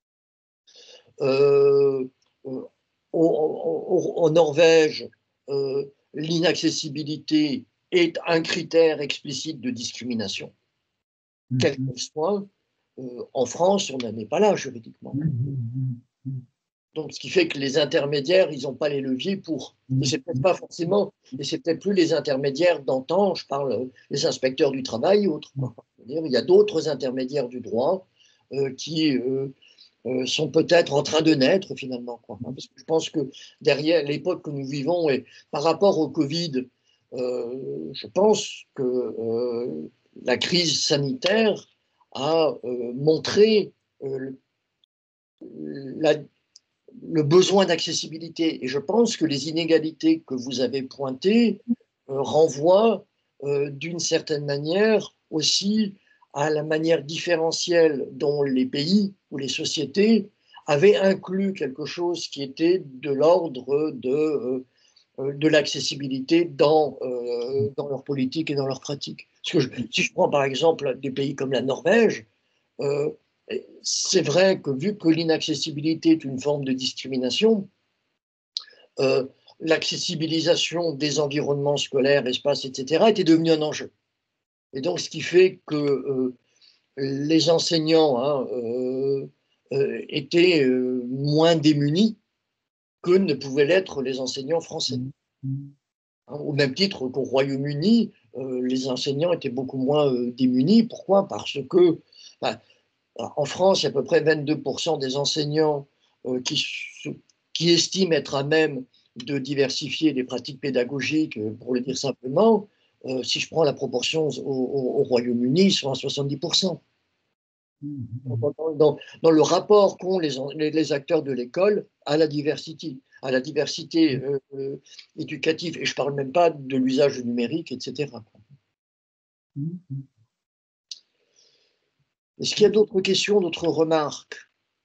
Euh, euh, en Norvège, euh, l'inaccessibilité est un critère explicite de discrimination. Mmh. Quel qu'elle soit, euh, en France, on n'en est pas là juridiquement. Mmh. Donc, ce qui fait que les intermédiaires, ils n'ont pas les leviers pour. Et c'est peut-être pas forcément, et c'est peut-être plus les intermédiaires d'antan, je parle des inspecteurs du travail et autres. C'est-à-dire, il y a d'autres intermédiaires du droit euh, qui euh, euh, sont peut-être en train de naître finalement. Quoi. Parce que je pense que derrière l'époque que nous vivons et par rapport au Covid, euh, je pense que euh, la crise sanitaire a euh, montré euh, la le besoin d'accessibilité. Et je pense que les inégalités que vous avez pointées euh, renvoient euh, d'une certaine manière aussi à la manière différentielle dont les pays ou les sociétés avaient inclus quelque chose qui était de l'ordre de, euh, de l'accessibilité dans, euh, dans leur politique et dans leur pratique. Parce que je, si je prends par exemple des pays comme la Norvège, euh, c'est vrai que vu que l'inaccessibilité est une forme de discrimination, euh, l'accessibilisation des environnements scolaires, espaces, et cetera, était devenue un enjeu. Et donc, ce qui fait que euh, les enseignants hein, euh, euh, étaient euh, moins démunis que ne pouvaient l'être les enseignants français. Hein, au même titre qu'au Royaume-Uni, euh, les enseignants étaient beaucoup moins euh, démunis. Pourquoi? Parce que, ben, en France, il y a à peu près vingt-deux pour cent des enseignants euh, qui, qui estiment être à même de diversifier les pratiques pédagogiques, pour le dire simplement. Euh, si je prends la proportion au, au, au Royaume-Uni, ils sont à soixante-dix pour cent. Dans, dans, dans le rapport qu'ont les, les acteurs de l'école à la diversité, à la diversité euh, euh, éducative, et je ne parle même pas de l'usage numérique, et cetera. Est-ce qu'il y a d'autres questions, d'autres remarques?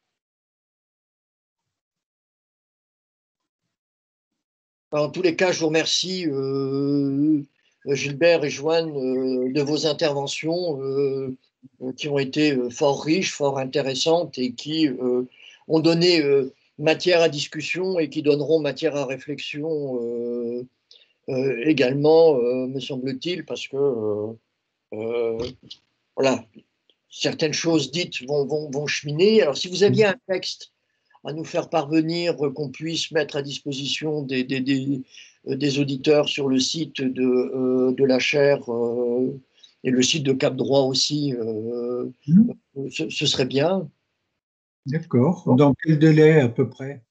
En tous les cas, je vous remercie, euh, Gilbert et Joanne, euh, de vos interventions euh, qui ont été fort riches, fort intéressantes et qui euh, ont donné euh, matière à discussion et qui donneront matière à réflexion euh, euh, également, euh, me semble-t-il, parce que euh, euh, voilà, certaines choses dites vont, vont, vont cheminer. Alors, si vous aviez un texte à nous faire parvenir, qu'on puisse mettre à disposition des, des, des, des auditeurs sur le site de, euh, de la chaire euh, et le site de Cap Droit aussi, euh, mmh. ce, ce serait bien. D'accord. Dans quel délai à peu près?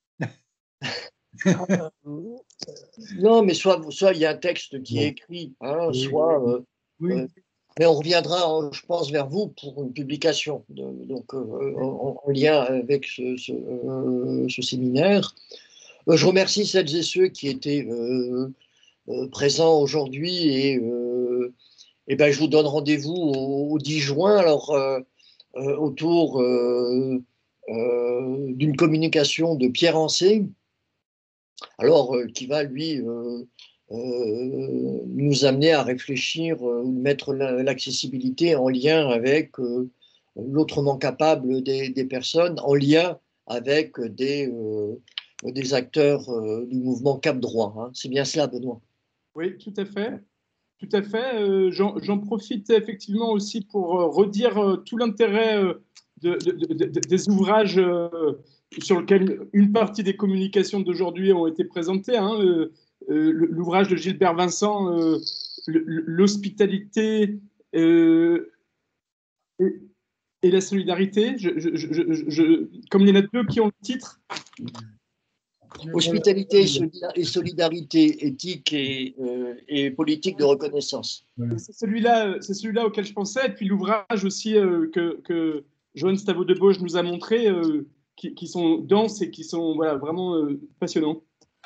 Non, mais soit, soit il y a un texte qui bon. est écrit, hein, oui. soit... Euh, oui. euh, mais on reviendra, je pense, vers vous pour une publication, de, donc euh, en, en lien avec ce, ce, euh, ce séminaire. Euh, je remercie celles et ceux qui étaient euh, euh, présents aujourd'hui et, euh, et ben, je vous donne rendez-vous au, au dix juin, alors euh, euh, autour euh, euh, d'une communication de Pierre Ancet, alors euh, qui va lui euh, euh, nous amener à réfléchir, euh, mettre l'accessibilité en lien avec euh, l'autrement capable des, des personnes, en lien avec des, euh, des acteurs euh, du mouvement Cap Droit. Hein. C'est bien cela, Benoît? Oui, tout à fait. Tout à fait. Euh, J'en profite effectivement aussi pour euh, redire euh, tout l'intérêt euh, de, de, de, de, des ouvrages euh, sur lesquels une partie des communications d'aujourd'hui ont été présentées. Hein, euh, euh, L'ouvrage de Gilbert Vincent, euh, l'hospitalité euh, et, et la solidarité. Je, je, je, je, comme il y en a deux qui ont le titre. Hospitalité et solidarité éthique et, euh, et politique de reconnaissance. C'est celui-là celui auquel je pensais. Et puis l'ouvrage aussi euh, que, que Joanne Stavo-Debauge nous a montré, euh, qui, qui sont denses et qui sont voilà, vraiment euh, passionnants.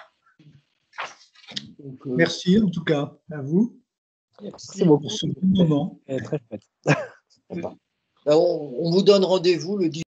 Donc, euh, merci en tout cas à vous. Merci beaucoup. Pour ce moment. Très chouette. On, on vous donne rendez-vous le dix